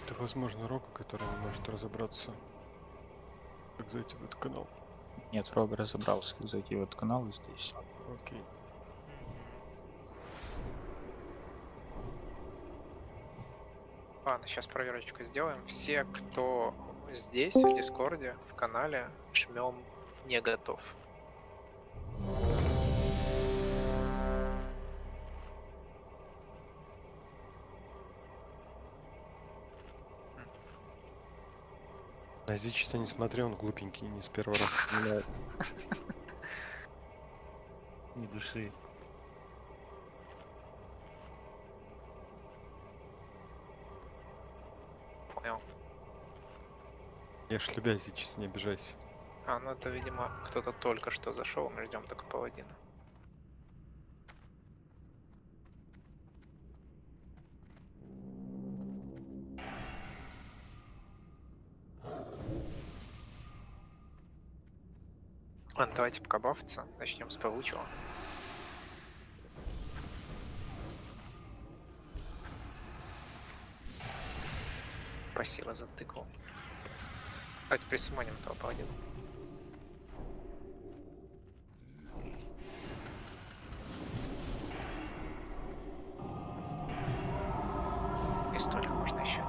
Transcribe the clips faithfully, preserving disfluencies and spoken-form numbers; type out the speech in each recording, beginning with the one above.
Это, возможно, Рока, который не может разобраться, как зайти в этот канал. Нет, Рога разобрался, как зайти в этот канал и здесь. Окей. Ладно, сейчас проверочку сделаем. Все, кто здесь, в Дискорде, в канале, жмем не готов. На Зичиса не смотри, он глупенький, не с первого раза стреляет. Ни души. Понял. Я ж любя, Зичис, не обижайся. А, ну это, видимо, кто-то только что зашел, мы ждем только паладина. Ладно, давайте пока бафаться. Начнем с паучьего. Спасибо за тыкву. Давайте присумоним этого паладина. Историю можно еще.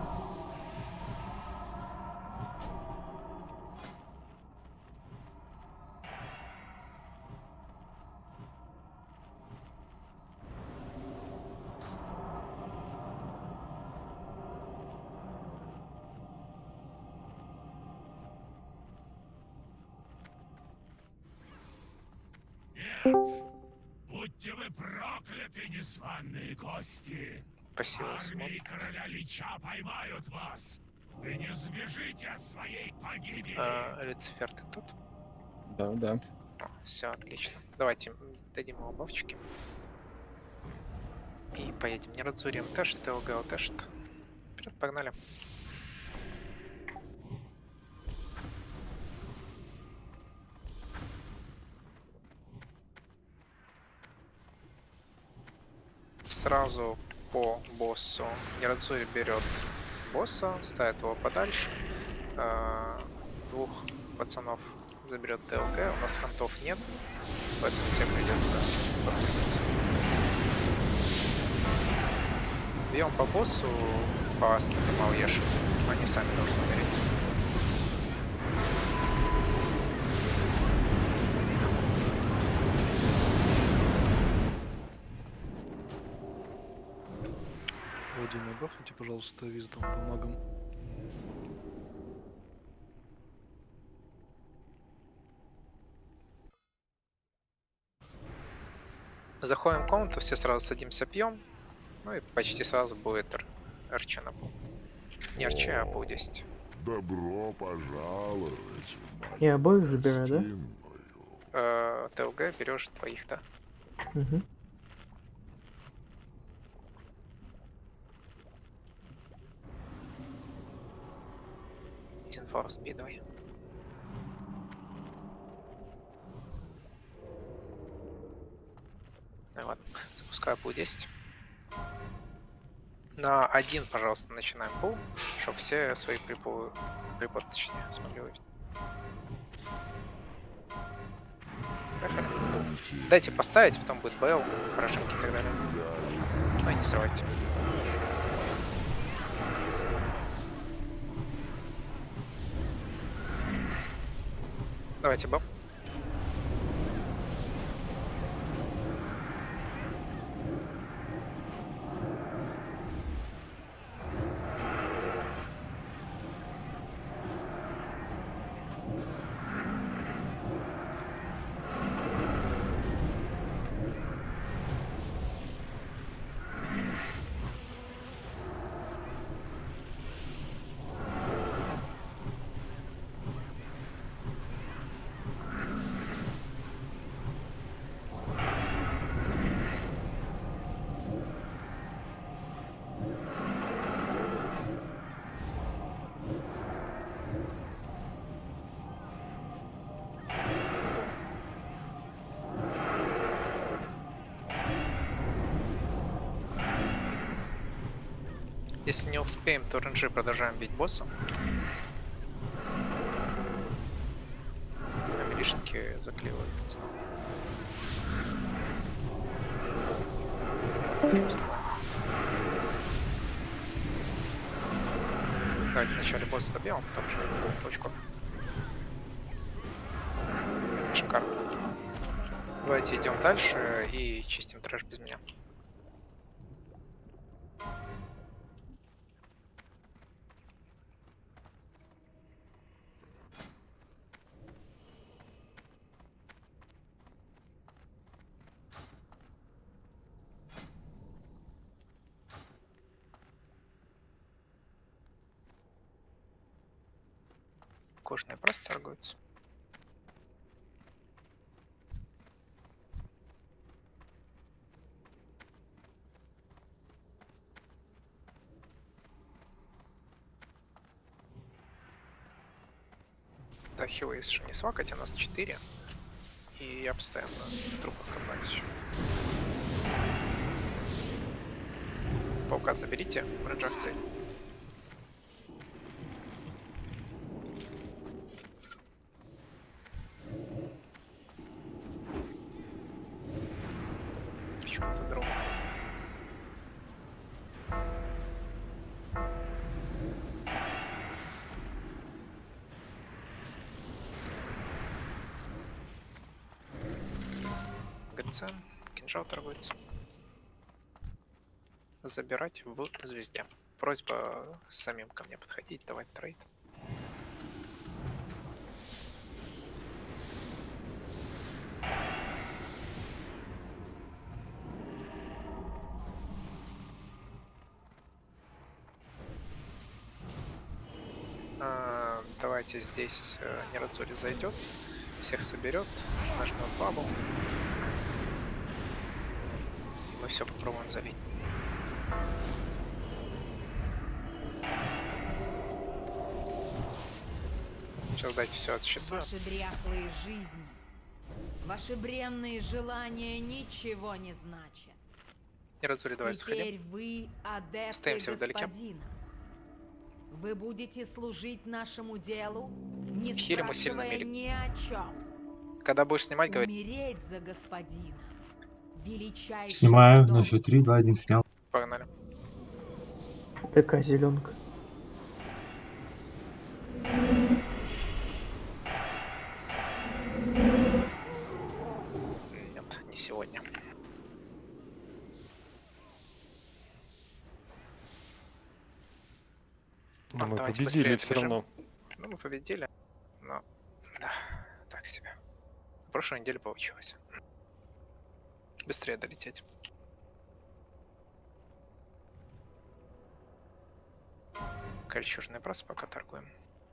Будьте вы прокляты, незваные гости! Спасибо, Сумон. Армии короля Лича поймают вас! Вы не сбежите от своей погибели! А, Люцифер, ты тут? Да, да. Все, отлично. Давайте м, дадим ему бафчики. И поедем. Не Радзурием Тэш, ТЛГ Тэшт. Вперед, погнали. Сразу по боссу Нерадзури берет босса, ставит его подальше. А, двух пацанов заберет ТЛГ. У нас хантов нет, поэтому тебе придется подходить. Бьем по боссу, по остальным ауешам. Они сами должны умереть. Владимир, бафните, пожалуйста, виздом по магам. Заходим в комнату, все сразу садимся, пьем. Ну и почти сразу будет р- РЧ на пол. Не РЧ, а пол десять. Добро пожаловать в И мою обоих забираю, да? гостиную. Э, ТЛГ берешь двоих, да? Угу. Инфо спидовый. Ну и ладно, запускаю пул десять. На один, пожалуйста, начинаем пул, чтобы все свои припулы, припод, точнее, смогли увидеть. Поехали. Дайте поставить, потом будет БЛ, прожимки и так далее. Ну и не срывайте. Давайте баб. Если не успеем, то РНЖ продолжаем бить босса. А милишники заклеиваются. Давайте вначале босса добьем, а потом уже точку. Шикарно. Давайте идем дальше и чистим трэш без меня. Кожные просто торгуются. Так, хилы, если что, не свакать, у нас четыре. И я постоянно в трупах копаюсь. Паука заберите, в рейнджах стоит. Почему-то дрон. ГЦ, кинжал торгуется. Забирать в звезде. Просьба самим ко мне подходить, давать трейд. А, давайте здесь э, Нерадзури зайдет, всех соберет, нажмет бабу. И мы все попробуем залить. Сейчас дайте все отсчитаю. Ваши дряхлые жизни, ваши бренные желания ничего не значат. Нерадзури, давай Теперь сходим. вы адепты Остаемся вдалеке. господина. Вы будете служить нашему делу, не Хили мы сильно спрашивая мили. ни о чем. Когда будешь снимать, говори. Умереть за господина. Величайший Снимаю, долг. на счет три, два, один, снял. Погнали. ТК зеленка. Нет, не сегодня. Но А, мы давайте победили быстрее все добежим. равно. Ну, мы победили, но да, так себе. В прошлой неделе получилось. Быстрее долететь. Кольчужный брос пока торгуем.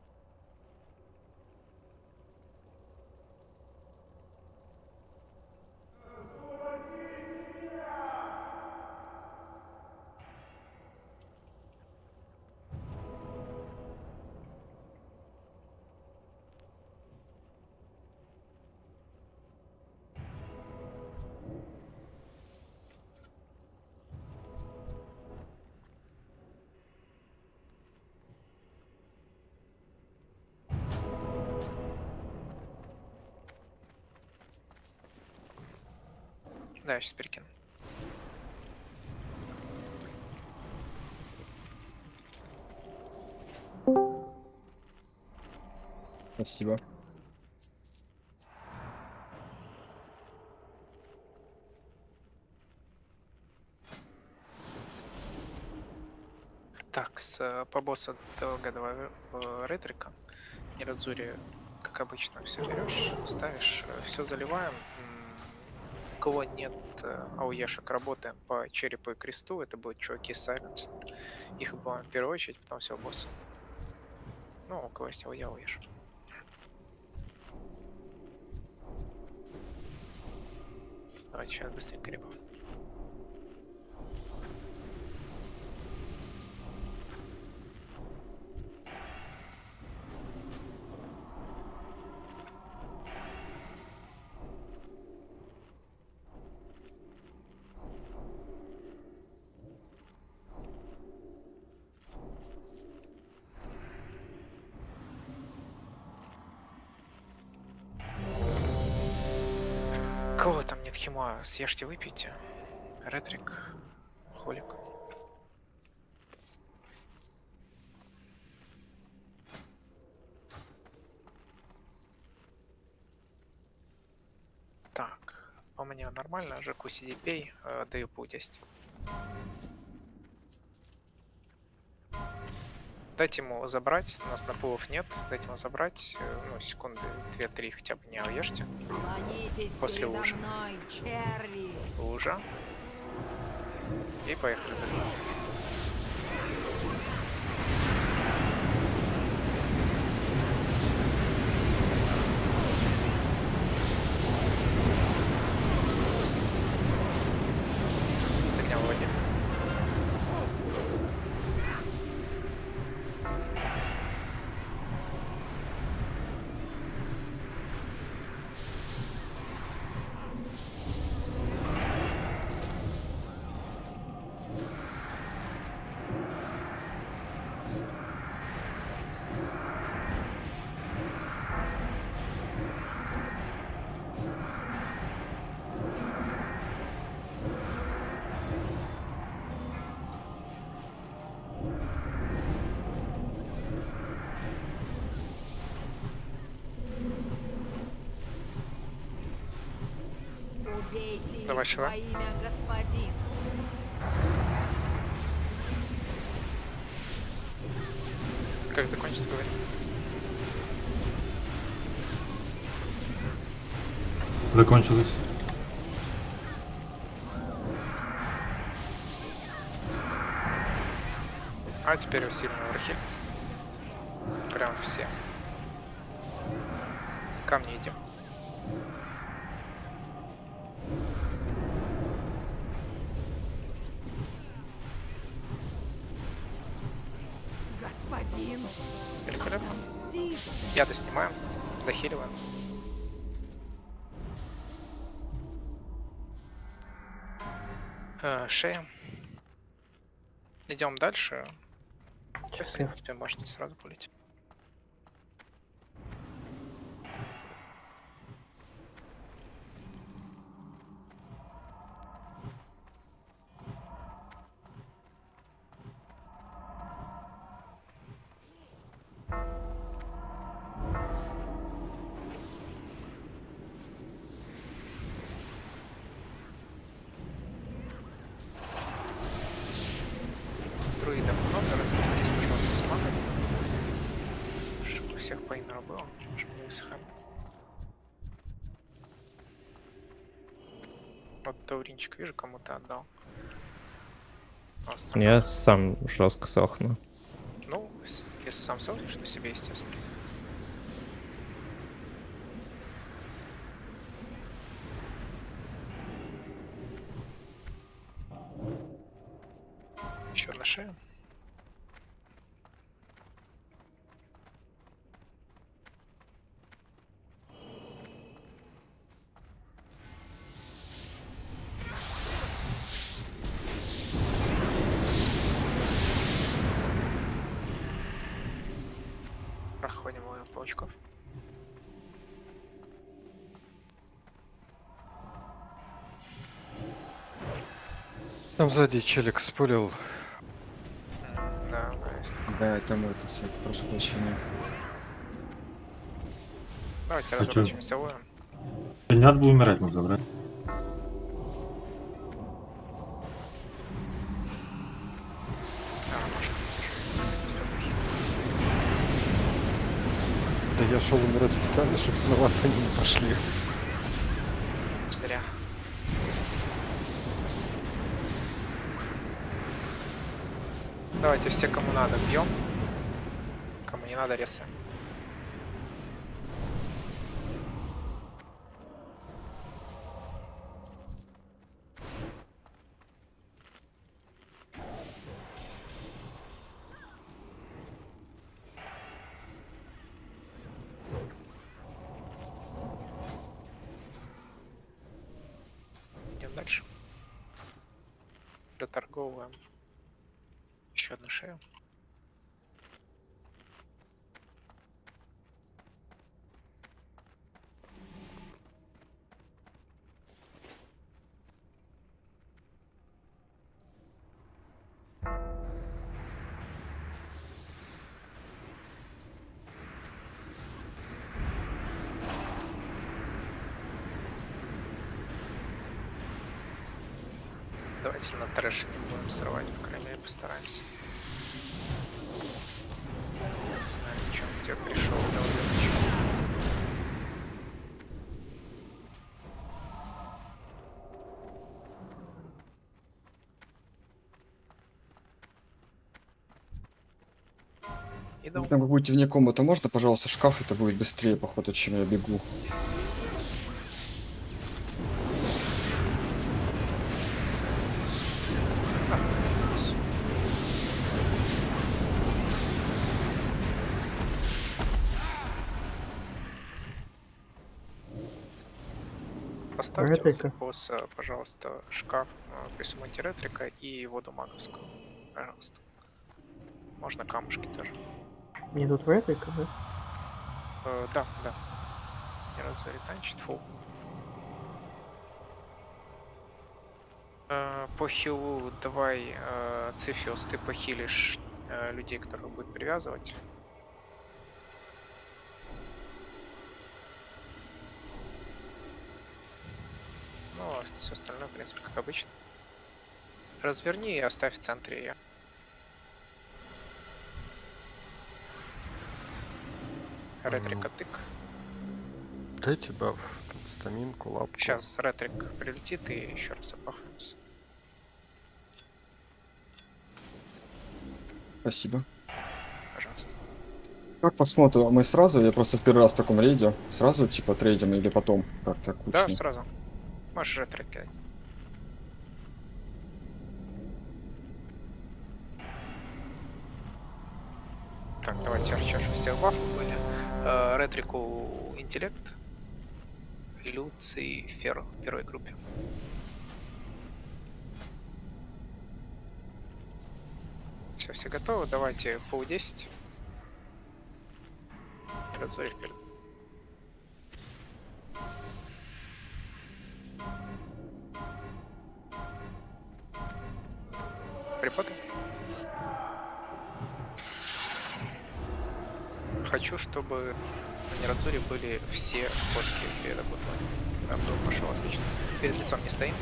Да, я сейчас перекину. Спасибо. Так, с э, по боссу долго давай э, ретрика. Нерадзури, как обычно, все берешь, ставишь, все заливаем. М, У кого нет э, ауешек, работаем по черепу и кресту, это будут чуваки Сайленс. Их убиваем в первую очередь, потом все босса. Ну, у кого есть ауе, ауеш. Давайте сейчас быстренько ребов. О, там нет химо, съешьте, выпейте. Ретрик, холик. Так, по мне нормально, Жаку сиди пей, э, даю по десять. Дайте ему забрать, у нас напулов нет, дайте ему забрать, э, ну, секунды две-три хотя бы не уешьте. Склонитесь После передо лужи. мной, черви. Лужа. И поехали за ним. С огня в воде. Убейте Давай, их Шива. во имя господин. Как закончится, говори. Закончилось. А теперь усиленный врахи. Прям все. Камни идем. Господин. Великолепно. Мстит. Яды снимаем, дохиливаем. Э, шея. Идем дальше. В Часы. принципе, можете сразу пулить. Друидов много, разберитесь, пожалуйста, с магами. Чтобы у всех по инеру было, чтобы не высыхали. Вот тауринчик вижу, кому-то отдал. Остро. Я сам жестко сохну. Ну, с- если сам сохнешь, то себе, естественно. Еще на шею. Проходим его паучков. Там сзади челик спулил. М, Да, да, есть. Да, это мой косяк, прошу прощения. Давайте А разворачиваемся воем. Не надо было умирать, ну добре. А, может, не Да я шел умирать специально, чтобы на вас они не пошли. Зря. Давайте все, кому надо, бьем. Кому не надо, резаем. Идем дальше. Доторговываем. Еще одну шею. Давайте на трэше не будем срывать, по крайней мере постараемся. Не знаю, что у тебя пришел, Иду. Когда вы будете вне комнаты, можно, пожалуйста, шкаф, это будет быстрее, походу, чем я бегу. Поставьте Ретрика. после босса, пожалуйста, шкаф, э, присумайте ретрика и воду маговскую, пожалуйста. Можно камушки тоже. Мне тут ретрика, да? Э, да, да. Не разве танчит, фу. Э, по хилу давай, э, Цифиус, ты похилишь э, людей, которых будет привязывать. Ну, а все остальное, в принципе, как обычно. Разверни и оставь в центре ее. Ретрика тык. Дайте баф, там, стаминку, лапку. Сейчас ретрик прилетит и еще раз опахнемся. Спасибо. Пожалуйста. Как посмотрим, мы сразу, я просто в первый раз в таком рейде, сразу типа трейдим или потом как-то кучно? Да, сразу. Можешь ретрик кидать. Так, давайте сейчас все бафы были. Э, ретрику интеллект. Люций Фер в первой группе. Все, все готовы. Давайте по десять. Разори вперед. Припоты. Хочу, чтобы на Нерадзуре были все фотки переработаны. Обзор пошел отлично. Перед лицом не стоим.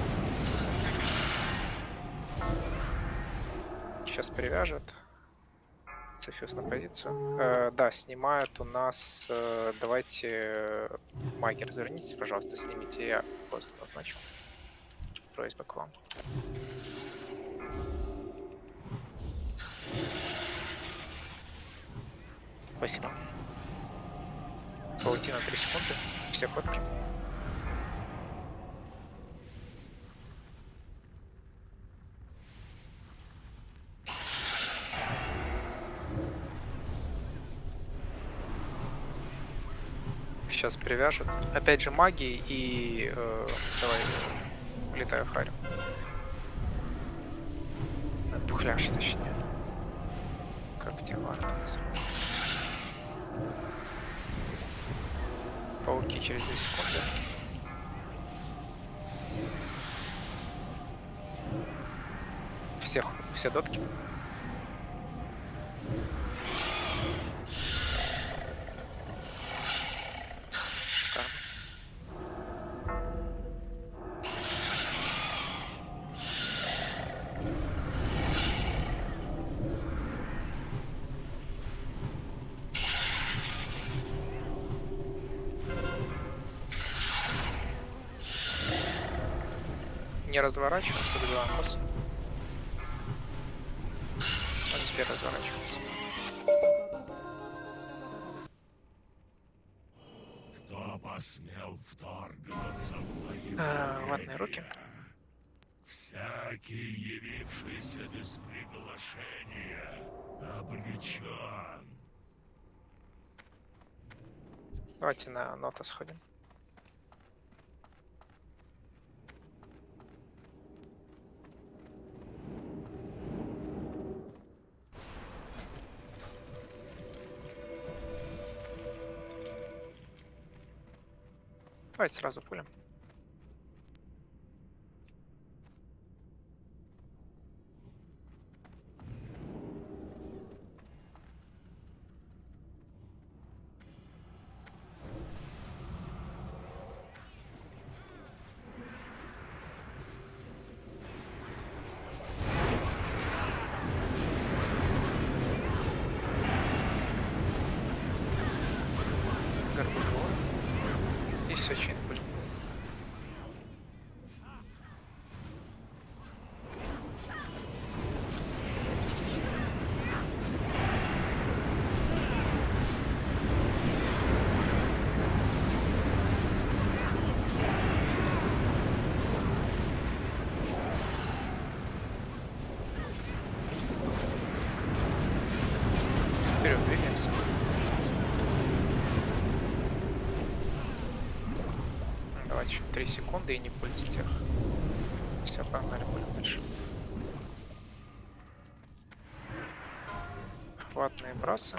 Сейчас перевяжет. Цифиус на позицию. Э, да, снимают у нас. Э, давайте э, маги развернитесь, пожалуйста, снимите. Я пост назначу. Просьба к вам. Спасибо. Паутина три секунды. Все фотки. Сейчас привяжет. Опять же маги и э, давай улетаю Харю. Пухляш, точнее. Как тела это называется. Пауки через две секунды. Всех, все дотки. Шикарно. Не разворачиваемся, добиваем босса. Вот теперь разворачиваемся. Кто посмел вторгнуться в мои А, ватные руки. Всякий, явившийся без приглашения, обречен. Давайте на нота сходим. Давайте сразу пулем. Все, чин пуль. Вперед двигаемся. Давайте еще три секунды и не пульте тех. Все, погнали, пуль дальше. Хватные брасы.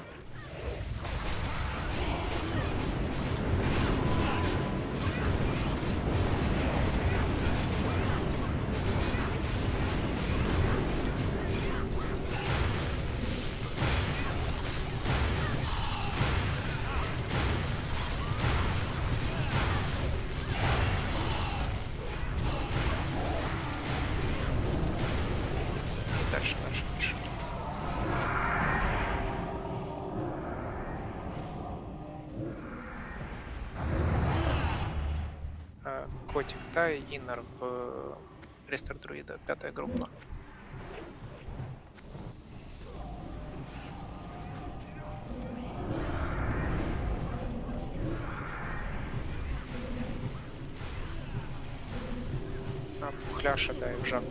Дальше, дальше, дальше. Э, Котик Тай, Иннер в Рестор Друида, пятая группа. А, Пухляша, да, и в Жаку.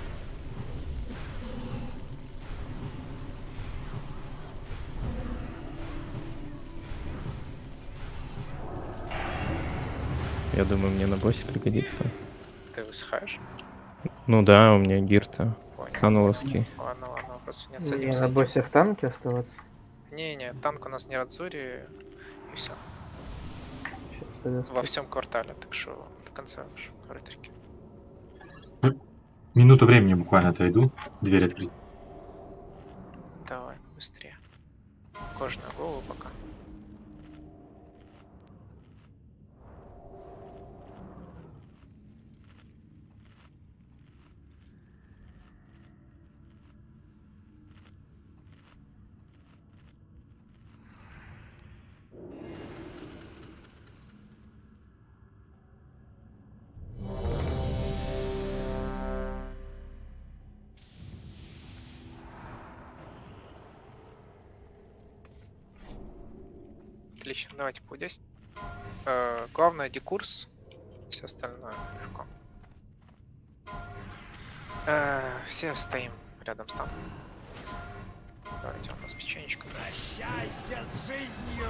Я думаю, мне на боссе пригодится. Ты высыхаешь? Ну да, у меня гирта. Понял. Сануловский. Ладно, ладно, вопросов нет, Мне садимся. на боссе в танке оставаться. Не-не, танк у нас не Радзури, и все. Сейчас тогда Во всем квартале, так что до конца уж ретрики. Минуту времени буквально отойду. Дверь открыть. Давай, быстрее. Кожаную голову пока. Отлично, давайте по десять. Э, главное декурс, все остальное легко. Э, все стоим рядом с танком. Давайте у нас печенечка. Прощайся с жизнью!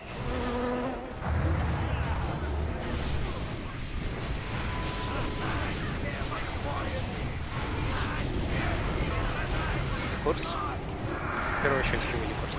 Декурс. В первую очередь хилый декурс.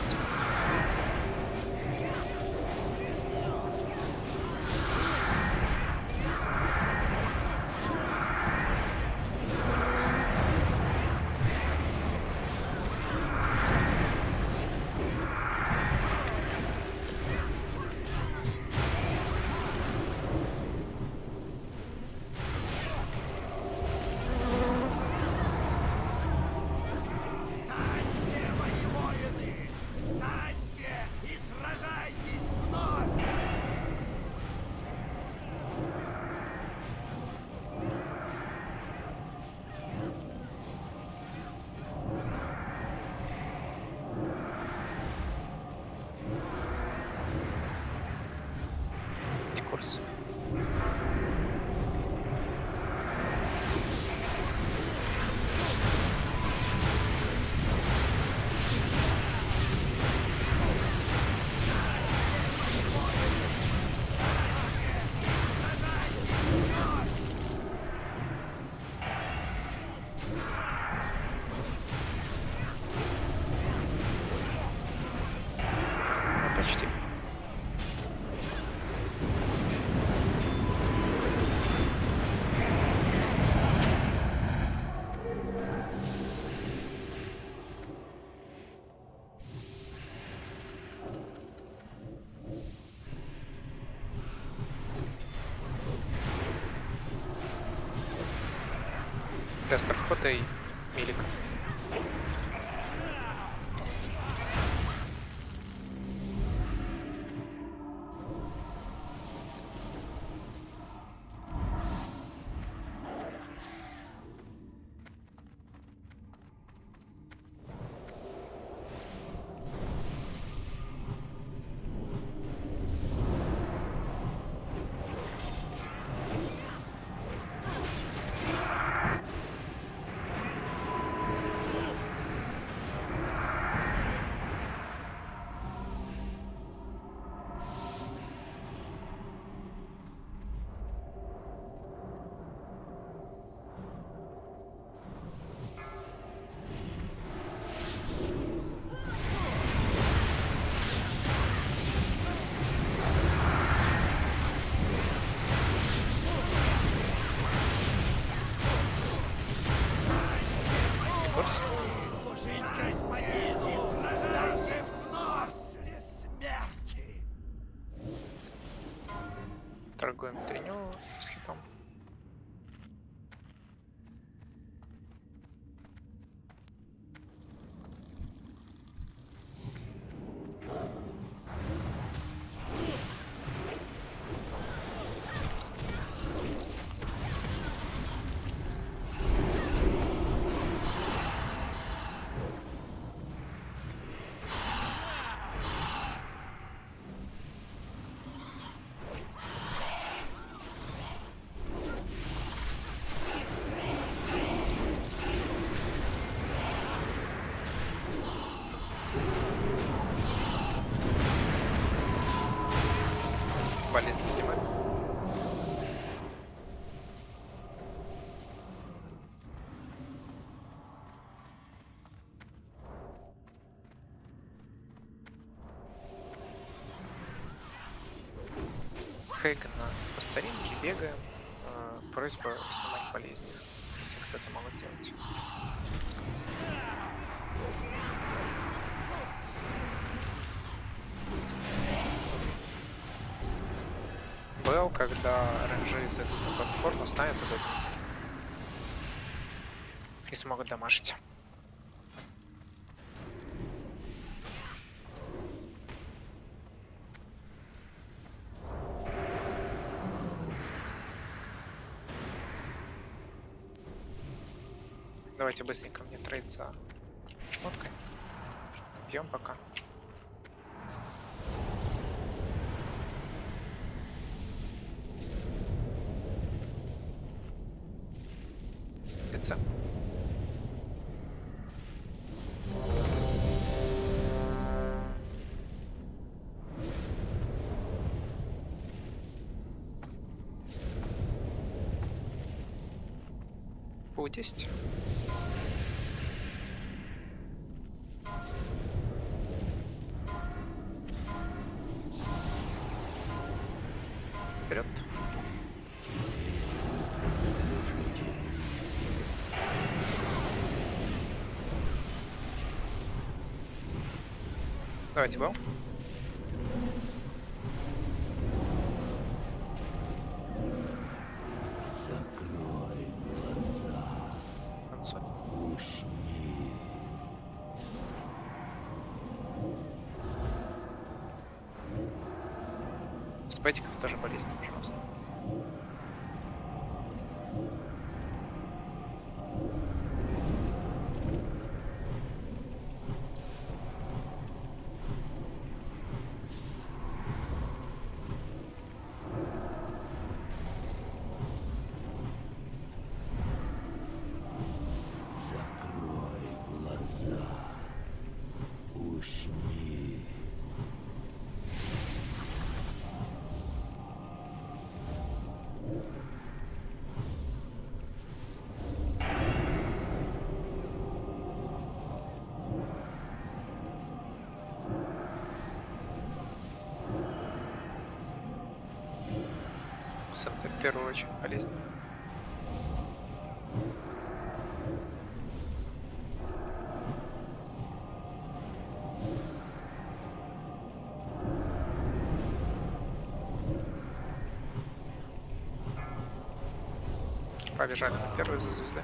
Декурс. Ну, почти. Рестор Хота и Милика. Торгуем треню с хитом. Болезнь снимать. Хейгана по старинке бегаем. Э, просьба снимать болезни, если кто-то могут делать. Белл, когда рейнджи зайдут на платформу, станет удобнее и смогут дамажить. Давайте быстренько мне трейд за шмоткой. Пьем пока. Лица. По десять. Вперед. Давайте бал. Концу. С пэтиков тоже болезнь, пожалуйста. Это в первую очередь полезно. Побежали на первую за звезды.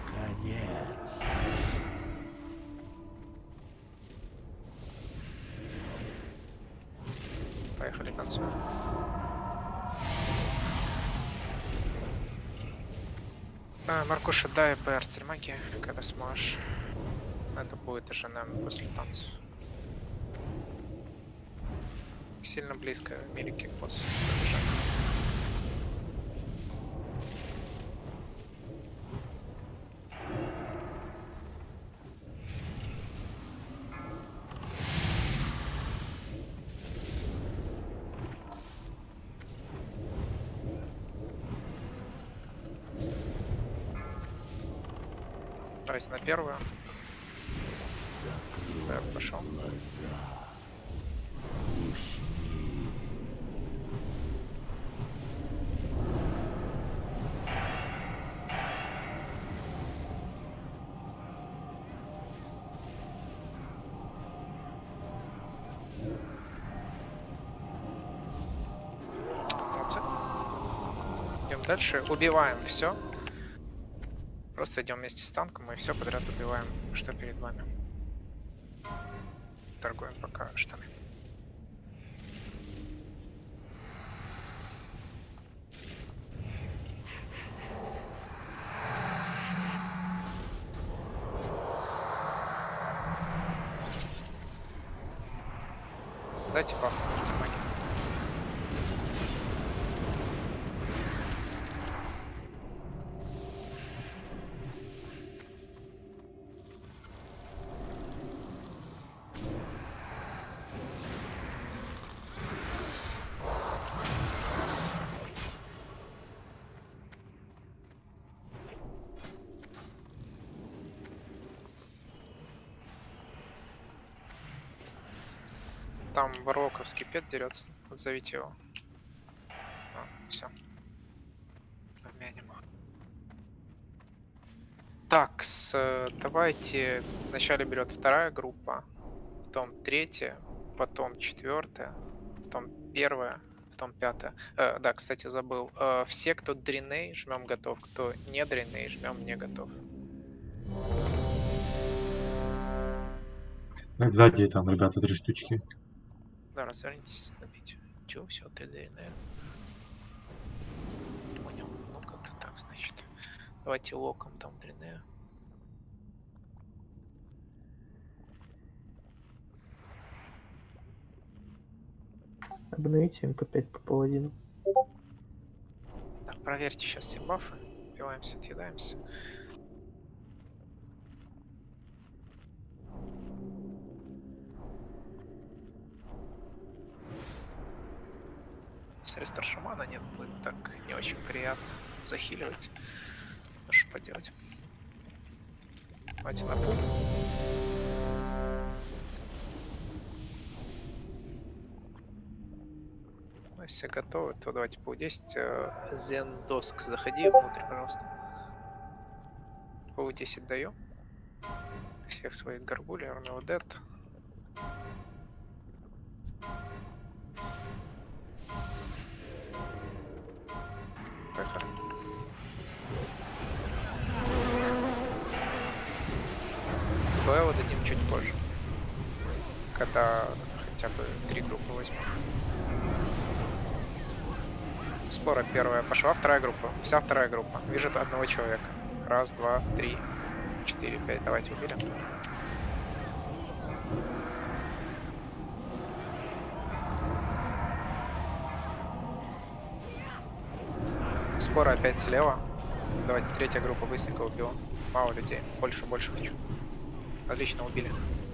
Поехали, танцуем. А, Маркуша, дай ПР цельмаги, когда сможешь. Это будет уже, наверное, после танцев. Сильно близко в мире кикбосс. Побежали. Давайте на первую. Да, пошел. Молодцы. Дальше убиваем все. Просто идем вместе с танком и все подряд убиваем, что перед вами. Торгуем пока штаны. Дайте баф за магию. Там Воровковский пет дерется. Отзовите его. А, все. Обменим. Так, с, давайте. Вначале берет вторая группа, потом третья, потом четвертая, потом первая, потом пятая. Э, да, кстати, забыл. Э, все, кто дреней, жмем готов. Кто не дреней, жмем не готов. Так, сзади там, ребята, три штучки. Да, развернитесь, добить. Чего все, ты дреней? Понял. Ну как-то так, значит. Давайте локом там дренею. Обновите эм пэ пять по паладину. Так, проверьте сейчас все бафы. Убиваемся, отъедаемся. Если рестор шамана нет, будет так не очень приятно захиливать. Ну что поделать. Давайте на пул. Ну, если все готовы, то давайте по десять. Зендоск, заходи внутрь, пожалуйста. По десять даю. Всех своих горгулей, Армио Дед. Бэлла дадим чуть позже, когда хотя бы три группы возьмут. Спора первая пошла, вторая группа, вся вторая группа. Вижу одного человека. Раз, два, три, четыре, пять. Давайте уберем. Спора опять слева. Давайте третья группа быстренько убьем. Мало людей. Больше, больше хочу. Отлично, убили.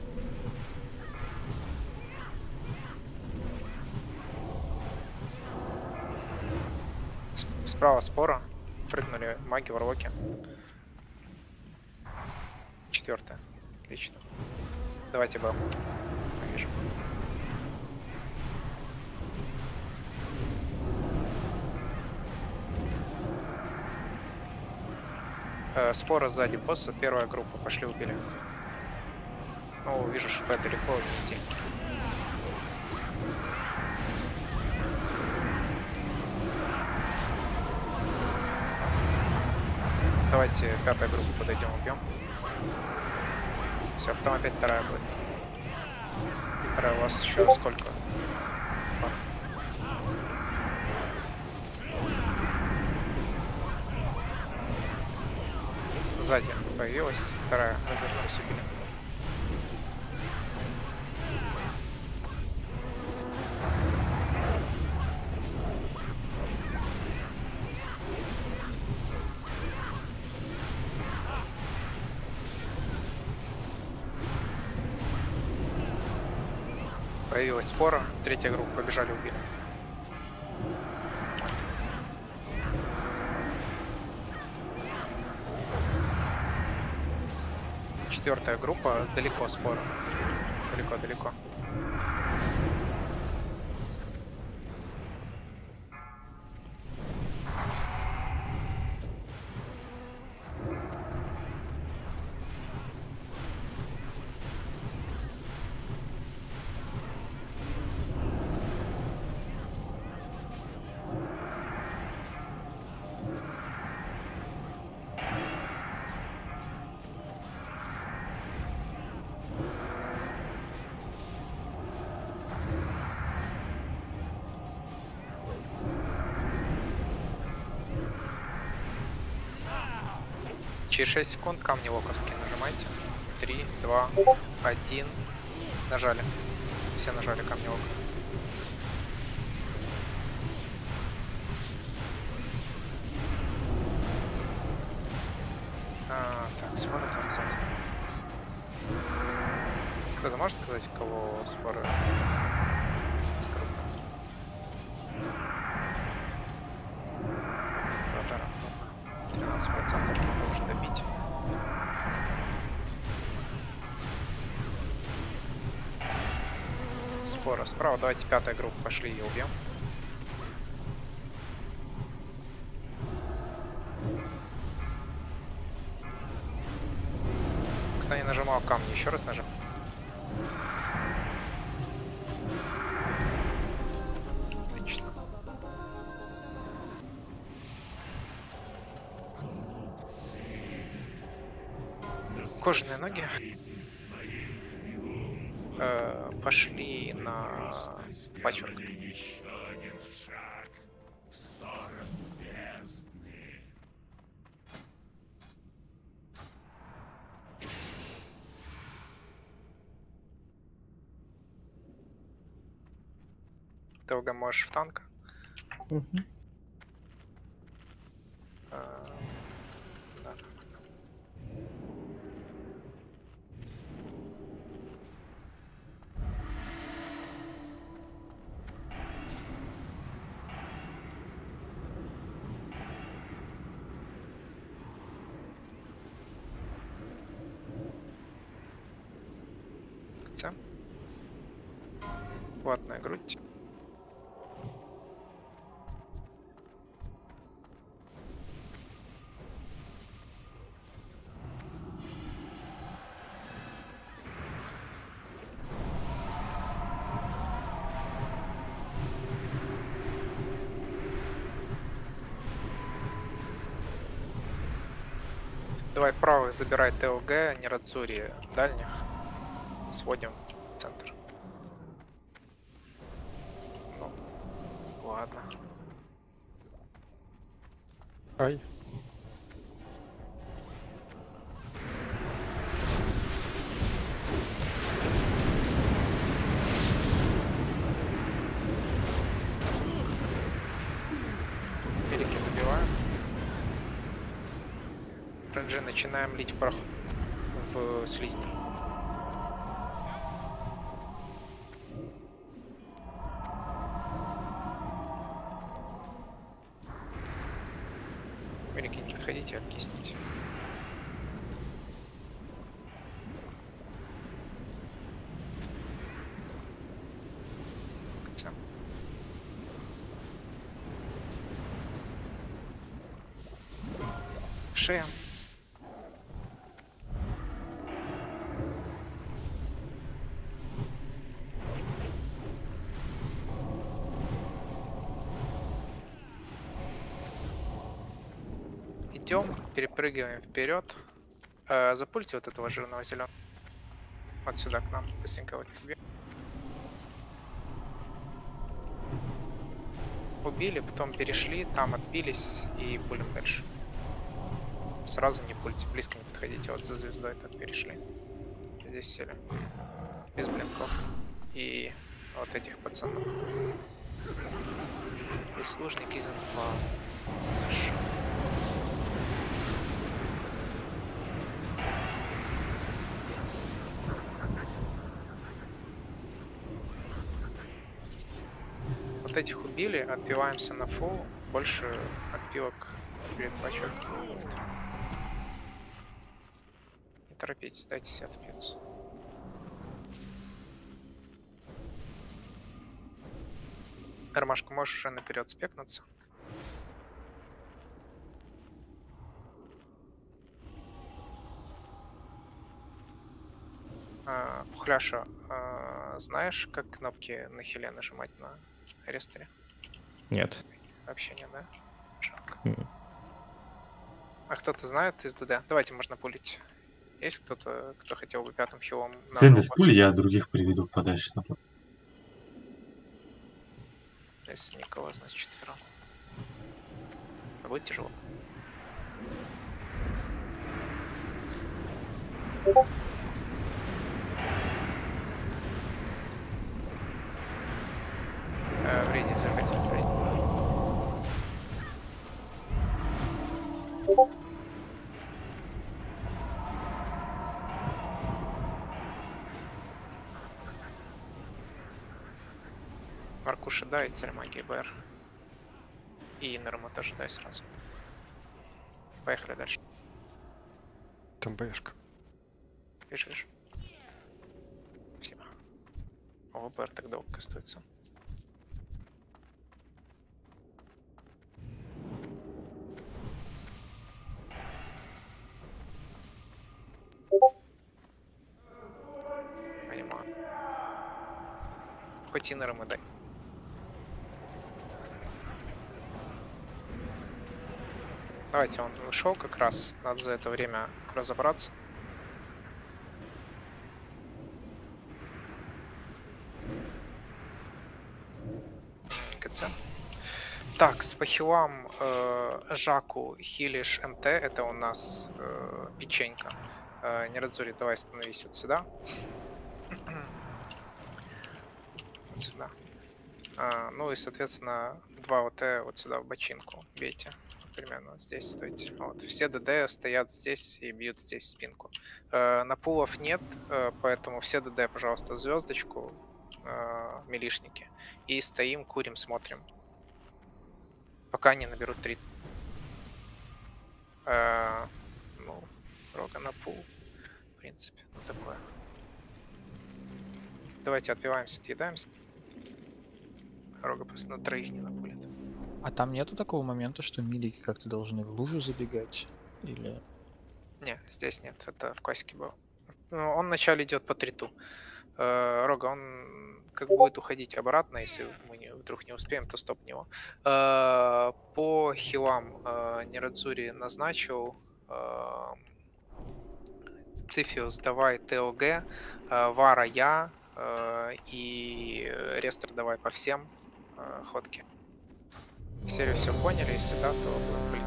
С справа спора. Прыгнули маги, ворлоки. Четвертая. Отлично. Давайте бам. Вижу. Э, спора сзади босса. Первая группа. Пошли, убили. Ну, вижу, что далеко не идти. Давайте пятая группа подойдем, убьем. Все, потом опять вторая будет. Вторая у вас еще сколько? Сзади появилась вторая, развернулась, убили. Появилась спора, третья группа, побежали, убили. Четвертая группа, далеко спора. Далеко-далеко. Через шесть секунд камни локовские нажимайте. три, два, один. Нажали. Все нажали камни локовские. А, так, споры там взять. Кто-то может сказать, у кого споры? Скоро. тринадцать процентов надо уже добить. Спора справа. Давайте пятая группа, пошли ее убьем. Кто не нажимал камни, еще раз нажим. Отлично. Кожаные ноги. Э, пошли на пачерк. Долго можешь в танк. Угу. Э, да. Ц. Платная грудь. Давай правый забирай ТЛГ, Нерадзури дальних. Сводим в центр. Ну, ладно. Ай. Великий добиваем. Ренджи начинаем лить в прах в слизни. Великий, не подходите, откисните. Конца. Шея. Идем, перепрыгиваем вперед. Э, запульте вот этого жирного зеленого. Вот сюда к нам. Быстренько вот убьем. Убили, потом перешли, там отбились и пулим дальше. Сразу не пульте, близко не подходите. Вот за звездой так перешли. Здесь сели. Без блинков. И вот этих пацанов. Прислужник из инфа. Зашел. Вот этих убили, отпиваемся на фул. Больше отпивок перед пачок не будет. Не торопитесь, дайте все отпиться. Ромашка, можешь уже наперед спекнуться. А, Пухляша, а, знаешь, как кнопки на хиле нажимать на рестере? Нет. Вообще не, да? Жалко. Mm. А кто-то знает из ДД? Давайте, можно пулить. Есть кто-то, кто хотел бы пятым хилом? на Ценный новом в пуле, боссу? я других приведу подальше. Если никого, значит четвером. Будет тяжело. Э, Время захотел смотреть. Маркуша, дай царь магии БР. И Норму тоже дай сразу. Поехали дальше. Там бэшка. Вижу, вижу. Спасибо. О, БР так долго кастуется. Понимаю. Хоть и Норму дай. Давайте, он ушел как раз. Надо за это время разобраться. ГЦ. Так, с по хилам э, Жаку хилиш МТ. Это у нас э, печенька. Э, Нерадзури, давай становись вот сюда. Вот сюда. А, ну и, соответственно, два ОТ вот сюда в бочинку. Бейте. Примерно вот здесь стойте. Вот. Все ДД стоят здесь и бьют здесь спинку. Э, на пулов нет, э, поэтому все ДД, пожалуйста, в звездочку, э, милишники. И стоим, курим, смотрим. Пока не наберут три. Э, ну, рога на пул. В принципе, ну такое. Давайте отбиваемся, отъедаемся. Рога просто на троих не напулит. А там нету такого момента, что милики как-то должны в лужу забегать? Или... Не, здесь нет, это в классике было. Ну, он вначале идет по триту. Э, Рога, он как будет уходить обратно, если мы не, вдруг не успеем, то стоп него. Э, по хилам э, Нерадзури назначил. Э, Цифиус, давай ТОГ, э, Вара я, э, и Рестер давай по всем э, ходки. Серию все поняли, если да, то блин.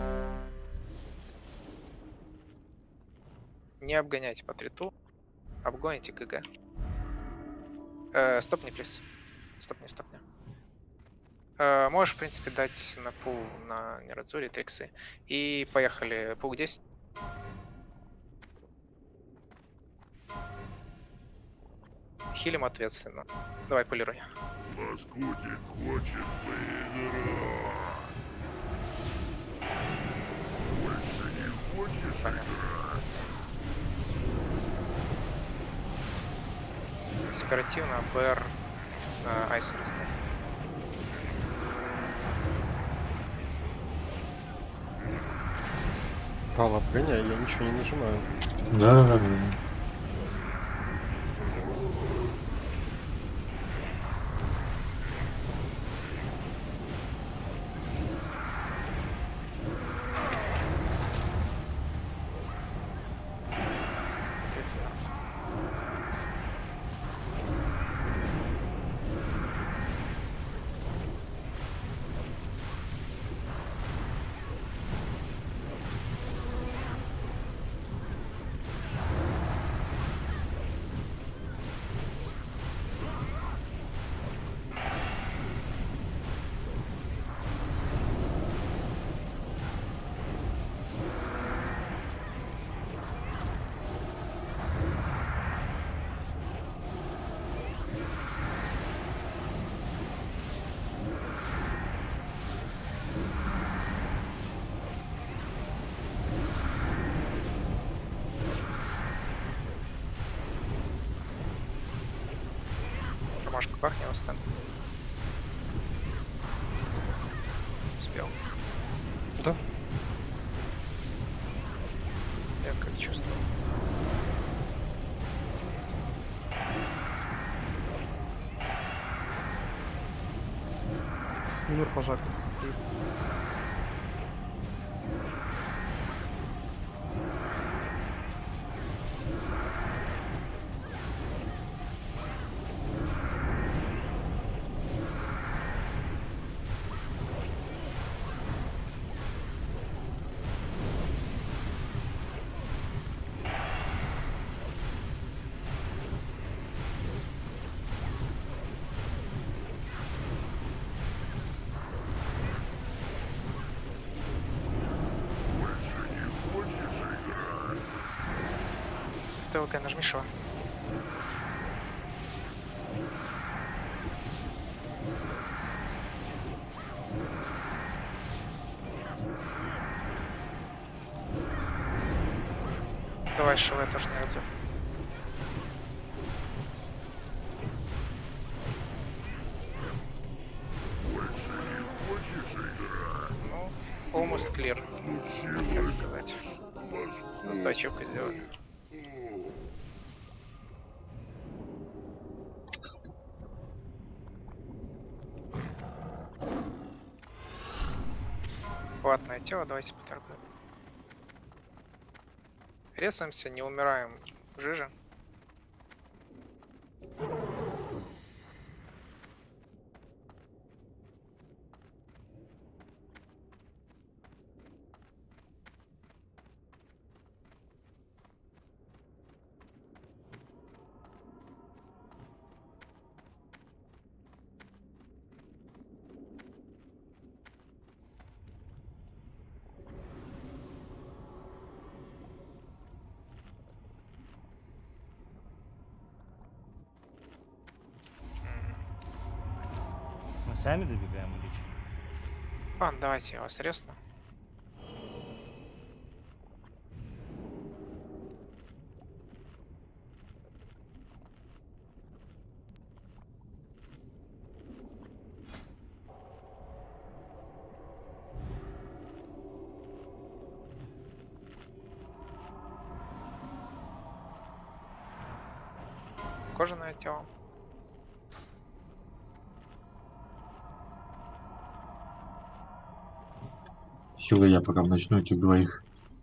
Не обгоняйте по триту, обгоните ГГ. Э, стопни, плиз. Стопни, стопни. Э, можешь, в принципе, дать на пул на Нерадзури триксы. И поехали. Пул десять. Хилим ответственно. Давай, полируй. Лоскутик хочет поиграть. Больше не хочешь Понятно. играть? Оперативно БР э, Айсерс. Пал, обгоняй, я ничего не нажимаю. Да, да, да. Ромашка пахнет вас там. Успел. Да. Я как чувствую. Мир пожар. ТЛК, нажмешь его. Давай, шеве тоже не отзыв. Больше не хочешь, игра? Ну, almost clear, так сказать. Просто ачивку сделали. Платное тело, давайте поторгуем. Ресаемся, не умираем в жиже. Мы сами добегаем или что? Ладно, давайте я вас ресну. Кожаное тело. Хилы я пока начну этих двоих.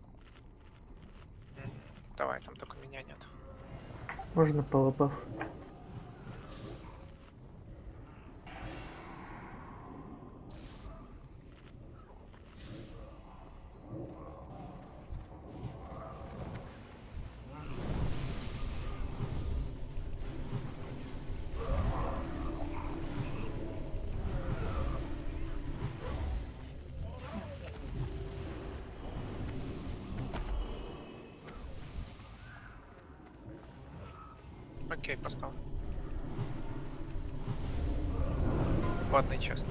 Мгм. Давай, там только меня нет. Можно полобав. Окей, поставлю. Ладно, честно.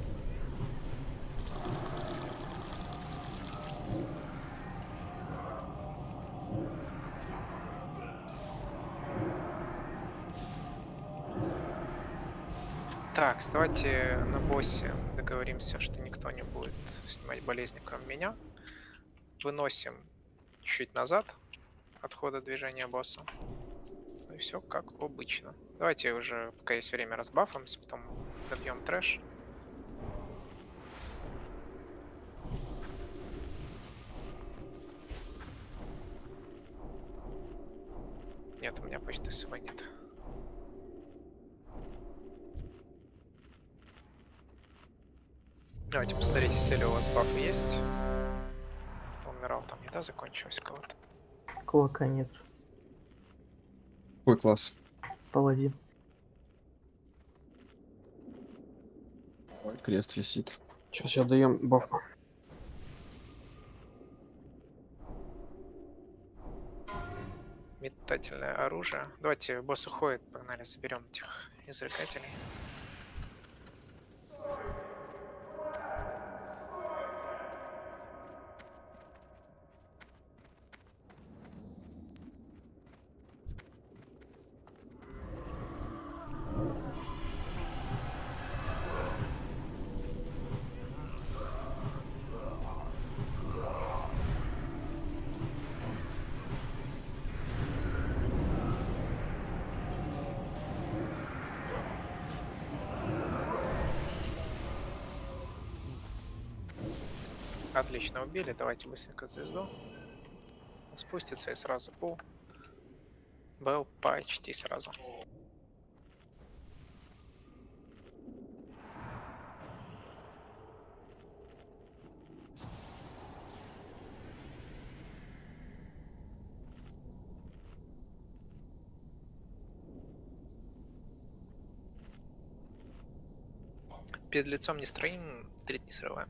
Так, давайте на боссе договоримся, что никто не будет снимать болезни, кроме меня. Выносим чуть назад от хода движения босса. Ну и все как обычно. Давайте уже, пока есть время, разбафаемся, потом добьем трэш. Нет, у меня почты с собой нет. Давайте посмотрите, если у вас бафы есть. Кто умирал, там еда закончилась у кого-то. Кулака нет. Какой класс? Паладин. Ой, крест висит. Сейчас я даем баф. Метательное оружие. Давайте, босс уходит, погнали, заберем этих изрыгателей. Отлично, убили. Давайте быстренько звезду. Спустится и сразу пул. Был почти сразу. Перед лицом не строим, трит не срываем.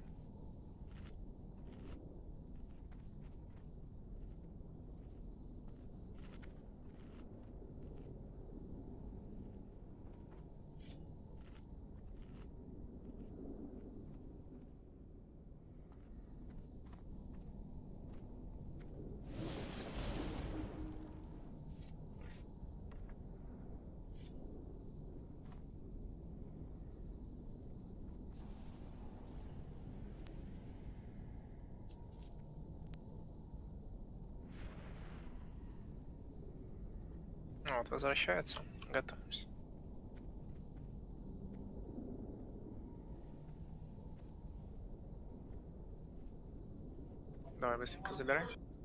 Вот, возвращается. Готовимся. Давай быстренько забирай.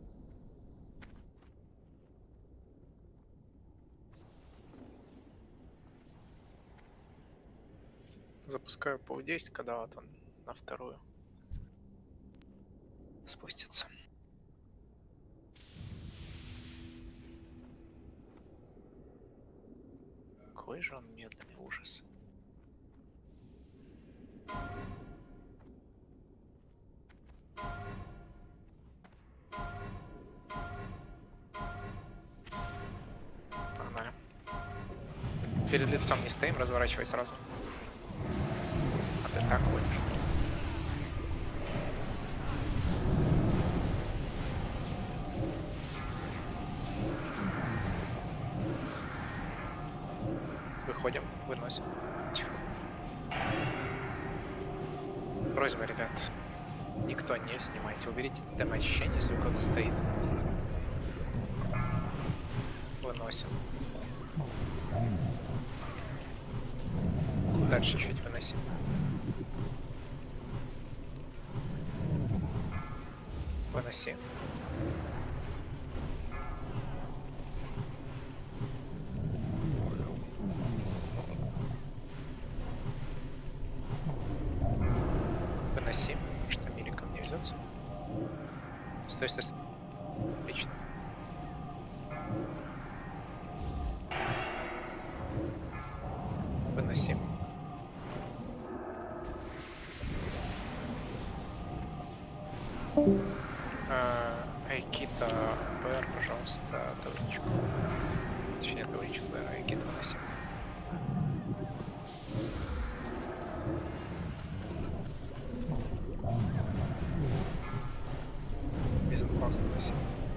Запускаю пол десять, когда вот он на вторую спустится. Какой же он медленный, ужас. Погнали. Перед лицом не стоим, разворачивай сразу. А ты так ходишь. Выходим, выносим. Просьба, ребят. Никто не снимайте. Уберите тотем ощущения, если кто-то стоит. Выносим. Дальше чуть выносим. Выноси. Выноси, что миликом не везется. Стой, стой, стой. Отлично. Выноси. Айкита, БР, пожалуйста, табличку. Точнее, табличку БР, Айкита выноси. Без инфокса выноси.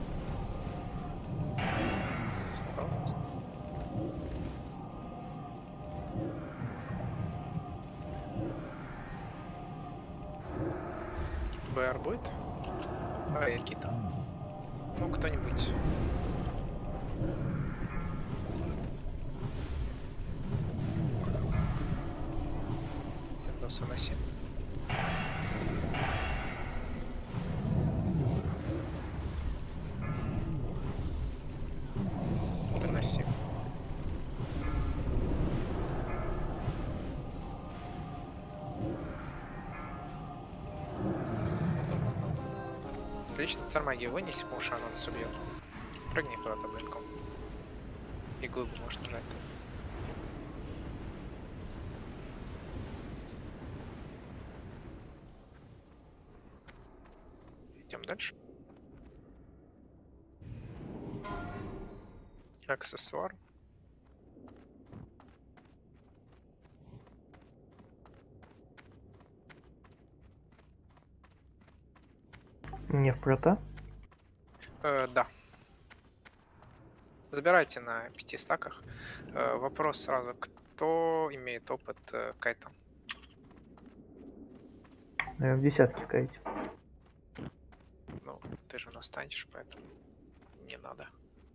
БР будет? А, Айкита. Ну, кто-нибудь. Сендос выноси. Выноси. Отлично, царь магии вынеси, потому что она нас убьет. Прыгни куда-то блинком. И глыбу можешь нажать. Идем дальше. Аксессуар. Не в прота? Э, да. Забирайте на пяти стаках. Э, вопрос сразу. Кто имеет опыт э, кайта? В десятке кайте. Ну, ты же настанешь, поэтому не надо.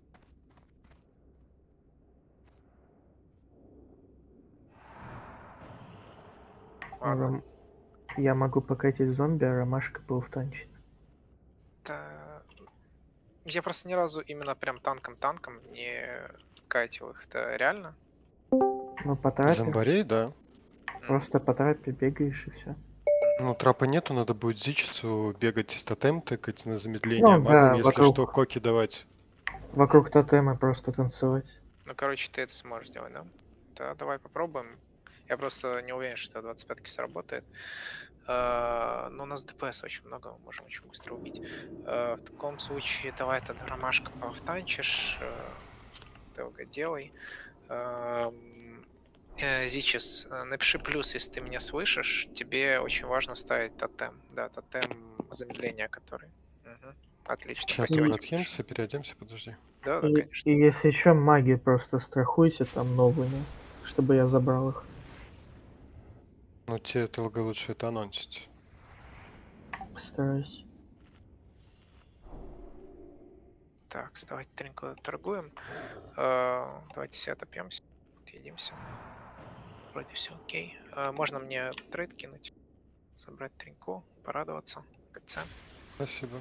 Ладно. Я могу покатить зомби, а Ромашка был в танче. Это... Я просто ни разу именно прям танком-танком не кайтил их. Это реально? Ну, по трапе. Зомбарей, да. Просто по трапе бегаешь и все. Ну, трапа нету, надо будет зичицу бегать с тотем, тыкать на замедление, Ну, а магам, да, если вокруг... что, коки давать. Вокруг тотема просто танцевать. Ну, короче, ты это сможешь делать, да? Да, давай попробуем. Я просто не уверен, что двадцать пятки сработает. Uh, но у нас ДПС очень много, мы можем очень быстро убить. Uh, в таком случае давай тогда Ромашка повтанчишь. Uh, ТЛГ делай. Uh, uh, Зичес, uh, напиши плюс, если ты меня слышишь. Тебе очень важно ставить тотем. Да, тотем замедления, который. Угу. Отлично. Сейчас Спасибо. отъемся, переодемся, подожди. Да, да, и, конечно. И если еще маги, просто страхуйте там новыми, чтобы я забрал их. Ну, тебе ТЛГ лучше это анонсить. Постараюсь. Так, давайте тренько торгуем. Э, давайте все отопьемся. Отъедемся. Вроде все окей. Э, можно мне трейд кинуть? Собрать треньку, порадоваться. КЦ. Спасибо.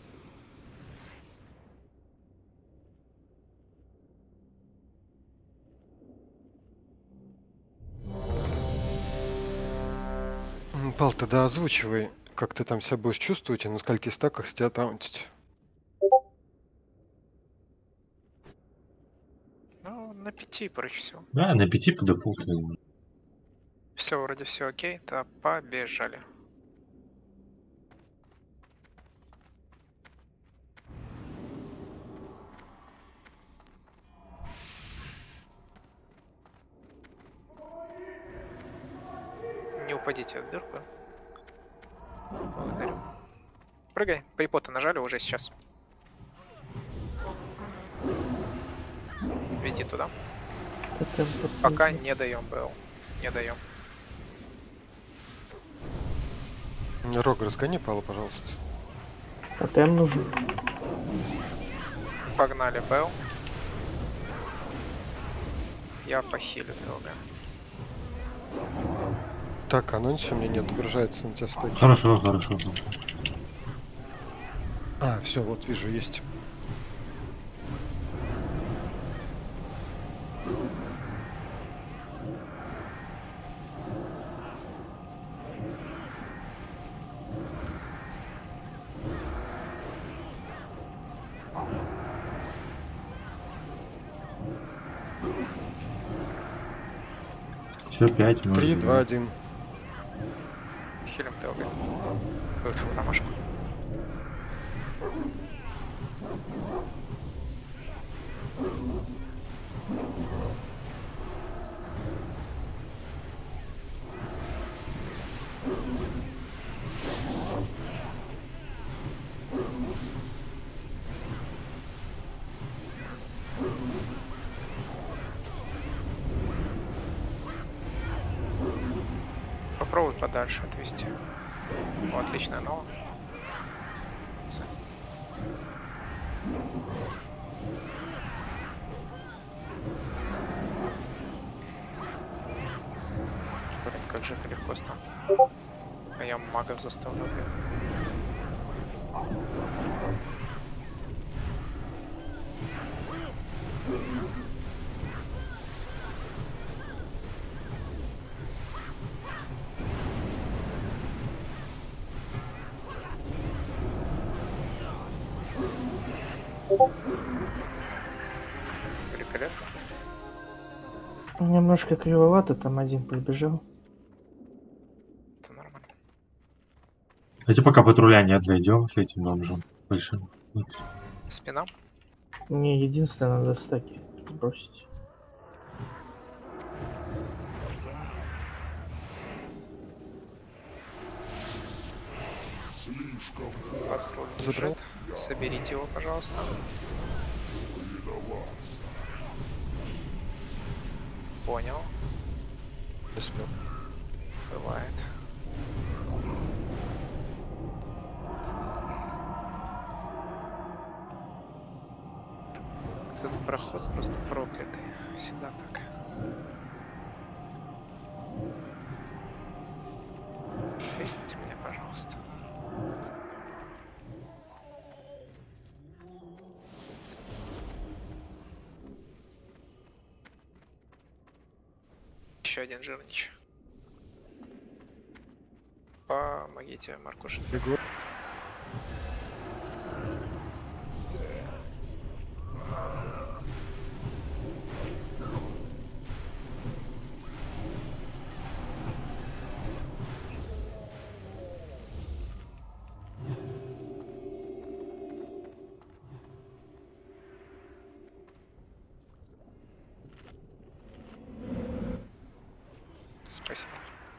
М, Пал, тогда озвучивай, как ты там себя будешь чувствовать и на скольких стаках с тебя таунтить. Ну, на пяти, проще всего. Да, на пяти по дефолту. я думаю. Все, вроде все окей, то побежали. Не упадите в дырку. Благодарю. Прыгай, припоты нажали уже сейчас. Веди туда. Тотем Пока подсветил. не даем БЛ. Не даем. Рог, разгони Пала, пожалуйста. Тотем нужен. Погнали БЛ. Я похилю ТЛГ. Так, анонси у меня не отображается на тебя стаки. Хорошо, хорошо. А, все, вот вижу, есть. Все, пять, может Три, быть. два, один. Хилим ТЛГ. Вот в ромашку. Попробуй подальше отвести. О, отличная нова. Ц. Блин, как же это легко стало. А я магов заставлю. блин. Великолепно. Немножко кривовато, там один пробежал. Это нормально. Давайте пока патруля не отойдем с этим бомжом большим. Вот. Спина. Мне единственное надо стаки бросить. Патруль Забрал. бежит. Соберите его, пожалуйста. Понял. Успел. Бывает. Этот проход просто проклятый. Всегда так. Фейсните меня, пожалуйста. Еще один жирнич. Помогите Маркуше. Егор. Спасибо.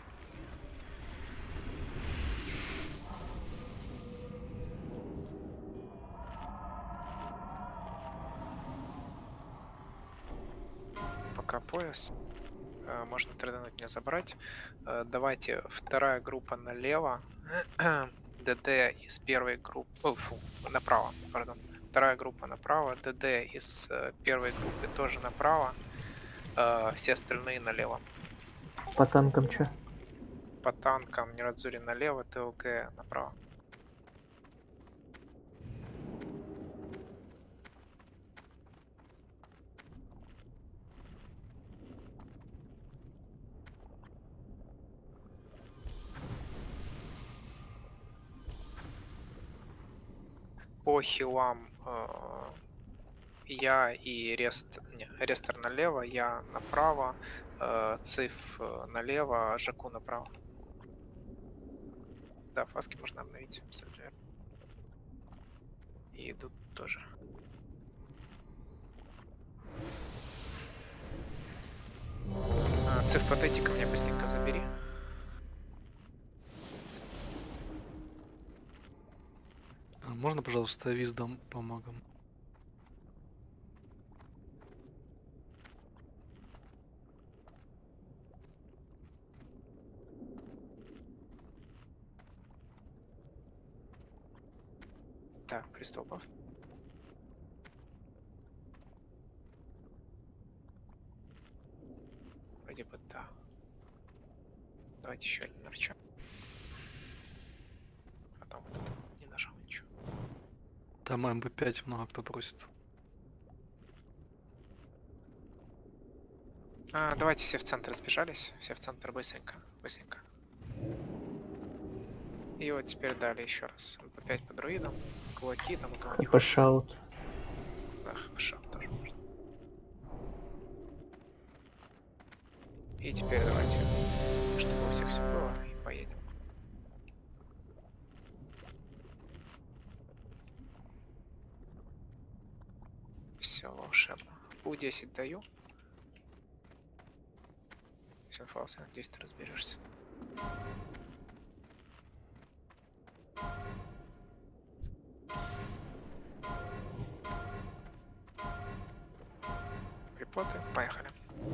Пока пояс. Э, Можно трейдануть, мне забрать. Э, Давайте вторая группа налево. ДД из первой группы... О, фу, направо, пардон. вторая группа направо, ДД из э, первой группы тоже направо, э, все остальные налево. По танкам че? По танкам Нерадзури налево, ТОГ направо. По хилам э, я и Рест, не, Рестер налево, я направо, э, Циф э, налево, Жаку направо. Да, фаски можно обновить, абсолютно верно. И идут тоже. А, Циф, подойди ко мне, быстренько забери. А можно, пожалуйста, виздом помогам? Так, приступов. Вроде бы да. Давайте еще один нарчу. А там вот это не нажал ничего. Там эм бэ пять много кто просит. А, давайте все в центр сбежались. Все в центр быстренько. Быстренько. И вот теперь далее еще раз. эм пэ пять по друидам. Кулаки там у кого-нибудь. Хэпэшаут. Да, хэпэшаут тоже можно. И теперь давайте, чтобы у всех все было, и поедем. Все волшебно. Пу десять даю. Синфаус, я надеюсь, ты разберешься. Припоты, поехали.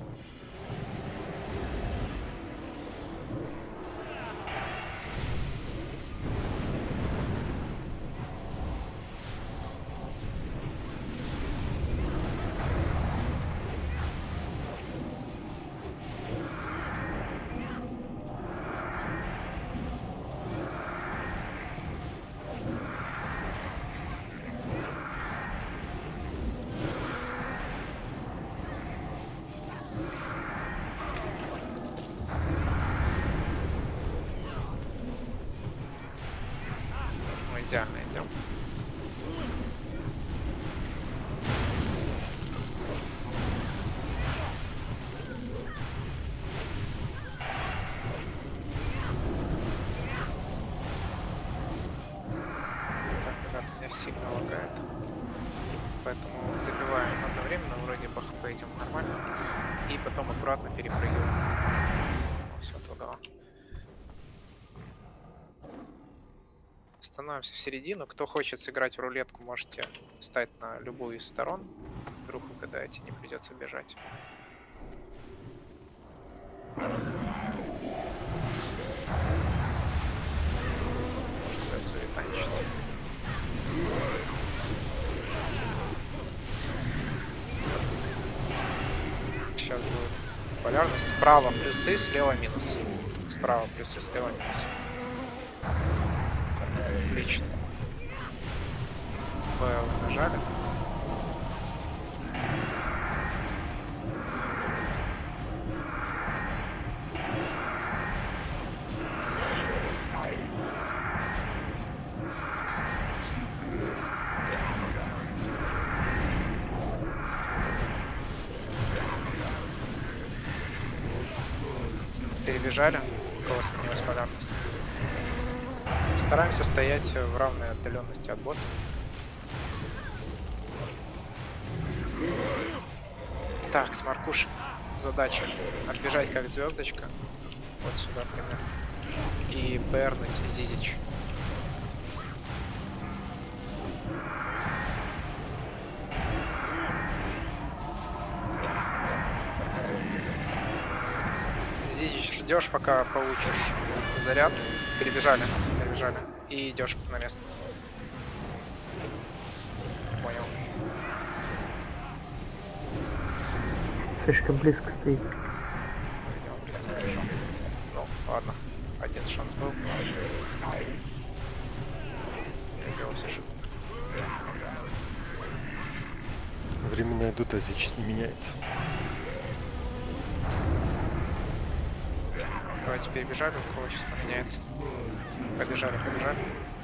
Идеально идем. Так, ребята, меня сильно лагает. Поэтому добиваем одновременно, вроде бы хп идем нормально. И потом аккуратно перепрыгиваем. Все, отлагало. Становимся в середину. Кто хочет сыграть в рулетку, можете встать на любую из сторон. Вдруг угадаете, не придется бежать. Сейчас будет полярность. Справа плюсы, слева минусы. Справа плюсы, слева минусы. Отлично. Б нажали. Перебежали. У кого сменилась полярность. Стараемся стоять в равной отдаленности от босса. Так, с Маркушем задача отбежать как звездочка. Вот сюда примерно. И бернуть Зизич. Зизич ждешь, пока получишь заряд. Перебежали, перебежали. И идешь на место. Понял. слишком близко стоит. Я он близко пришел. Ну, ладно. Один шанс был. Я делал все ошибки. Временная дутазичность не меняется. Давайте перебежали, у кого сейчас поменяется. Побежали, побежали.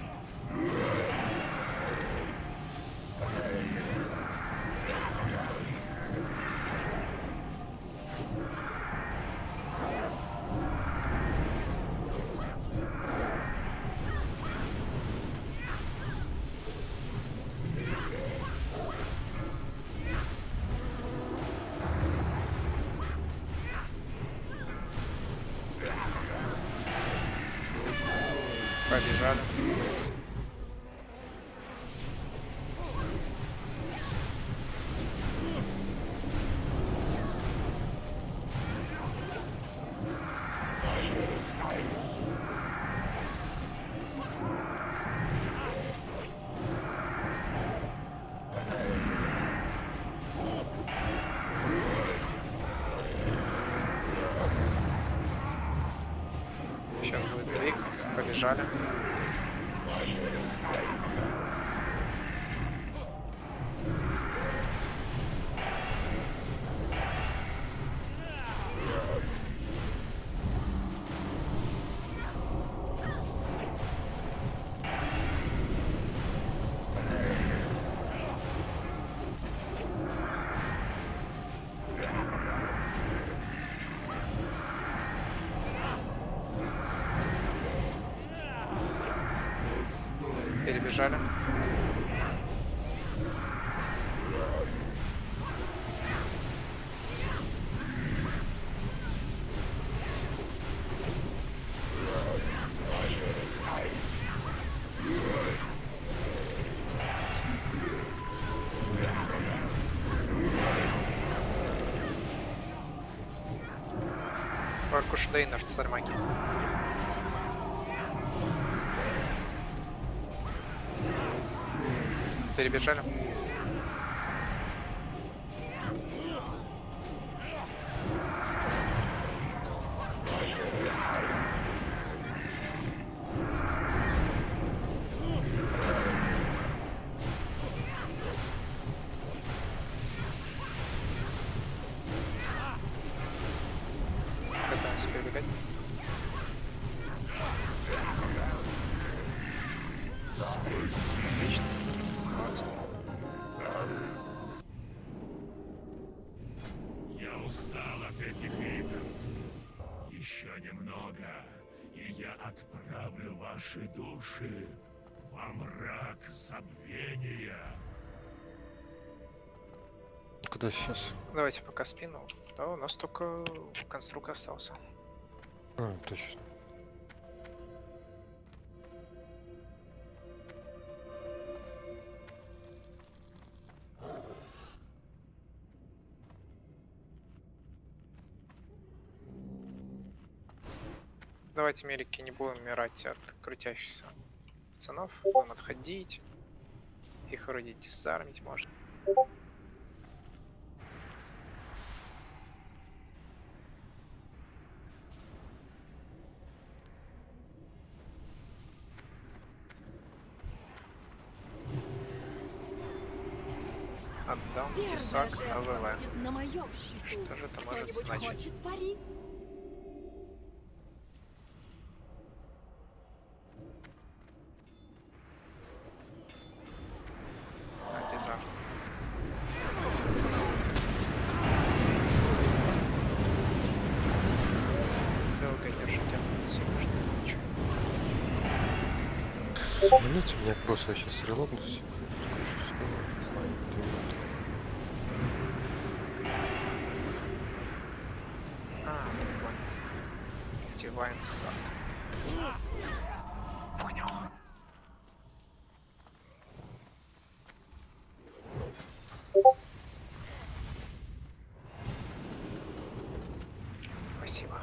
Побежали. Сейчас будет сдвиг. Побежали. Перебежали. Варкуш Дейнер, царь магии. Перебежали. Пытаемся перебегать. Отлично. Молодцы. Я устал от этих игр. Еще немного, и я отправлю ваши души во мрак забвения. Куда сейчас? Давайте пока спину. Да, у нас только конструктор остался. А, точно. Давайте, мелики, не будем умирать от крутящихся пацанов. Будем отходить. Их вроде дисармить можно. Отдам тесак АВВ. На моем счету. Что же это может Кто-нибудь значить? хочет пари? Обязан. Долго держите, а то сильно что ничего. Минуте, меня к боссу сейчас релогнусь. А, понял. Divine Sun. Понял. Спасибо.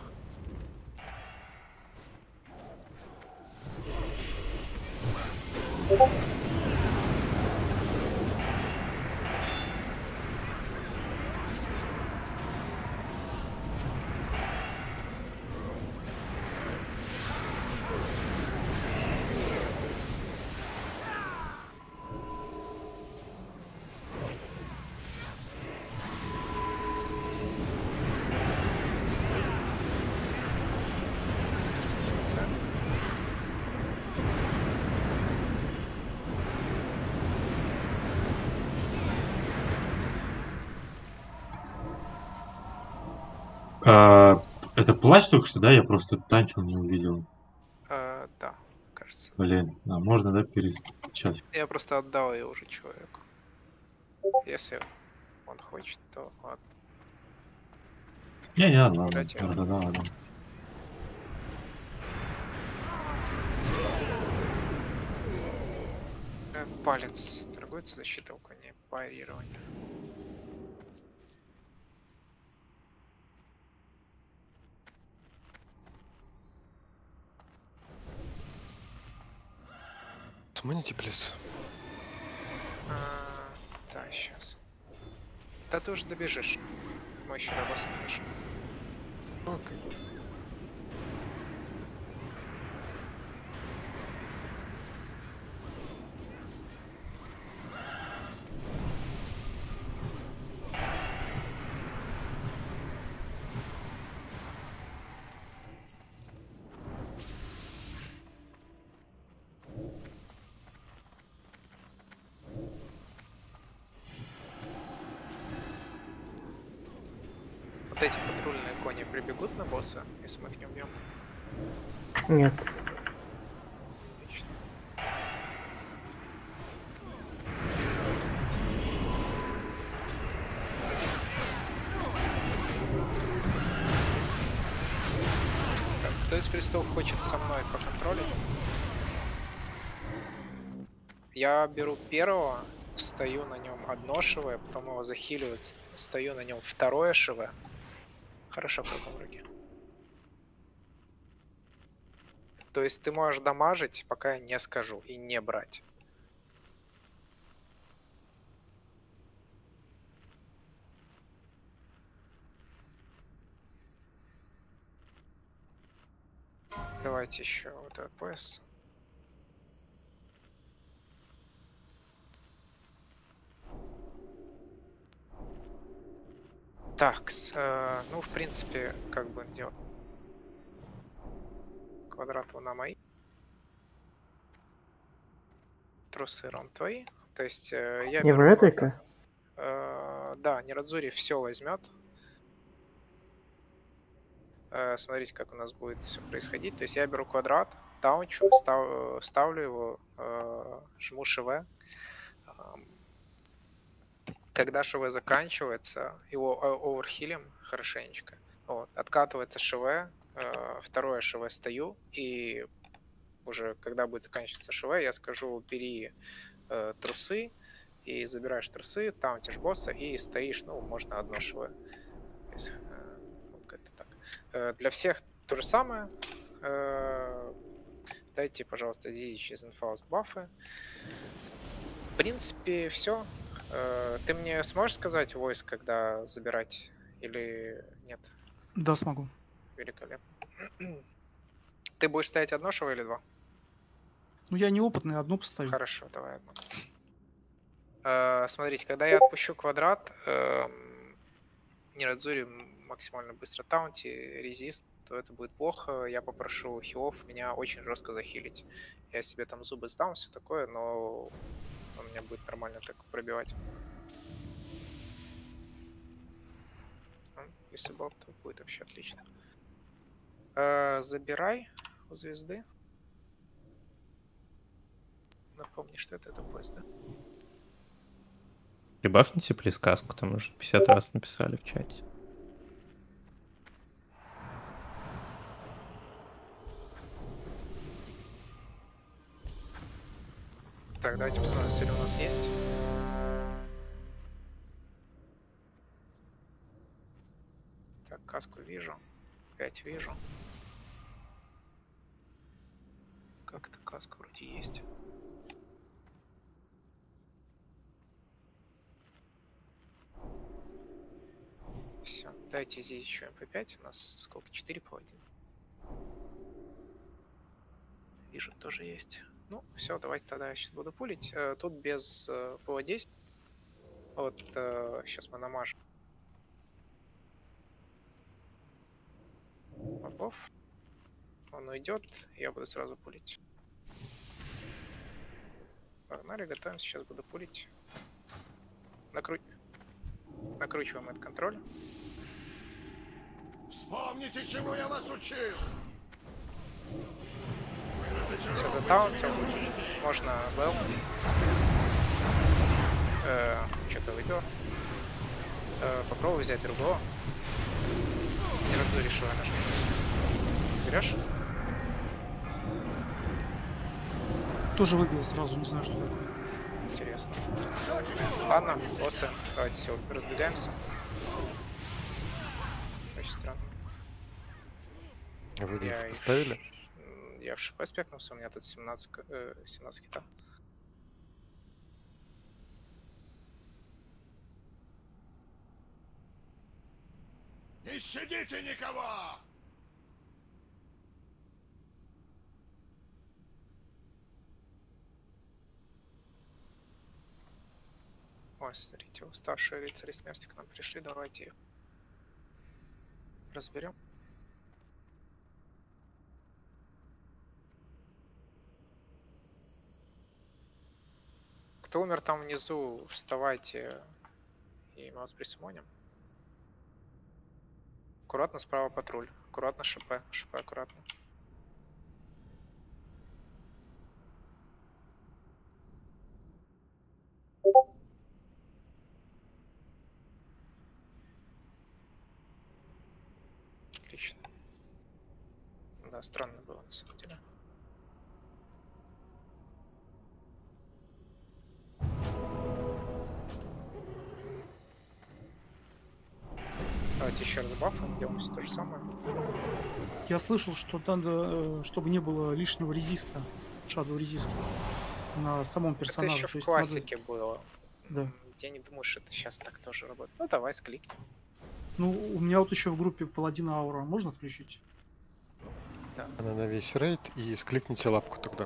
А, это плащ только что, да? Я просто танчил, не увидел. Э, да, кажется. Блин, а можно, да, перескачать? Я просто отдал ее уже человеку. Если он хочет, то ладно. Не, не надо, ладно. Оставлять её. Да, да, да, ладно. Э, Палец торгуется защита у коней, парирование. Сманите, плиз. А, да, сейчас. Да ты уже добежишь. Мы еще до босса не дошли. Окей. Вот эти патрульные кони прибегут на босса, если мы их не убьем. Нет. Отлично. Так, кто из крестов хочет со мной поконтролить? Я беру первого, стою на нем одно ШВ, потом его захиливают, с- стою на нем второе ШВ. Хорошо, в каком руке? То есть ты можешь дамажить, пока я не скажу, и не брать. Давайте еще вот этот пояс. Так, ну в принципе, как бы делать. Квадрат на мои. Трусы ром твои. То есть э, я Не в беру, этой-ка? э, да, Нерадзури все возьмет. Э, смотрите, как у нас будет все происходить. То есть я беру квадрат, таунчу, став, ставлю его, э, жму ШВ. Когда ШВ заканчивается, его оверхилим хорошенечко. Вот, откатывается ШВ, э, второе ШВ стою, и уже когда будет заканчиваться ШВ, я скажу, бери э, трусы, и забираешь трусы, таунтишь босса, и стоишь, ну, можно одно ШВ. Если, э, вот как-то так. Э, для всех то же самое. Э, дайте, пожалуйста, Дизи через инфауст бафы. В принципе, все. Ты мне сможешь сказать войс, когда забирать, или нет? Да, смогу. Великолепно. Ты будешь ставить одно шоу или два? Ну, я неопытный, одну поставлю. Хорошо, давай одну. Э, смотрите, когда я отпущу квадрат, э, Нерадзури максимально быстро таунти, резист, то это будет плохо. Я попрошу хилов меня очень жестко захилить. Я себе там зубы сдам, все такое, но он меня будет нормально так пробивать. Если боб, то будет вообще отлично. Э, забирай у звезды. Напомни, что это, это поезд, да? Прибавьте плиз каску, там уже пятьдесят раз написали в чате. Так, давайте посмотрим, если у нас есть. Так, каску вижу. пять вижу. Как-то каска вроде есть. Все, дайте здесь еще эм пэ пять. У нас сколько? четыре паладина. Вижу, тоже есть. Ну, все, давайте тогда я сейчас буду пулить. Э, тут без э, ПВ десять. Вот, э, сейчас мы намажем. Мобов. Он уйдет, я буду сразу пулить. Погнали, готовимся, сейчас буду пулить. Накру... Накручиваем этот контроль. Вспомните, чему я вас учил. Все затаунтил. Можно Белл. Э, Что-то выпил. Э, попробуй взять другого. Нерадзу решила нажать. Берешь? Тоже выбил сразу, не знаю, что такое. Интересно. Ладно, боссы. Давайте все, разбегаемся. Очень странно. Вы Я деф и поставили? ш- Я в шип аспектнулся, у меня тут семнадцать, к- э, семнадцать кита. Не щадите никого! Ой, смотрите, уставшие рыцари смерти к нам пришли, давайте их разберем. Кто умер там внизу, вставайте, и мы вас присумоним. Аккуратно справа патруль, аккуратно ШП, ШП аккуратно. Отлично. Да, странно было на самом деле. Давайте еще раз бафом, делаем все то же самое. Я слышал, что надо, э, чтобы не было лишнего резиста, шадоу резиста на самом Это персонаже. еще в То есть классике было. Да. М, Я не думаю, что это сейчас так тоже работает. Ну давай скликнем. Ну, у меня вот еще в группе паладина аура можно включить? Да. Она на весь рейд и скликните лапку тогда.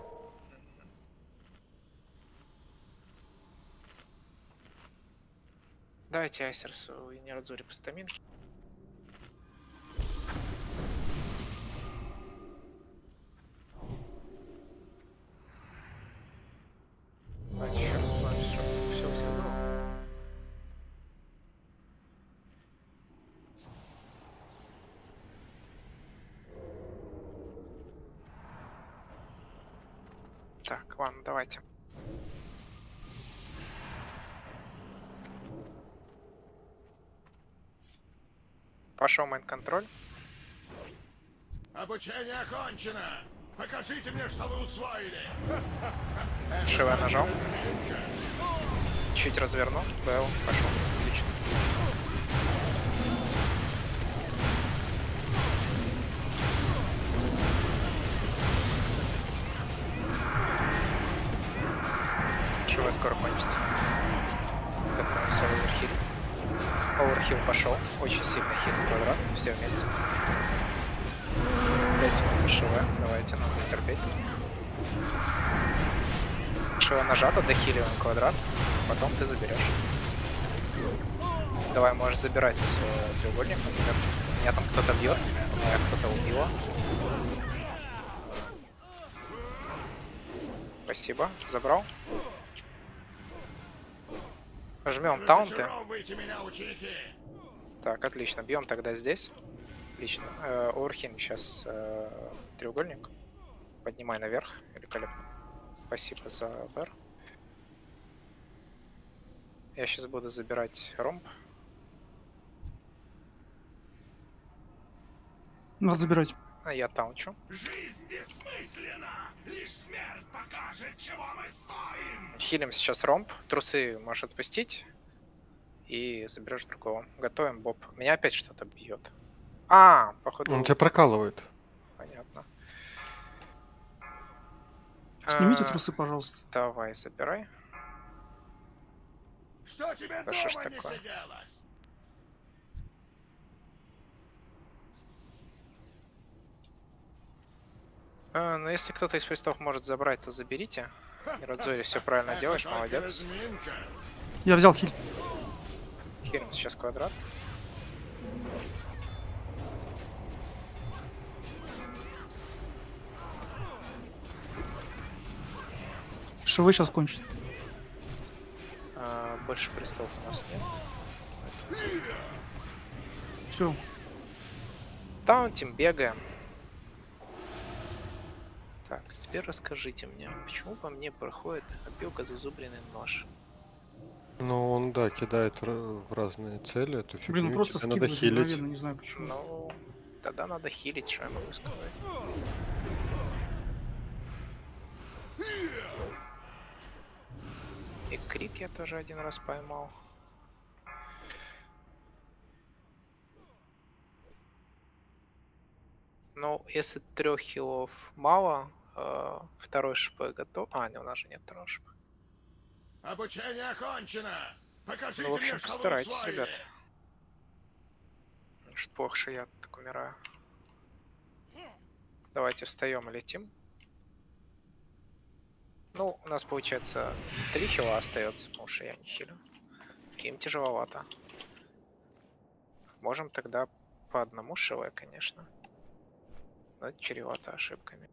Давайте Айсерсу и Нерадзури по стаминке. Давайте еще раз плавим, чтобы все взглянуло. Так, ладно, давайте. Пошел мейн-контроль. Обучение окончено! Покажите мне, что вы усвоили! Шива нажал. Чуть развернул. Бэл, пошел. Отлично. Шива скоро кончится. Готовимся оверхилить. Оверхилл пошел. Очень сильно хил квадрат. Все вместе. пять секунд Шива. Давайте, надо терпеть. Шива нажата, дохиливаем квадрат. Потом ты заберешь. Давай, можешь забирать э, треугольник. Например, меня там кто-то бьет. Меня кто-то убило. Спасибо. Забрал. Жмем таунты. Так, отлично. Бьем тогда здесь. Отлично. Э, Оверхим сейчас э, треугольник. Поднимай наверх. Великолепно. Спасибо за бэр. Я сейчас буду забирать ромб. Надо забирать. А я таунчу. Жизнь бессмысленна! Лишь смерть покажет, чего мы стоим! Хилим сейчас ромб. Трусы можешь отпустить. И заберешь другого. Готовим боб. Меня опять что-то бьет. А, походу... Он тебя прокалывает. Понятно. Снимите А, трусы, пожалуйста. Давай, забирай. Что тебе Да что ж дома не такое? сиделось? А, ну если кто-то из пристов может забрать, то заберите. Радзори, все правильно делаешь, молодец. Я взял хиль. Хилим сейчас квадрат. Шивы сейчас кончат. А, больше пристов у нас нет. Все. Таунтим, бегаем. Так, теперь расскажите мне, почему по мне проходит опилка зазубренный нож? Ну, он, да, кидает р- в разные цели эту фигню, Блин, ну просто тебе надо скидывает хилить. мгновенно, не знаю почему. Ну, тогда надо хилить, что я могу сказать. И крик я тоже один раз поймал. Ну, если трех хилов мало, э, второй ШП готов. А, не, у нас же нет второго ШП. Обучение окончено! Покажите Ну, в общем, мне, что вы постарайтесь, усвоили. ребят. Что плохо, что я так умираю. Давайте встаем и летим. Ну, у нас получается три хила остается, потому что я не хилю. Им тяжеловато. Можем тогда по одному шиве, конечно. Но это чревато ошибками.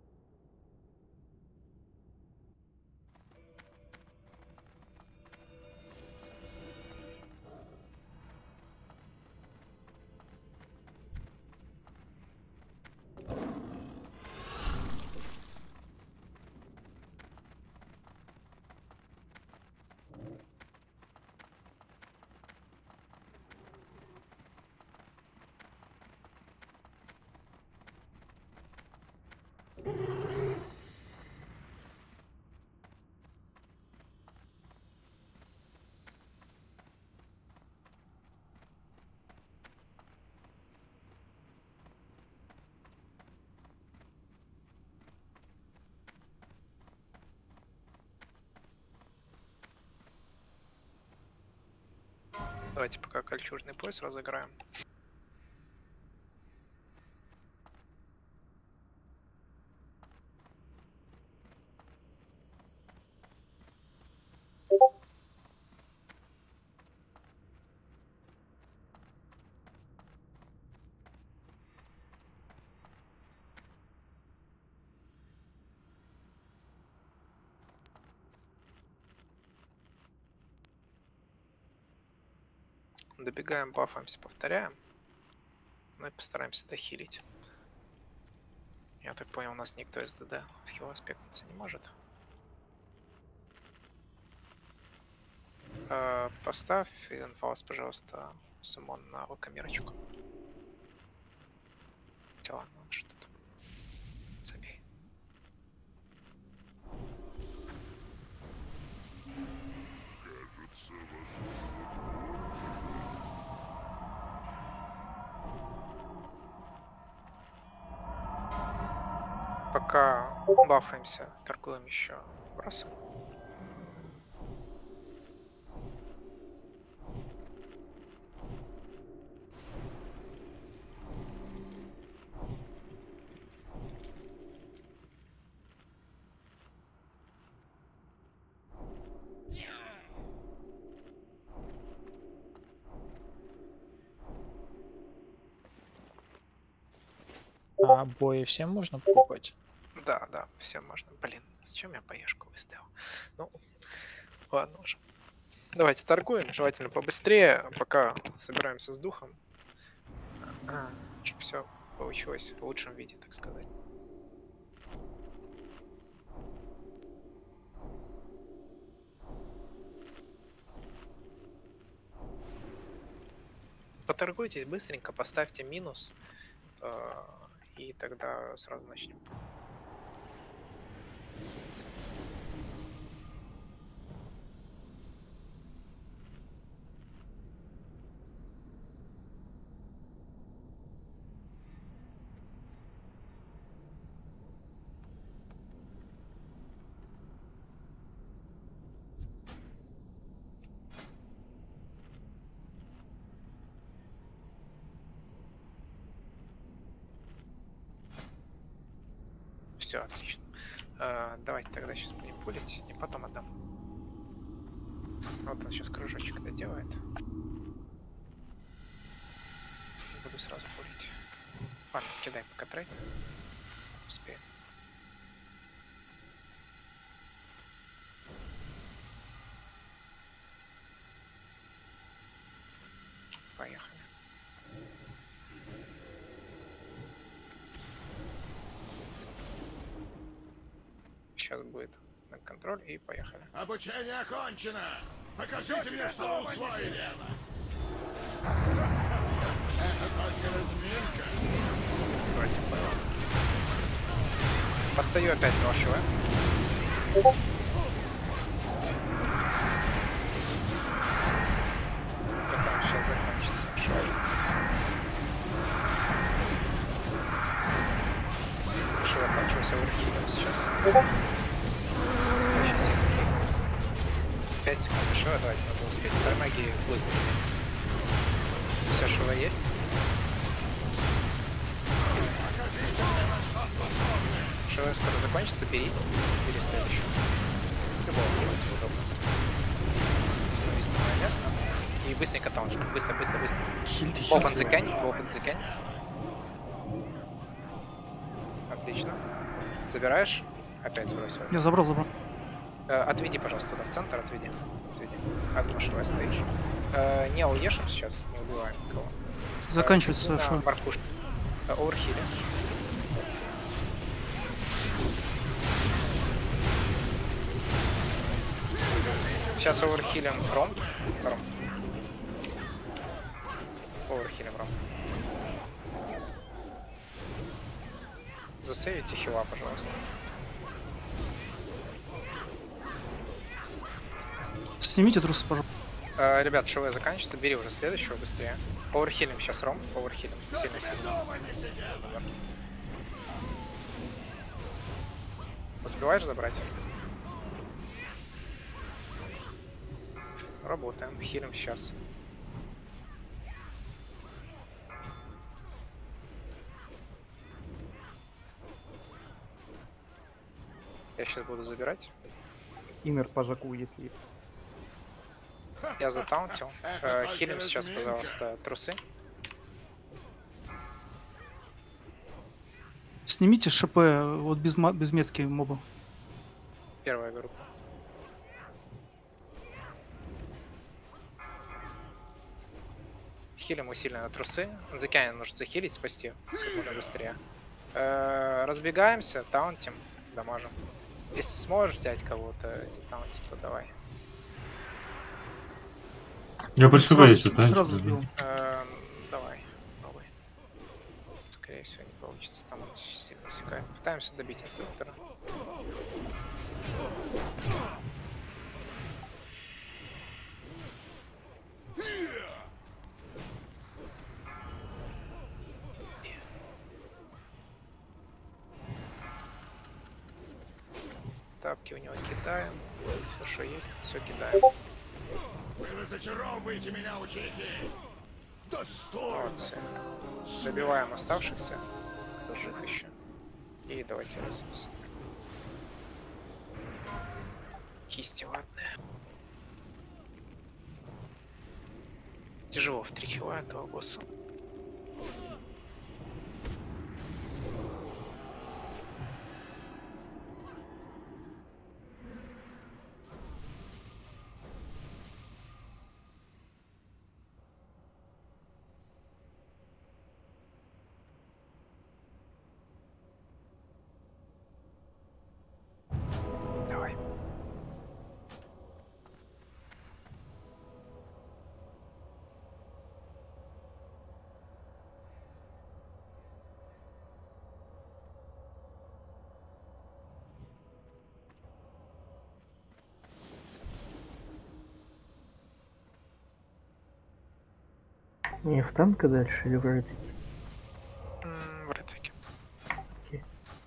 Давайте пока кольчужный пояс разыграем. Добегаем, бафаемся, повторяем. Ну и постараемся дохилить. Я так понял, у нас никто из ДД в хил аспектиться не может. Э, поставь инфаус, пожалуйста, суммон на окамирочку. Хотя ладно, что тут. Забей. Пока бафаемся, торгуем еще бросом. А обои всем можно покупать? Да, да, всем можно. Блин, зачем я поешку выставил? Ну, ладно уже. Давайте торгуем, желательно побыстрее, пока собираемся с духом. А, чтобы все получилось в лучшем виде, так сказать. Поторгуйтесь быстренько, поставьте минус, э, и тогда сразу начнем. Все, отлично. Э, давайте тогда сейчас будем пулить, и потом отдам. Вот он сейчас кружочек доделает. Буду сразу пулить. Ладно, кидай пока трейд. Успеем. Поехали. Сейчас будет на контроль и поехали. Обучение окончено! Покажите мне, что вы усвоили! Это только разминка. Давайте поем. Постою опять ношевая. Это сейчас закончится. Шоу. Шоу кончился оверхилем сейчас. Очень сильно хил. пять секунд шоу, давайте надо успеть. Царь магии будет. Все шоу есть. Шоу скоро закончится, бери. Бери следующую. Любого хватит удобно. Остановись на мое место. И быстренько таунж. Быстро, быстро, быстро. Open the can, open the can. Отлично. Забираешь? Опять сбросил. Я забрал, забрал. Э, отведи, пожалуйста, туда в центр, отведи. Отведи. Отмашивай стейдж. Э, не уешим сейчас, не убиваем никого. Заканчивается э, шоу. Баркуш. Э, оверхиле. Сейчас оверхилем ром. Ром. Оверхилем ром. Засейвите хила, пожалуйста. Снимите трусы, пожалуйста. Э, ребят, шоу заканчивается, бери уже следующего быстрее. Оверхилем сейчас ром. Оверхилем. Сильно-сильно. Успеваешь забрать? Работаем, хилим сейчас. Я сейчас буду забирать. Имер по Жаку, если... Я затаунтил. Э, хилим сейчас, пожалуйста, трусы. Снимите ШП вот без, ма- без метки моба. Первая группа. Хилим усиленно трусы. Закянин нужно захилить, спасти как можно быстрее. Э, разбегаемся, таунтим, дамажим. Если сможешь взять кого-то затаунтить, то давай. Я больше боюсь, это. Сразу сбил. Э, давай, пробуй. Скорее всего не получится, там он сильно усекает. Пытаемся добить инструктора. Тапки у него кидаем. Все, что есть, все кидаем. Вы разочаровываете меня, ученики! Достойно! Молодцы. Добиваем оставшихся, кто жив еще. И давайте ресурсы. Кисти ладные. Тяжело в три хила этого босса. Давай. Не в танка дальше или в ретике? М, В ретвике. Окей.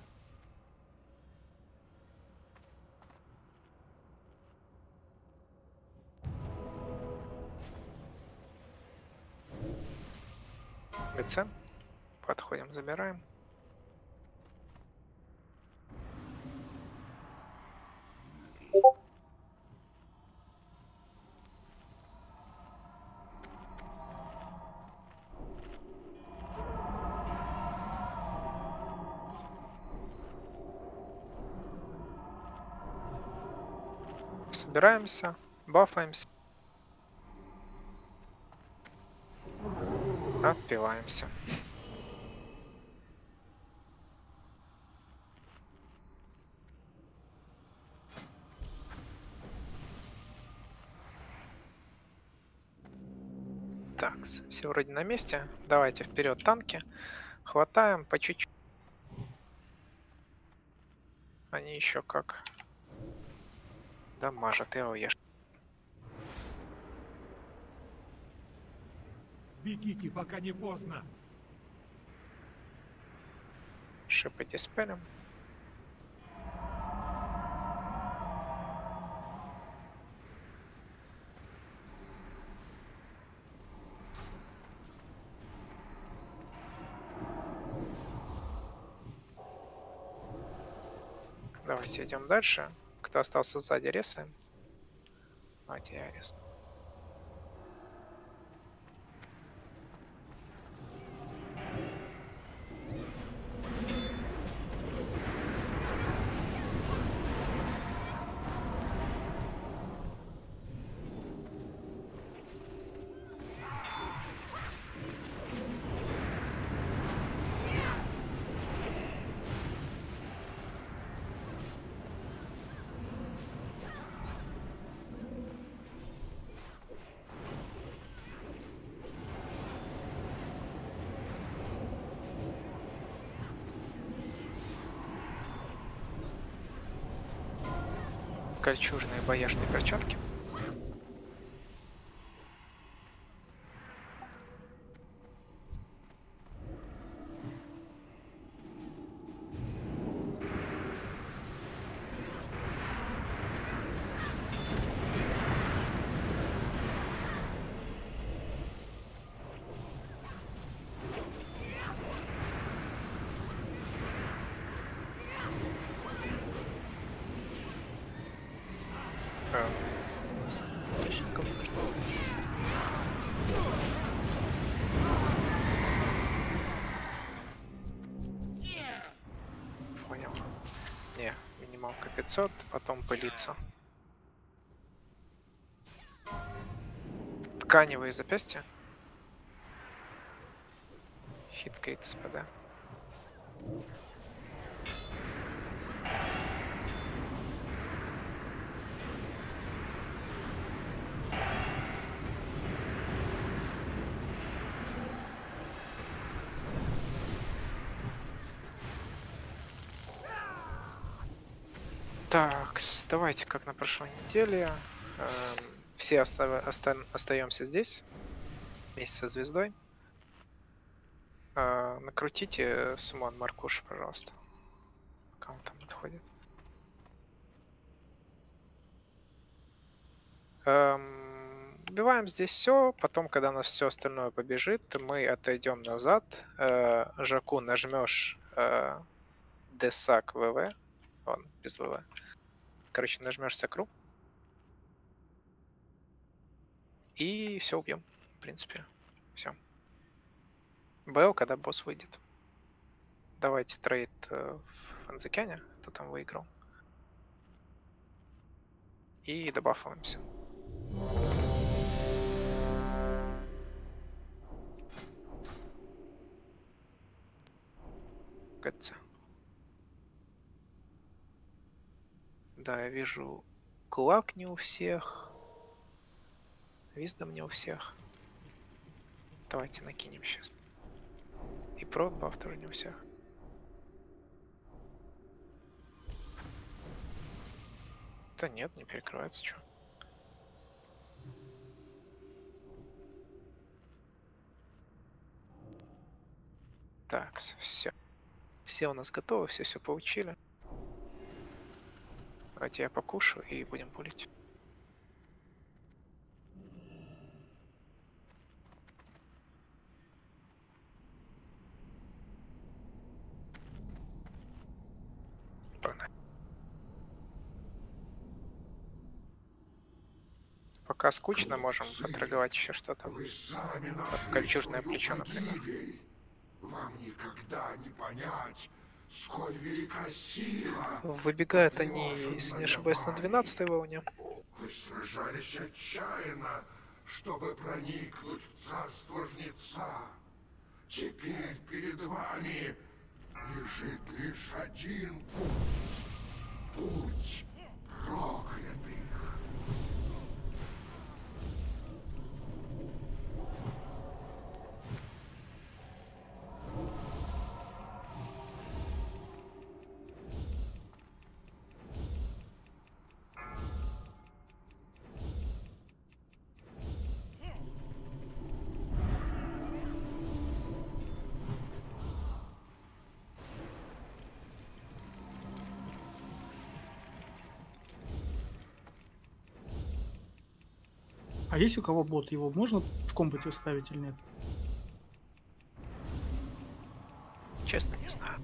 ГЦ. Подходим, забираем. Собираемся, бафаемся. Отпиваемся. Так, все вроде на месте. Давайте вперед танки. Хватаем по чуть-чуть. Они еще как дамажат, я уешь. Бегите, пока не поздно. Шипы диспелем. Давайте идем дальше. Кто остался сзади, ресаем. Давайте я ресну. Кольчужные бояжные перчатки. Понял. Не, минималка пятьсот, потом пылиться. Тканевые запястья. Хиткрит СПД. Так, давайте как на прошлой неделе. Эм, все остав... оста... остаемся здесь вместе со звездой. Э, накрутите суммон Маркуш, пожалуйста. Пока он там отходит. Эм, убиваем здесь все. Потом, когда у нас все остальное побежит, мы отойдем назад. Э, Жаку нажмешь э, Десак ВВ. Он без ВВ. Короче, нажмешь сакру. И все убьем. В принципе. Все. БЛ, когда босс выйдет. Давайте трейд э, в Анзакяне, кто там выиграл. И добафаемся. Годится. Да, я вижу, кулак не у всех. Виздом не у всех. Давайте накинем сейчас. И прот баф тоже не у всех. Да нет, не перекрывается, что. Так, все. Все у нас готовы, все все получили. Давайте я покушаю и будем пулить. Погнали. Пока скучно, можем поторговать еще что-то. Кольчужное плечо, например. Вам никогда не понять, сколь велика сила. Выбегают они, если не ошибаюсь, на двенадцатой волне. Вы сражались отчаянно, чтобы проникнуть в царство жнеца. Теперь перед вами лежит лишь один путь. Путь проклятых. А есть у кого бот? Его можно в комбате ставить или нет? Честно, не знаю.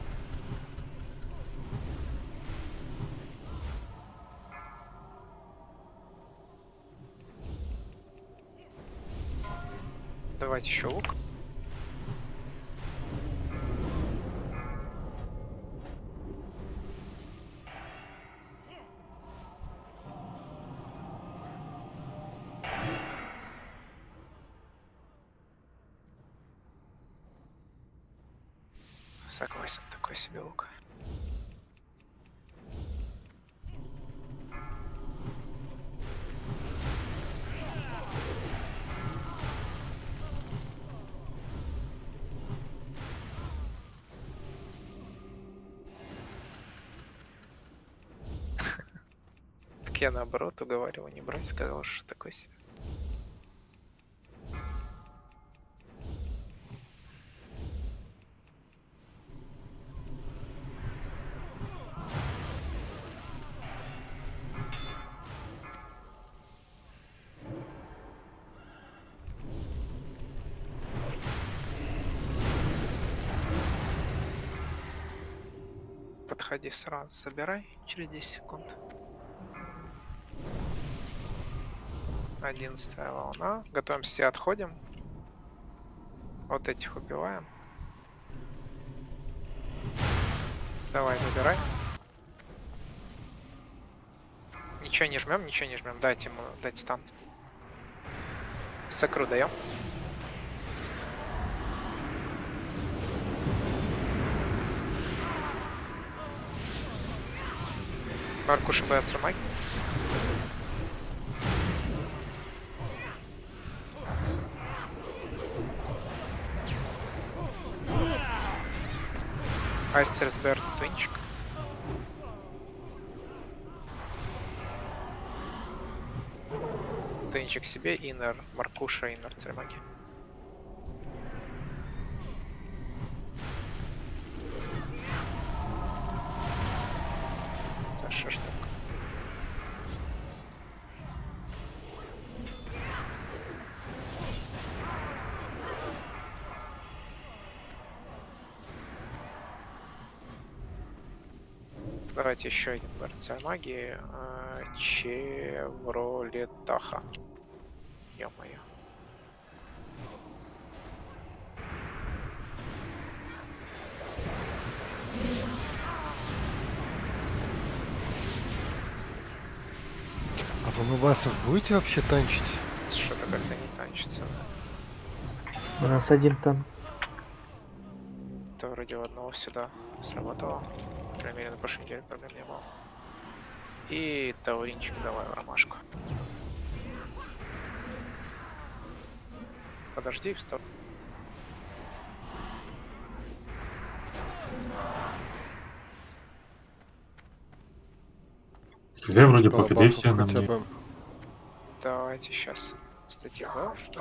Давайте еще лук. Согласен, такой себе лук. Так я наоборот уговаривал не брать, сказал, что такой себе. Подходи сразу, собирай через десять секунд. Одиннадцатая волна. Готовимся, все отходим. Вот этих убиваем. Давай, забирай. Ничего не жмем, ничего не жмем. Дайте ему дать стан. Сакру даем. Маркуша боятся маги. Астерс Берт Твинчик. Твинчик себе, Иннер, Маркуша, Иннер, Церемаги. Да что ж так? Давайте еще один борца магии. Чевролетаха. Ё-моё. А вы мубасов будете вообще танчить? Что-то как-то не танчится. У нас один танк. Это вроде у одного сюда сработало. По крайней мере, на прошлой неделе проблем не было. И тауринчик давай в ромашку. Подожди, встал. Я вроде По покидай бафу все на хотя мне. бы. Давайте сейчас статью.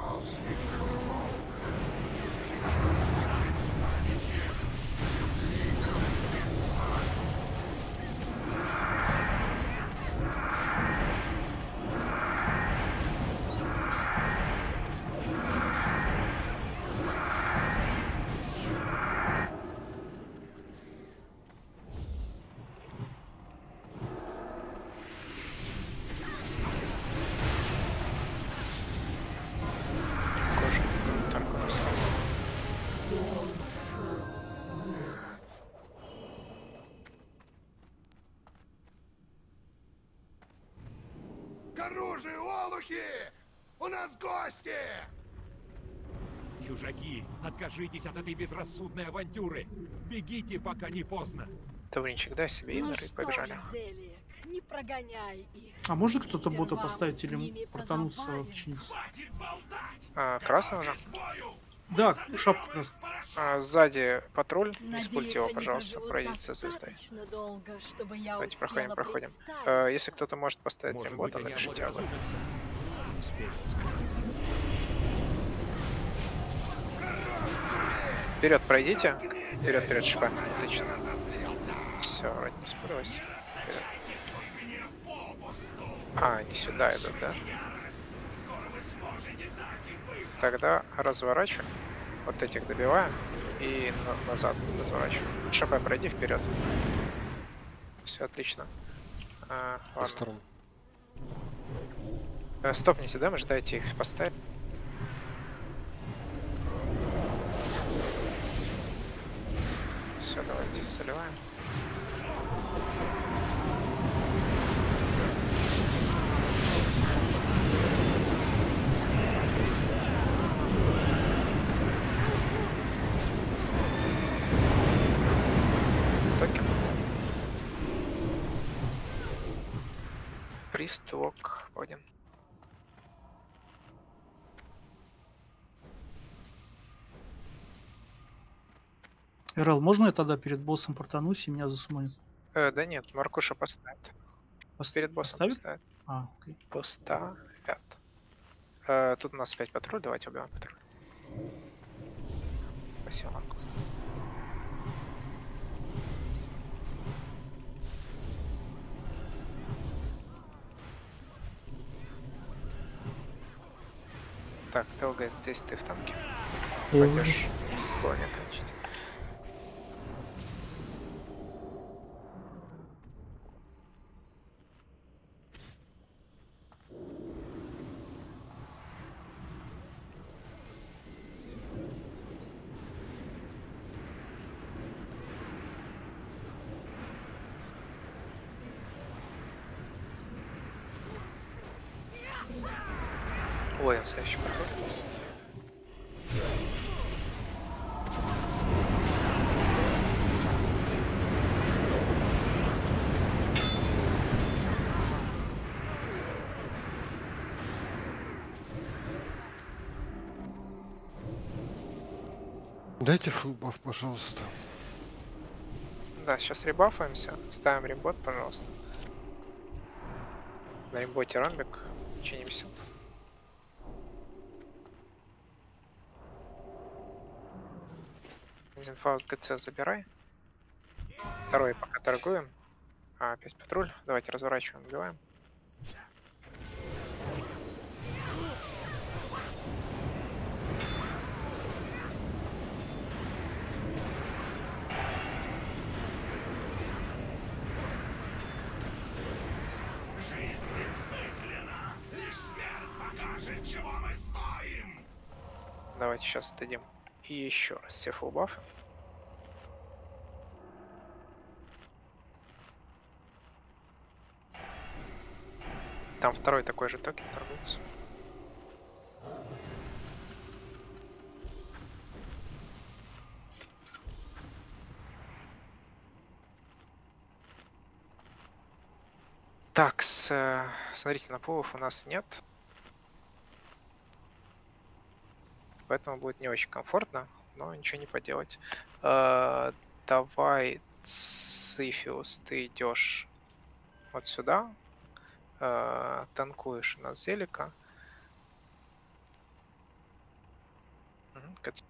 К оружию, олухи! У нас гости! Чужаки, откажитесь от этой безрассудной авантюры. Бегите, пока не поздно. Тауринчик, дай себе Иннер и побежали. Не прогоняй их. А может кто-то бота поставить или портануться в чинец? А, красный уже? Да, шапку красный. А, сзади патруль. Надеюсь, Используйте его, они пожалуйста, проживут пройдите со звездой. достаточно долго, чтобы я Давайте успела проходим, проходим. представить. А, если кто-то может поставить Может быть, рембота, они напишите об этом. облагоразумятся. Успеют скрыться. Вперед пройдите. Вперед, вперед, шипа. Отлично. Все, вроде не спорилось. Вперед. А, они сюда идут, да? Тогда разворачиваем. Вот этих добиваем. И на назад разворачиваем. ШП, пройди вперед. Все отлично. А, ладно. Э, стопните, да? Мы ждайте их поставить. Все, давайте заливаем. Токен. Прист, лок, один. РЛ, можно я тогда перед боссом портанусь и меня засумонит? Э, да нет, Маркуша поставит. Пос- Перед боссом поставит? поставит. А, окей. Поставят. Э, тут у нас пять патруль, давайте убиваем патруль. Спасибо, Марку. Так, ТЛГ, здесь ты в танке. Я Пойдешь броня танчить. Ловим следующий патруль. Дайте фулбаф, пожалуйста. Да, сейчас ребафаемся. Ставим рембот, пожалуйста. На ремботе ромбик. Чинимся. Один фауст ГЦ забирай. Второй пока торгуем. А, опять патруль. Давайте разворачиваем, убиваем. Жизнь бессмысленна. Лишь смерть покажет, чего мы стоим. Давайте сейчас дадим и еще раз все фулбафы. Там второй такой же токен торгуется. Так, с, э, смотрите, на пулов у нас нет. Поэтому будет не очень комфортно, но ничего не поделать. Э, давай, Цифиус, ты идешь вот сюда. Э, танкуешь у нас Зелика. Мгм, кат-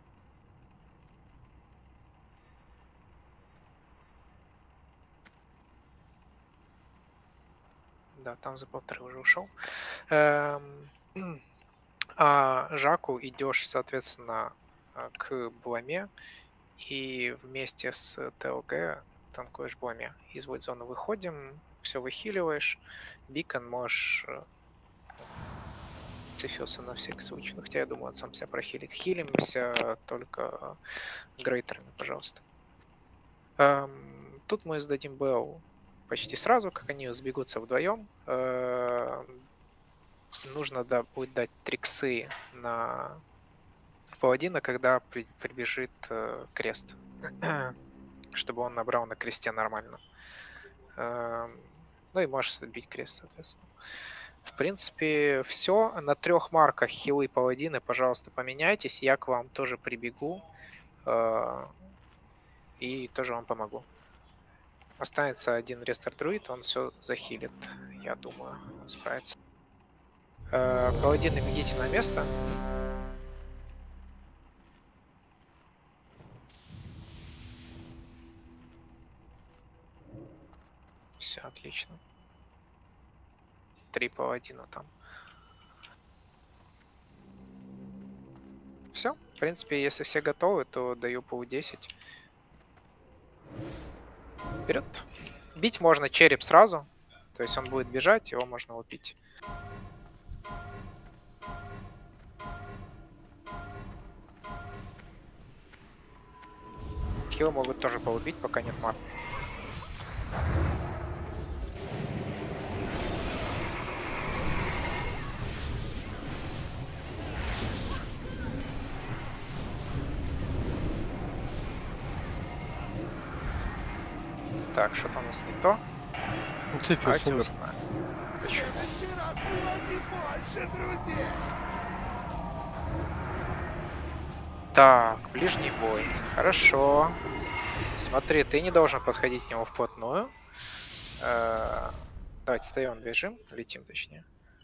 Да, там за полторы уже ушел. Эм, А Жаку идешь, соответственно, э, к Бламе и вместе с ТЛГ танкуешь Бламе. Из зоны выходим, все выхиливаешь. Бикон можешь э, Цифиуса на всякий случай. Ну, хотя я думаю, он сам себя прохилит. Хилимся только грейтерами, пожалуйста. Эм, Тут мы сдадим БЛ почти сразу, как они сбегутся вдвоем. Эм, Нужно, да, будет дать триксы на паладина, когда при, прибежит э, крест, чтобы он набрал на кресте нормально. Эм, ну и можешь бить крест, соответственно. В принципе, все. На трех марках хилы паладины, пожалуйста, поменяйтесь. Я к вам тоже прибегу э, и тоже вам помогу. Останется один рестор друид, он все захилит, я думаю, он справится. Э, паладины, бегите на место. Все отлично. Три паладина там. Все, в принципе, если все готовы, то даю по десять. Вперед. Бить можно череп сразу. То есть он будет бежать, его можно лупить. Хил могут тоже полупить, пока нет марки. Так, что-то у нас не то. Цифрус Давайте умер. узнаем. Почему? Так, ближний бой. Хорошо. Смотри, ты не должен подходить к нему вплотную. Э, Давайте встаем, бежим. Летим, точнее.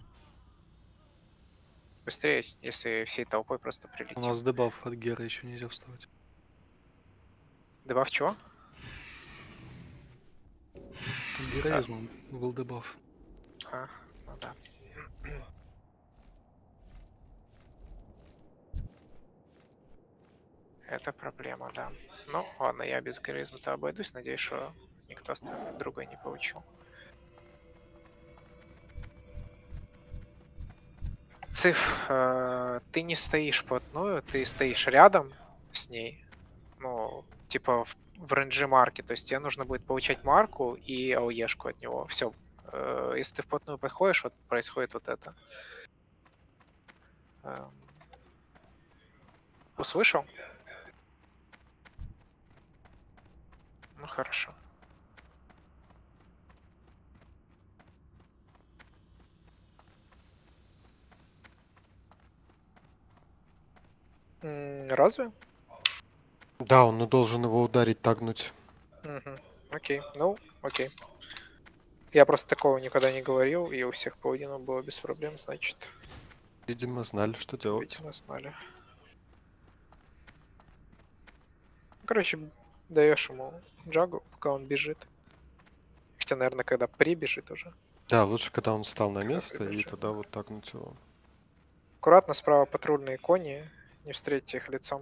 Быстрее, если всей толпой просто У прилетим. нас дебаф от Гера, еще нельзя вставать. Дебаф чего? От героизма был дебаф. А, ну да. Это проблема, да. Ну, ладно, я без героизма-то обойдусь. Надеюсь, что никто остальной другой не получил. Циф, э, ты не стоишь вплотную, ты стоишь рядом с ней. Ну, типа в, в рейнджи марки. То есть тебе нужно будет получать марку и АОЕшку от него. Все. Э, если ты вплотную подходишь, вот происходит вот это. Эм. Услышал? Ну хорошо. М, Разве? Да, он должен его ударить, тагнуть. Мгм. Окей, ну, окей. Я просто такого никогда не говорил, и у всех паладинов было без проблем, значит, Видимо, знали, что делать. видимо, знали. Короче, даешь ему джагу, пока он бежит. Хотя, наверное, когда прибежит уже. Да, лучше, когда он встал на место, и прибежит, тогда вот тагнуть его. Аккуратно справа патрульные кони, не встретите их лицом.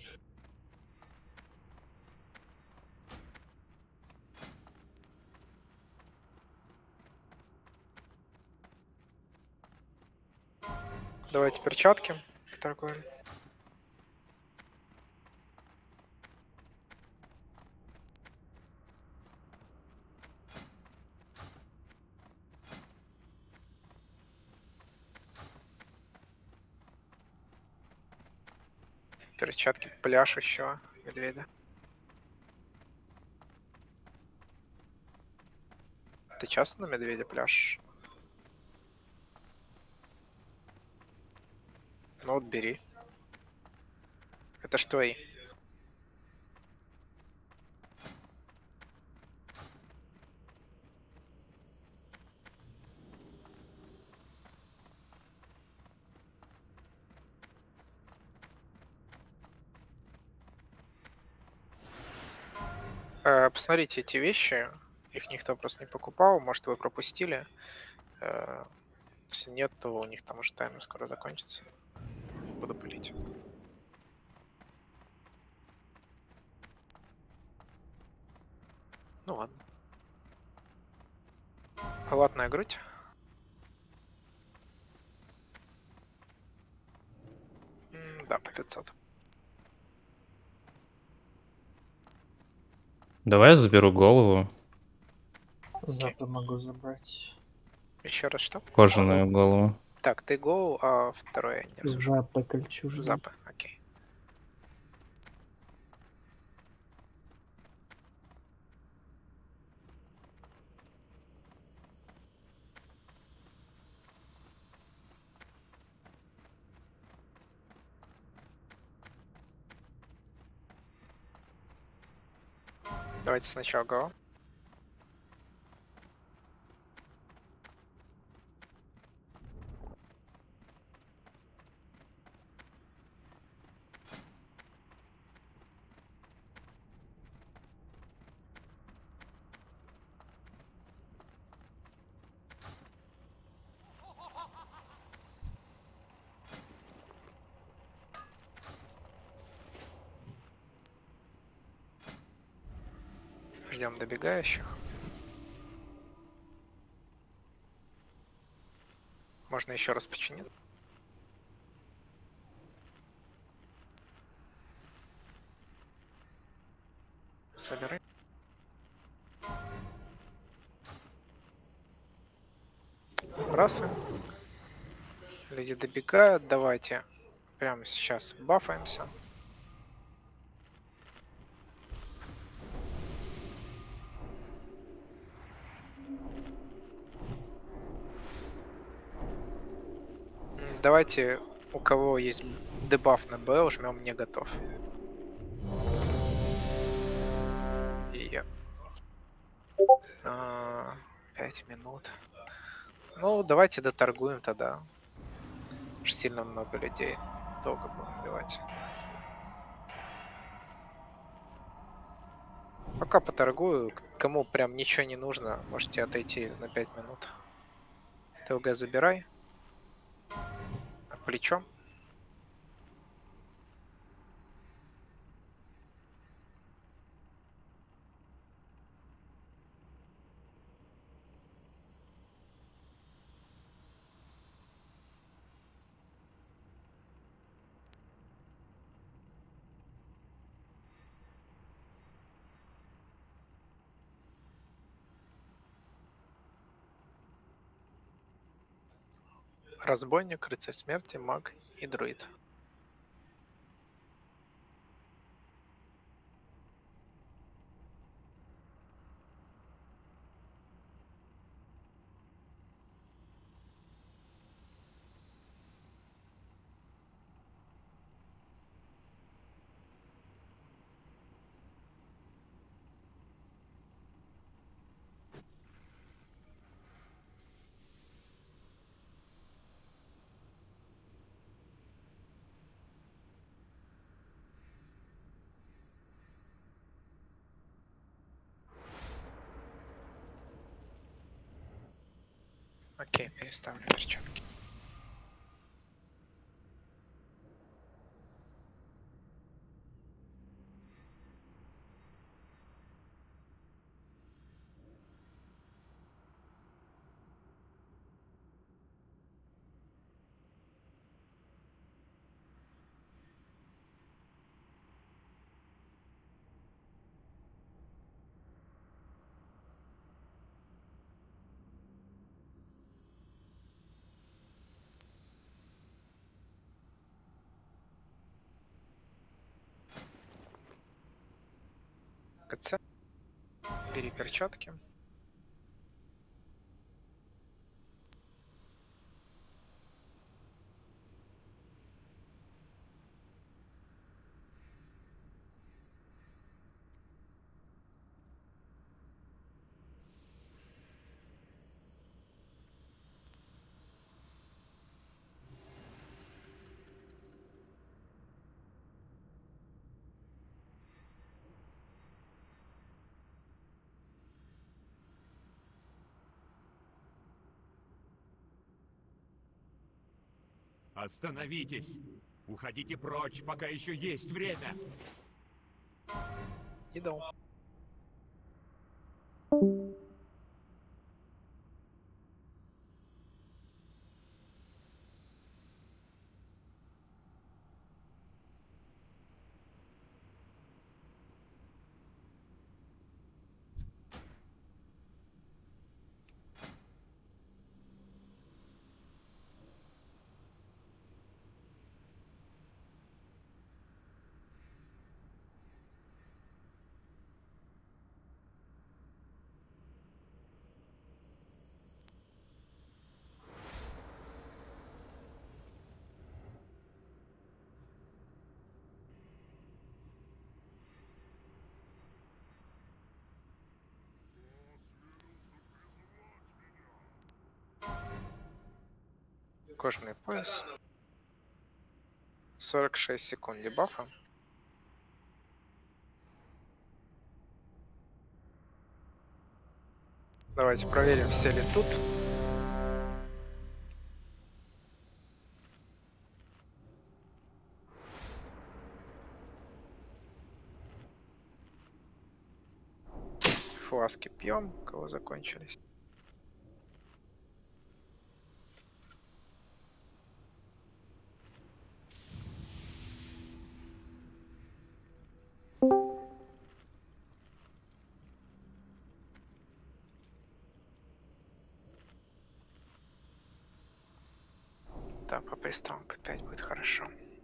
Давайте перчатки торгуем. Перчатки, пляж еще, медведя. Ты часто на медведя пляж? Ну вот бери. Это ж твои. Э, Посмотрите эти вещи. Их никто просто не покупал. Может, вы пропустили. Э, Если нет, то у них там уже таймер скоро закончится. Буду пылить. Ну ладно. Халатная грудь. М, Да, по пятьсот. Давай я заберу голову, Запы могу забрать. Еще раз что? кожаную голову. Так, ты гол, а второе я не расслышал. Запы кольчужные. Запы, окей. Давайте сначала го. Ждем добегающих. Можно еще раз починить. Собирай. Брасы. Люди добегают. Давайте прямо сейчас бафаемся. М, Давайте, у кого есть дебаф на Б, жмем не готов. И я. А, Пять минут. Ну, давайте доторгуем тогда. Уж сильно много людей. Долго будем убивать. Пока поторгую. К- Кому прям ничего не нужно, можете отойти на пять минут. ТЛГ забирай. Плечом. Разбойник, рыцарь смерти, маг и друид. Окей, переставлю перчатки. КЦ. Бери перчатки. Остановитесь! Уходите прочь, пока еще есть время! Иду. Кожаный пояс. сорок шесть секунд дебафа. Давайте проверим, все ли тут. Закваски пьем, у кого закончились. Да, по приставам пэ пять будет хорошо.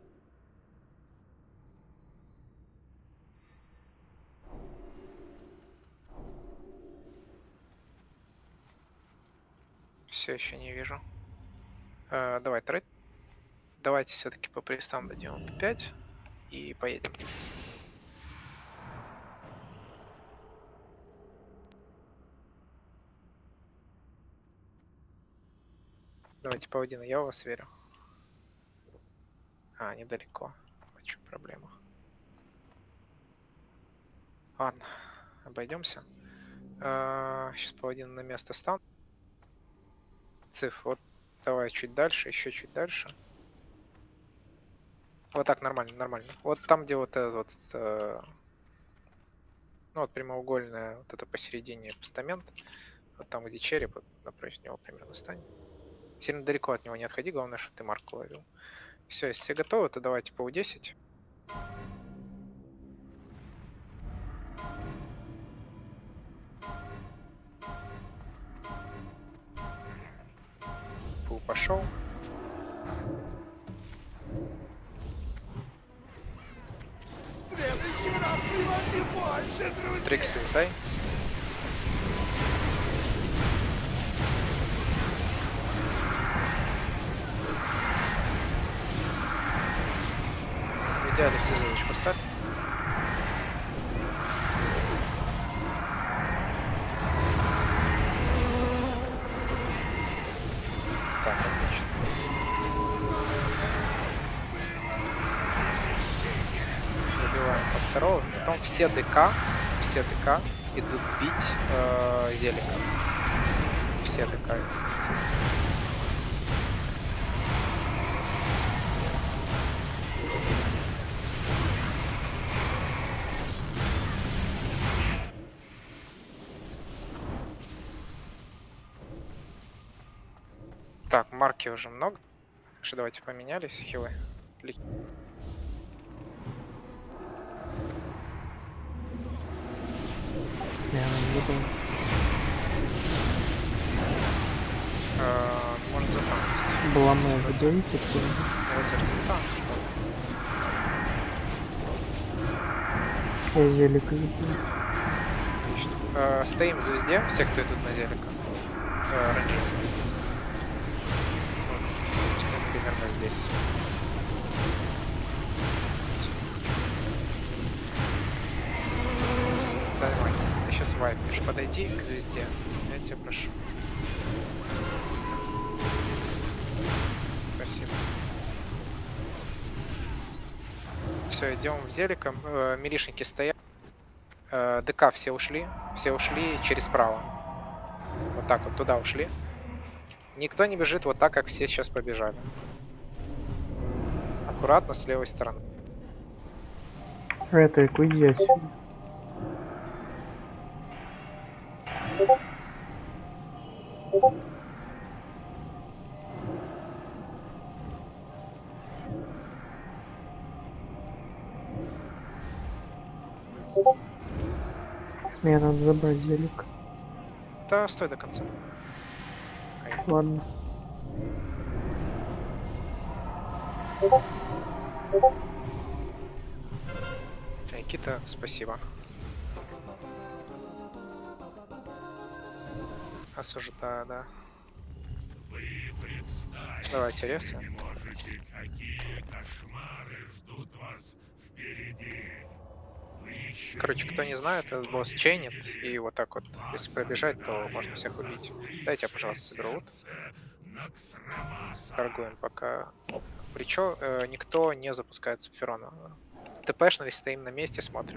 Все еще не вижу. Э, давай трейд. Давайте все-таки по приставам дадим пэ пять и поедем. Давайте, Паладина, я в вас верю. А, недалеко. В чем проблема? Ладно, обойдемся. А, сейчас Паладин на место стану. Циф, вот давай чуть дальше, еще чуть дальше. Вот так, нормально, нормально. Вот там, где вот этот вот, э, ну вот прямоугольная, вот это посередине постамент. Вот там, где череп, вот напротив него примерно стань. Сильно далеко от него не отходи, главное, чтобы ты марку ловил. Все, если все готовы, то давайте по у десять. Пул пошел. Трикс издай. В идеале все звездочку ставь. Так, отлично. Забиваем по второго. Потом все ДК, все ДК идут бить э, зелика. Все ДК идут. Так, марки уже много. Так что давайте поменялись, хилы. Ли- Э, Можно затанкить. Была моя видео, Давайте разатанким. я зелик забил. Отлично. Э, стоим в звезде, все, кто идут на зелика. Э, ранжи. Вот, стоим примерно здесь. Занимай. Ты сейчас вайпнешь. Подойди к звезде. Я тебя прошу. Спасибо. Все, идем в зеликом. Э, милишники стоят. Э, ДК все ушли. Все ушли через право. Вот так вот туда ушли. Никто не бежит вот так, как все сейчас побежали. Аккуратно с левой стороны. Ретрик, уйди отсюда. Мне надо забрать зелик. Да, стой до конца. Ладно. Никита, спасибо. Осуждаю, да. Вы представить Давайте резко. не можете, какие кошмары ждут вас впереди. Вы еще Короче, кто не знает, этот босс чейнит, и вот так вот, если пробежать, то можно всех убить. Дайте я, пожалуйста, соберу лут. Торгуем пока. Причем э, никто не запускает Сапфирона. ТПшнулись, стоим на месте, смотрим.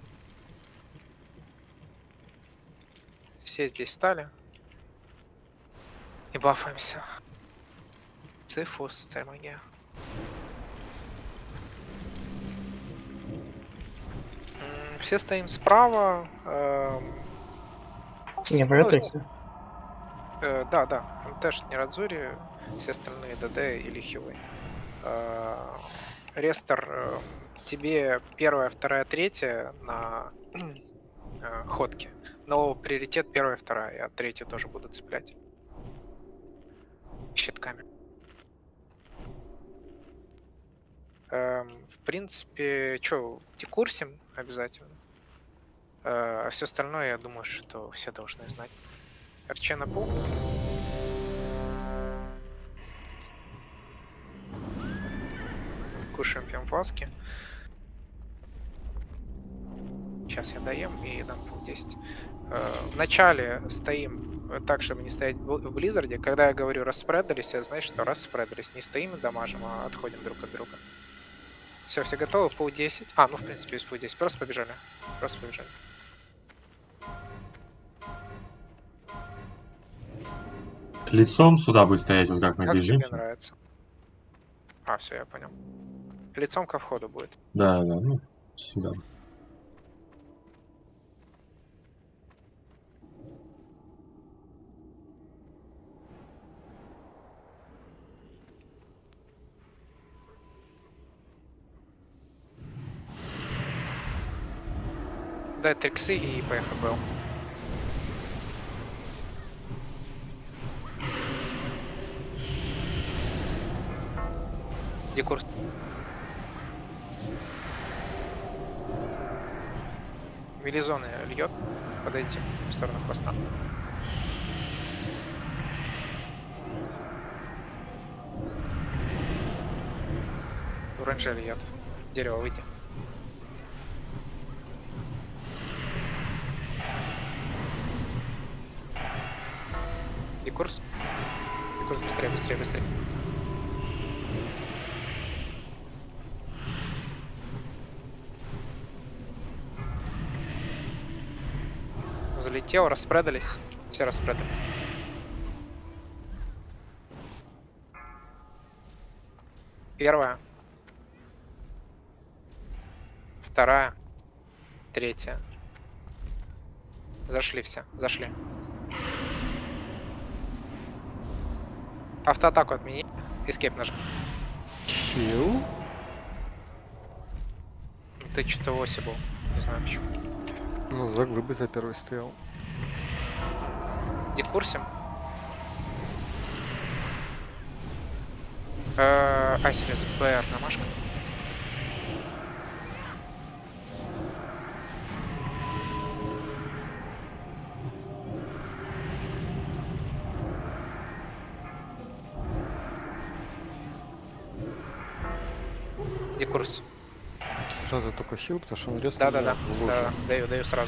Все здесь стали. бафаемся. Цифус, цель магия. М, Все стоим справа. эм, с- Не, в ну, ротейте. э, да, да. МТш не Радзури, все остальные ДД или Хилы. Э, Рестор, э, тебе первая, вторая, третья на э, ходке. Но приоритет первая, вторая, а третью тоже буду цеплять. Щитками. Эм, в принципе, что, декурсим обязательно. Э, а все остальное, я думаю, что все должны знать. Арчена Пул. Кушаем, пьем фласки. Сейчас я доем и дам пул десять. Э, в начале стоим так, чтобы не стоять в в Близзарде. Когда я говорю распредались, это значит, что распредались. Не стоим и дамажим, а отходим друг от друга. Все, все готовы? Пул десять. А, ну в принципе есть пул десять. Просто побежали. Просто побежали. Лицом сюда будет стоять, вот как мы Как бежим. тебе нравится? А, все, я понял. Лицом ко входу будет. Да, да, ну, сюда. Дай триксы и поехал был. Декурс. Мелизоны льет. Подойти в сторону хвоста. Оранжа льет. Дерево, выйди. И курс. И курс быстрее, быстрее, быстрее. Залетел, распредались. Все распредали. Первая. Вторая. Третья. Зашли все, зашли. Автоатаку отмени. Эскейп нажми. Хил? Ты что-то в оси был. Не знаю почему. Ну, за глыбы за первый стоял. Декурсим. Э, Айсерис БР намашка. Декурс. Сразу только хил, потому что он резко Да-да-да. в лужу. Да, даю, даю сразу.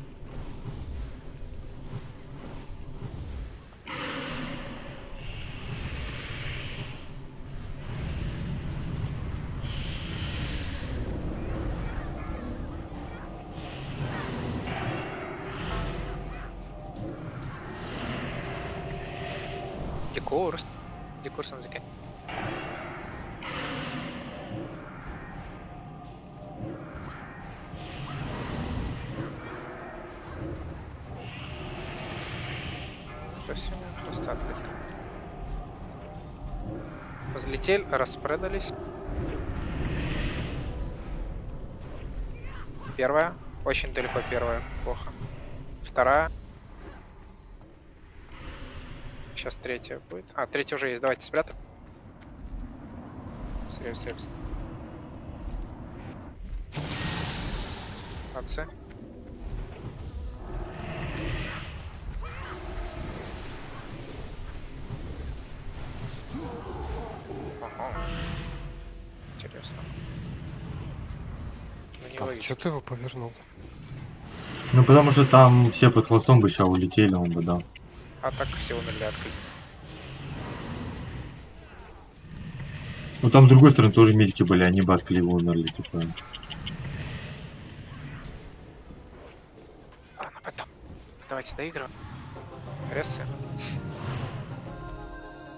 Декурс. Декурс на языке. Это все просто отлетает. Взлетели, распредались. Первая. Очень далеко первая. Плохо. Вторая. Сейчас третья будет. А, третья уже есть. Давайте спрятаем. Быстрее, быстрее, быстрее. Молодцы. Ага. Интересно. Ну не А, логично. что ты его повернул? Ну, потому что там все под хвостом бы сейчас улетели, он бы, да. А так все умерли от клика. Ну, там с другой стороны тоже медики были, они бы от клива умерли, типа. Ладно, потом. Давайте доигрываем. Рессы.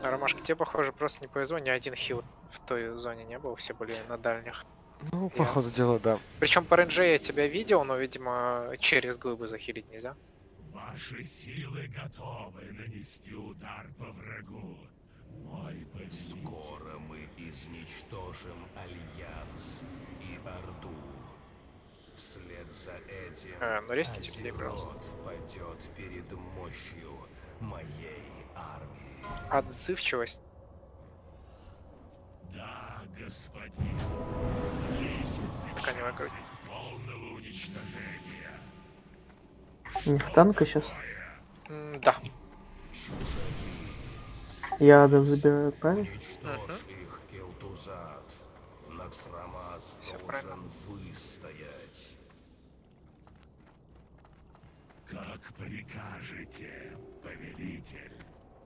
Ромашка, тебе, похоже, просто не повезло, ни один хил в той зоне не был, все были на дальних. Ну, Я- по ходу дела, да. Причем по рейнже я тебя видел, но, видимо, через глыбы захилить нельзя. Ваши силы готовы нанести удар по врагу. Мой повелитель. Скоро мы изничтожим Альянс и Орду. Вслед за этим Э, ну, ресните людей, пожалуйста. Азерот падет перед мощью моей армии. Отзывчивость. Да, господин. Лестница Тканевая грудь. полного уничтожения. Не в танка сейчас. М, да. Я Аден забираю, правильно? Уничтожь их, Келтузат. Наксрамас Всё должен правильно. выстоять. Как прикажете, повелитель.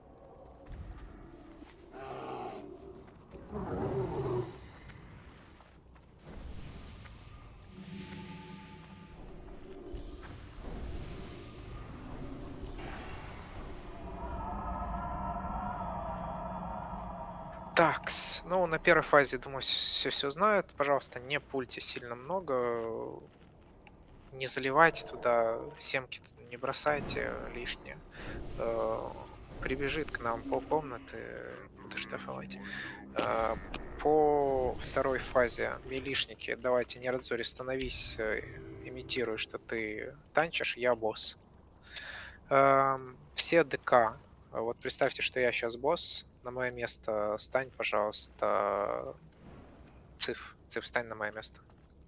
Такс, ну на первой фазе, думаю, все все знают. Пожалуйста, не пульте сильно много. Не заливайте туда семки, не бросайте лишнее. Э, Прибежит к нам полкомнаты, буду штрафовать. Э, По второй фазе милишники, давайте, не Радзори, становись, э, имитируй, что ты танчишь, я босс. Эм, Все ДК, вот представьте, что я сейчас босс. На мое место стань, пожалуйста, Циф. Циф, встань на мое место.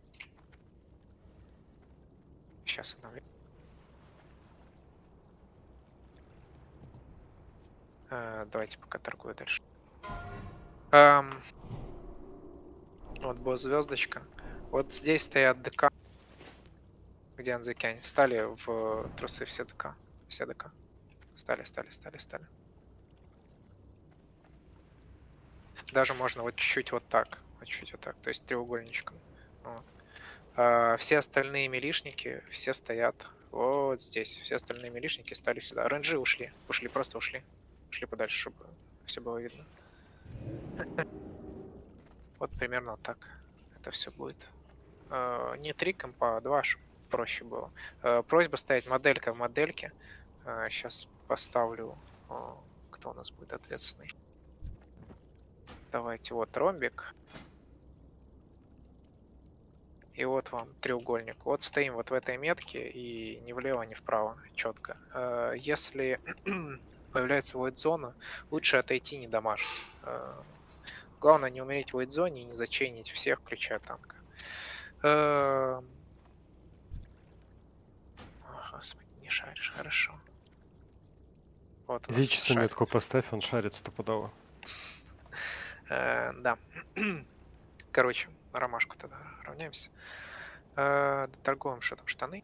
Сейчас она... Э, давайте пока торгую дальше. Эм, вот босс звездочка. Вот здесь стоят ДК. Где Анзекянь? Встали в трусы все ДК. Все ДК. Стали, стали, стали, стали. Даже можно вот чуть-чуть вот так. Вот чуть-чуть вот так. То есть треугольничком. Вот. А, все остальные милишники, все стоят вот здесь. Все остальные милишники стали сюда. Ренджи ушли. Ушли, просто ушли. Ушли подальше, чтобы все было видно. Вот примерно так это все будет. А, не три компа, а два, чтобы проще было. А, просьба ставить моделька в модельке. А, сейчас поставлю, а, кто у нас будет ответственный. Давайте, вот ромбик. И вот вам треугольник. Вот стоим вот в этой метке и ни влево, ни вправо. Четко. Э, Если появляется войд-зона, лучше отойти, не дамажить. Э, Главное не умереть в войд-зоне и не зачейнить всех, включая танка. Э, о, Господи, не шаришь, хорошо. Вот у нас Зичесу шарит. метку поставь, он шарит стопудово. Э, Да. Короче, на ромашку тогда равняемся. Э, торгуем, что там, штаны.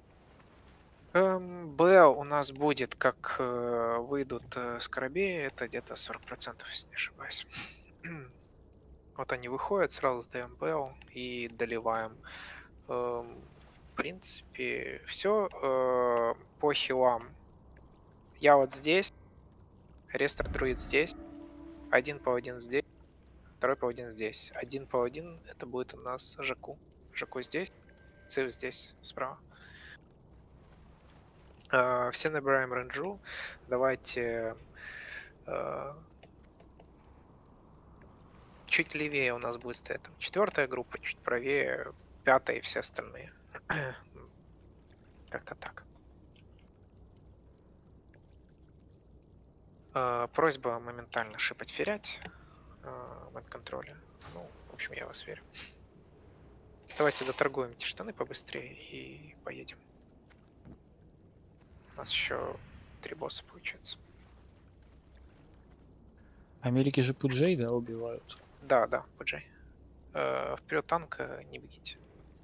Эм, БЛ у нас будет, как э, выйдут э, скоробеи, это где-то сорок процентов, если не ошибаюсь. Вот они выходят, сразу сдаем БЛ и доливаем. Эм, в принципе, все. Э, по хилам. Я вот здесь. Рестор друид здесь. Один паладин здесь. Второй паладин здесь. Один паладин это будет у нас Жаку. Жаку здесь. Цив здесь, справа. Э, все набираем ренджу. Давайте... э, чуть левее у нас будет стоять там четвертая группа, чуть правее пятая и все остальные. Как-то так. Э, просьба моментально шипать ферять. В контроле. Ну, в общем, я вас верю. Давайте доторгуем эти штаны побыстрее и поедем. У нас еще три босса получается. А мелики же пуджей, да, убивают? Да, да, пуджей. Э, вперед танка не бегите.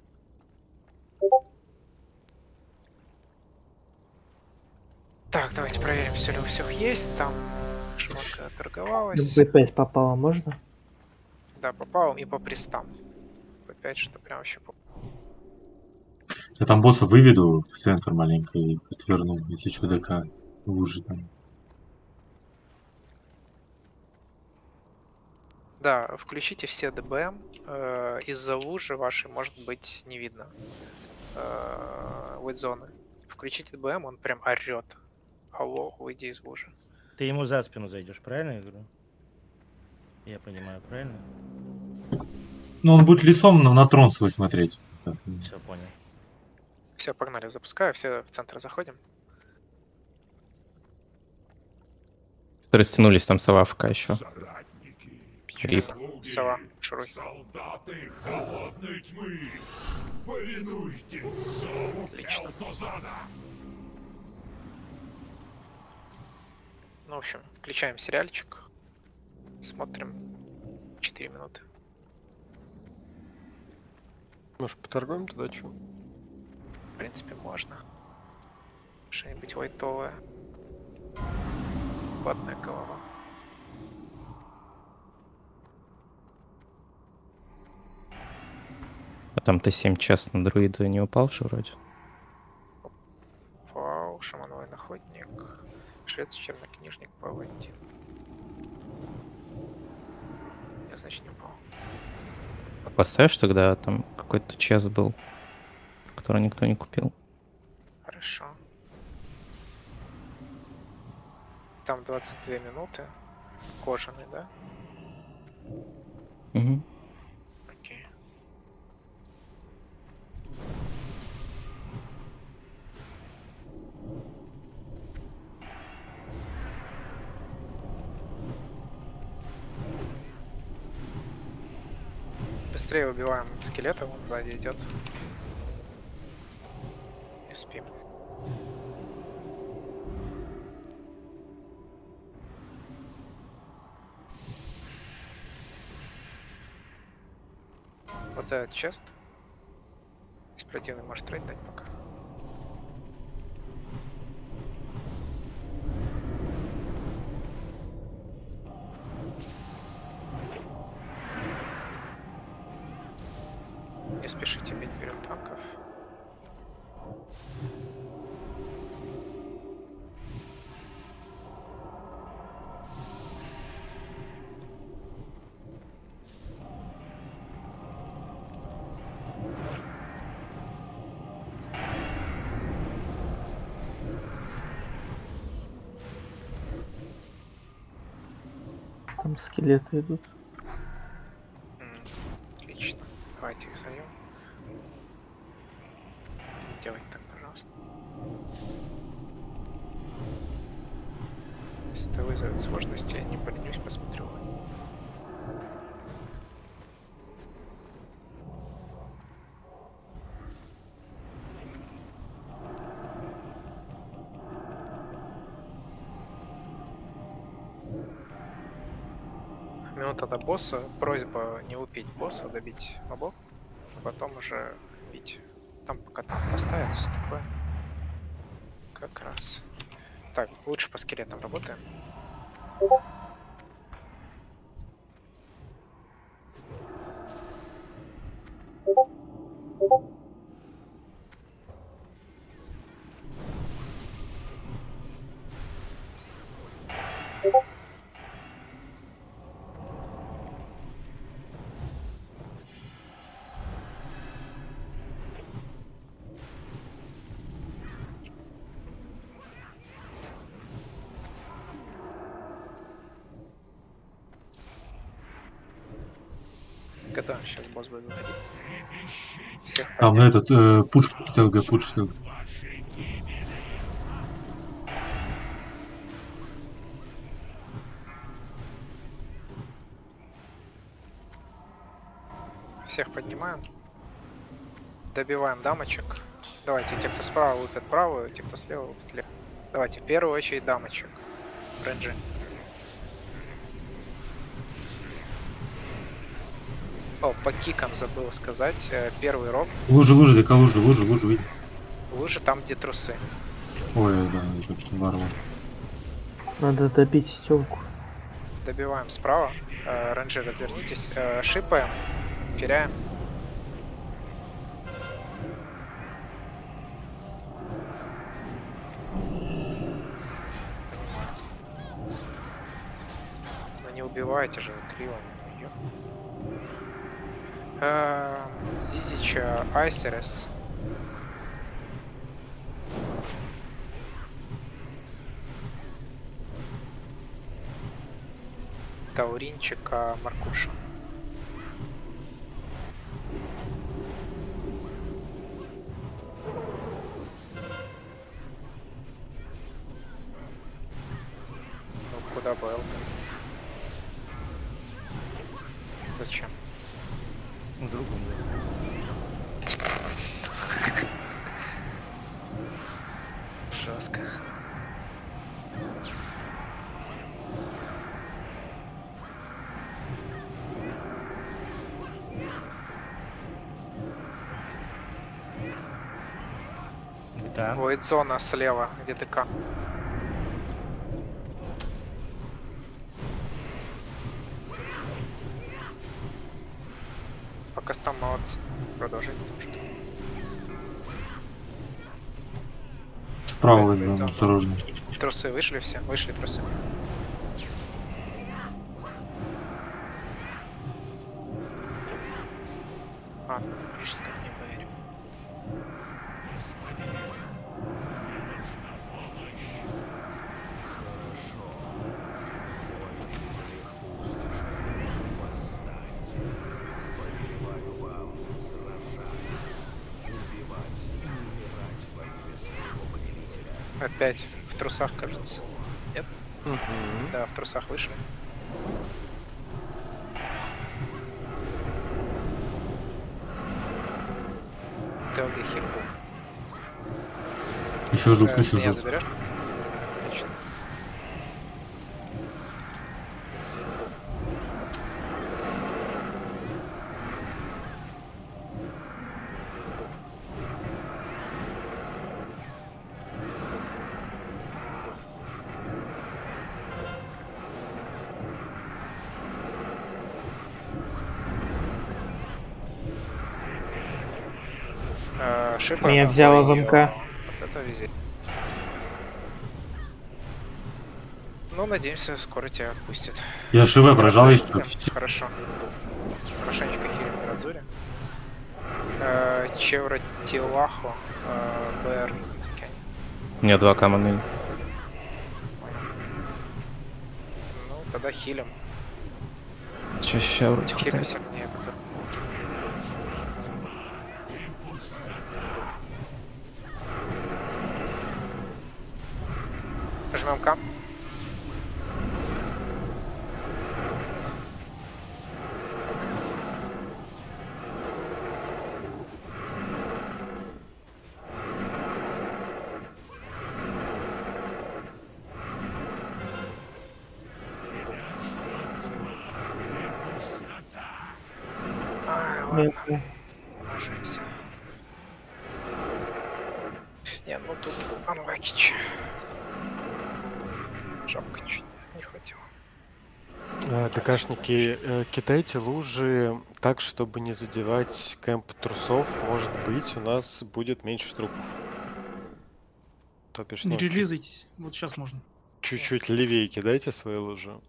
Так, давайте проверим, все ли у всех есть. Там шмотка торговалась. бэ пять попало, можно? Да, попал и по престам. По пять, что прям вообще по... Я там босса выведу в центр маленько и отверну, если что, ДК лужи там. Да, включите все ДБМ. э, Из-за лужи вашей может быть не видно зоны. Включите ДБМ, он прям орет. Алло, выйди из лужи. Ты ему за спину зайдешь, правильно я говорю? Я понимаю, правильно? Ну, он будет лицом на, на трон свой смотреть. Все, понял. Все, погнали, запускаю, все в центр заходим. Растянулись там сова ФК еще. Рип. Сова, шуруй. Солдаты холодной тьмы, повинуйтесь зову Кел'Тузана. Ну, в общем, включаем сериальчик. Смотрим четыре минуты. Может, поторгуем туда что? В принципе, можно. Что-нибудь лайтовое. Ватная голова. А там Т семь час на друида не упал же вроде? Вау, шаман воин-охотник. Швец, чернокнижник, паладин. Я, значит, не упал. А поставишь тогда, там какой-то час был, который никто не купил. Хорошо. Там двадцать две минуты. Кожаный, да? Угу. Окей. Быстрее убиваем скелета, он сзади идет. И спим. Вот этот чест. Здесь противный может трейд дать пока. Не спешите бить, берем танков. Там скелеты идут. М, Отлично. Давайте их зальем. Не делайте так, пожалуйста. Если это вызовет сложности, я не поленюсь, посмотрю. Минута до босса. Просьба не убить босса, добить мобов, а потом уже бить. Там пока там поставят, все такое. Как раз. Так, лучше по скелетам работаем. Когда сейчас босс будет выходить? Всех Там поддержим. этот, э, пуш ТЛГ, пуш ТЛГ. Всех поднимаем. Добиваем дамочек. Давайте, те, кто справа, лупят правую, те, кто слева, лупят левую. Давайте, в первую очередь дамочек. Рэнджи. О, по кикам забыл сказать. Э, Первый рог. Лужи, лужи, ДК лужи, лужи, лужи, видишь? Лужи там, где трусы. Ой, да, это варвар. Надо добить стелку. Добиваем справа. Э, Рэнджи, развернитесь. Э, Шипаем. Теряем. Ну не убивайте же, криво. Ё. Э, Зизича Айсерес. Тауринчика Маркуша. Ну, куда был? Зачем? Другом, Жестко. Да. Void зона слева, где ДК. Пока там молодцы. Продолжить потому что. Справа, Void да, зона. осторожно. Трусы вышли все? Вышли трусы. А, лишников не поверю. Опять в трусах, кажется. Нет? Мгм. Да, в трусах вышли. ТЛГ хипу. Еще жук, Э, еще Меня жук. заберешь? Отлично. Э, Шипа. Меня взяла Ой, замка. Вот это везет. Ну, надеемся, скоро тебя отпустят. Я ШВ прожал еще. Мирадзури? Хорошо. Хорошенечко хилим Мирадзури. Э, Чевра Тилахо. э, БР. закинь. У меня два каманы. Ну, тогда хилим. Че, ща вроде хватает. Хилимся мне потом. Жмем кам. Ай, ладно. Нет, Ложимся. Не, ну тут Анвакич. Жабка чуть не хватило. Э, ДКшники, э, кидайте лужи так, чтобы не задевать кэмп трусов. Может быть, у нас будет меньше трупов. То бишь, Не ну, чуть- релизайтесь. Вот сейчас можно. чуть-чуть левее кидайте свои лужи.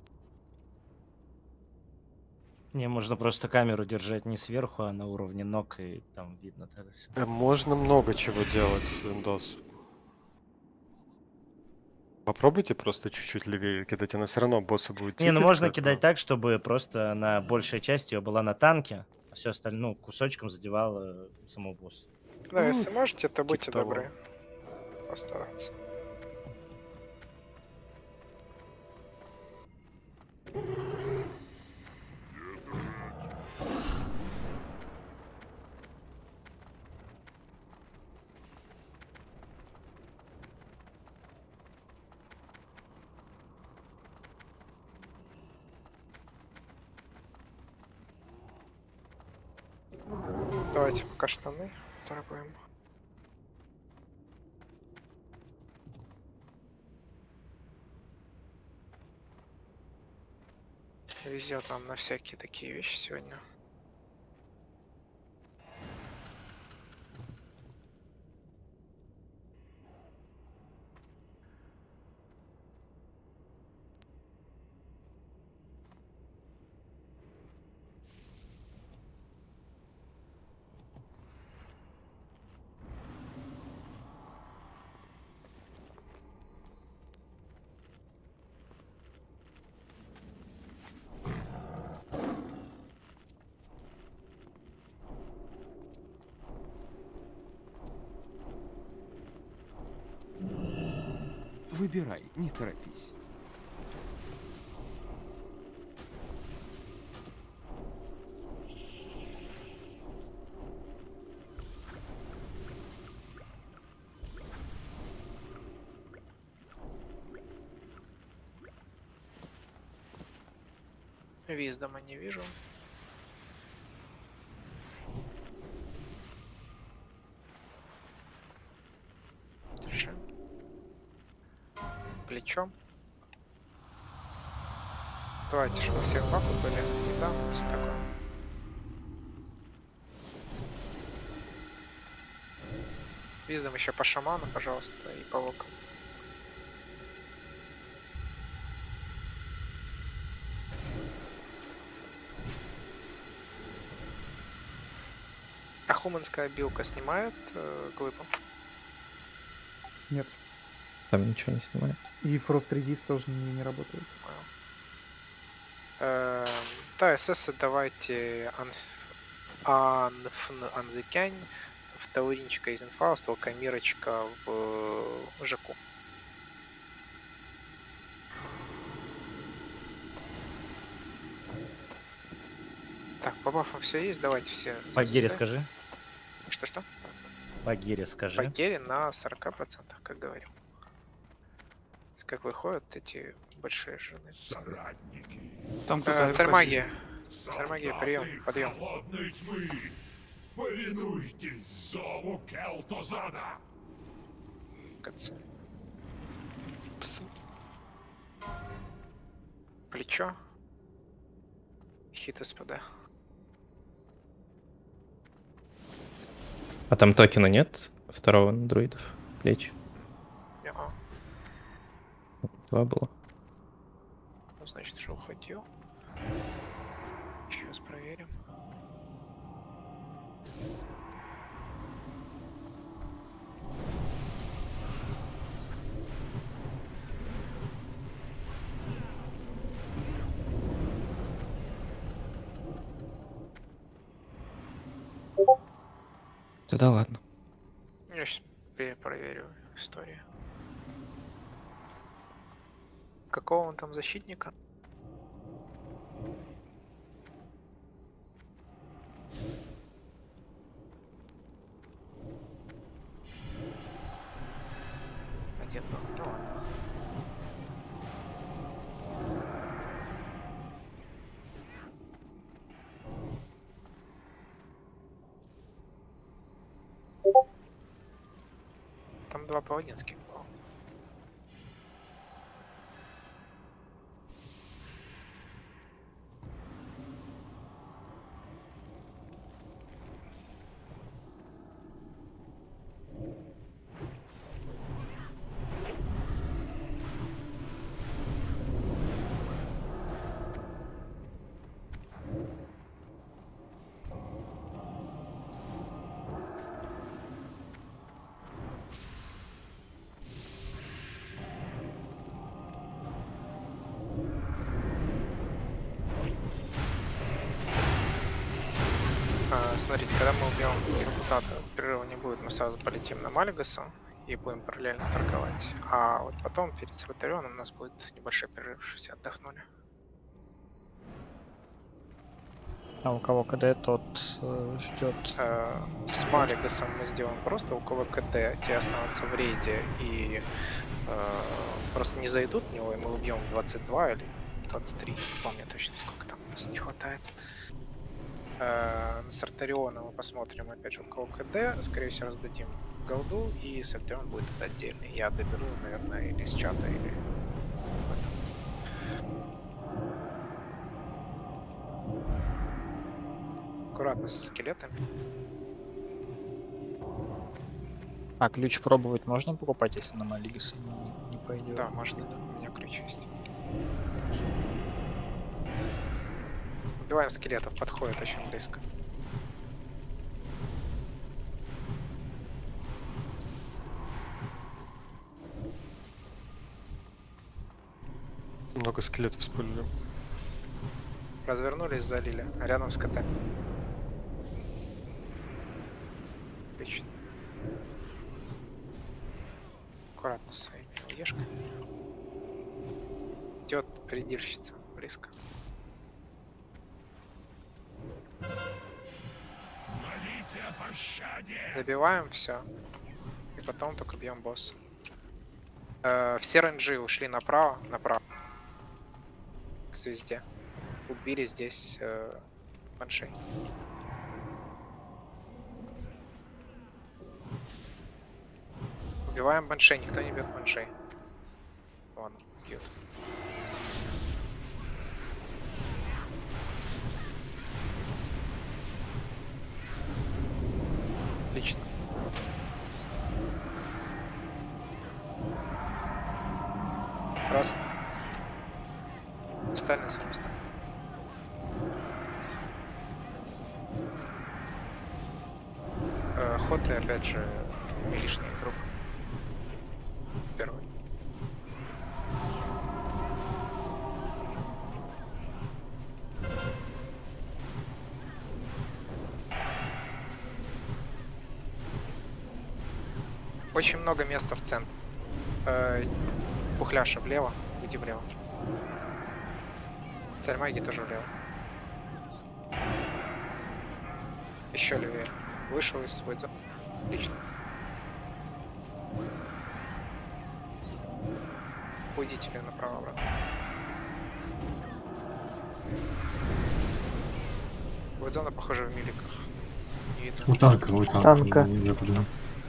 Не, можно просто камеру держать не сверху, а на уровне ног, и там видно тогда всё. Э, Можно много чего делать, Индос. Попробуйте просто чуть-чуть левее кидать, она все равно босса будет Не, ну тикать, можно поэтому- кидать так, чтобы просто на большая часть ее была на танке, а все остальное ну, кусочком задевало самого босса. Ну, Ну, если можете, то будьте того. добры. Постараться. Давайте пока штаны торгуем. Везет нам на всякие такие вещи сегодня. Выбирай, не торопись. Виздома не вижу. Держи. Плечом. Давайте, чтобы у всех бафы были. И да, все такое. Виздом еще по шаману, пожалуйста, и по локам. А хуманская билка снимает э, глыбу? Нет. Там ничего не снимает. И Frost Resist тоже не, не работает. Э, да, эс-эс давайте Анфн Анзекянь, в Тауринчика из Инфауста, Камирочка в ЖК. Так, по бафам все есть, давайте все. По гере скажи. Что-что? По гере скажи. По гере на сорока процентах, как говорил. Как выходят эти большие жирные пацаны. Там э, царь магия. Царь магия, прием, подъем. Повинуйтесь зову Келтозада. Конце. Плечо. Хит СПД. А там токена нет второго на друидов? Плеч? Ага. Два было. Ну, значит, что уходил. Сейчас проверим. Да ладно. Я сейчас перепроверю историю. Какого он там защитника? Один был. Ну ладно. Там два паладинских было. Смотрите, когда мы убьем Келтозада, перерыва не будет, мы сразу полетим на Мальгаса и будем параллельно торговать. А вот потом, перед Сартарионом, у нас будет небольшой перерыв, все отдохнули. А у кого КД, тот э, ждет. Э, с Малигасом мы сделаем просто, у кого КД, те останутся в рейде и э, просто не зайдут в него, и мы убьем двадцать два или двадцать три, не помню точно, сколько там у нас не хватает. На Сартариона мы посмотрим, опять же, у кого КД, скорее всего, раздадим голду, и Сартарион будет это отдельный. Я доберу, наверное, или с чата, или в этом. Аккуратно со скелетами. А ключ пробовать можно покупать, если на Малигаса не, не пойдет? Да, можно, да. У меня ключ есть. Убиваем скелетов, подходит очень близко. Много скелетов спулили. Развернулись, залили. Рядом с КТ. Отлично. Аккуратно своими ешка. Идет предельщица близко. Молите о пощаде. Добиваем все. И потом только бьем босса. Э, все рейнджи ушли направо, направо. К звезде. Убили здесь э, баншей. Убиваем баншей, никто не бьет баншей. Вон, бьют. Отлично. Раз. Остальные свои места. Э, ход и опять же милишный круг. Первый. Очень много места в центре. Э, Пухляша влево, иди влево. Царь магии тоже влево. Еще левее. Вышел из своей зоны. Отлично. Уйдите ли направо обратно. Вот зона похожа в миликах. Не видно. У танка, у танка. Танка. Не видно, куда.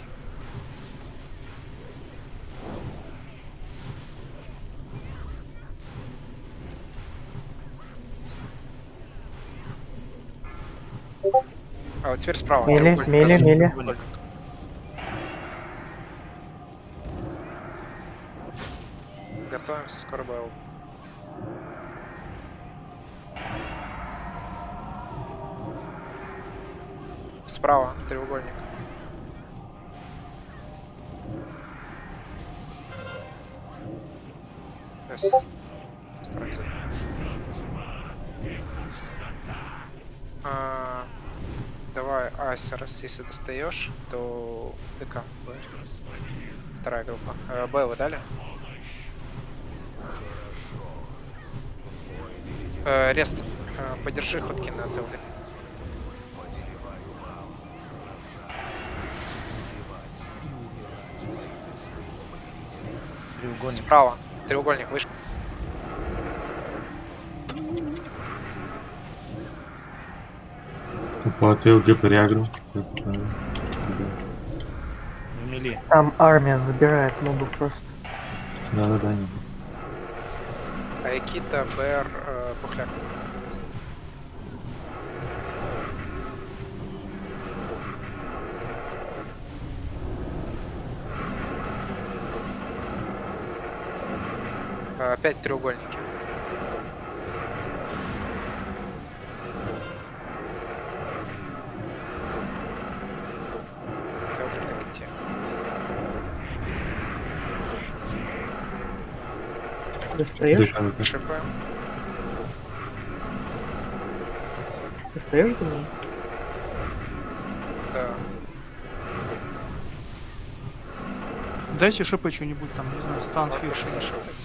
А вот теперь справа. Мели, треугольник. мели, Красный мели. треугольник. Готовимся, скоро БЛ. Справа треугольник. Сейчас. Стараемся. А, давай, Ася, раз если достаешь, то ДК. Вторая группа. Э, Б вы дали? Э, Рест, э, подержи ходки на ТЛГ. Треугольник. Справа. Треугольник, вышка. По ТЛГ переагрил. Мели. Там армия забирает мобов просто. Да-да-да. Айкита, БР, э, Пухляк. Э, Опять треугольники. Это вот так идти. Достаешь? Шипаем. Достаешь до меня? Да. Дайте ШП что-нибудь там, не знаю, стан, Ладно, фиш. пошли зашивать.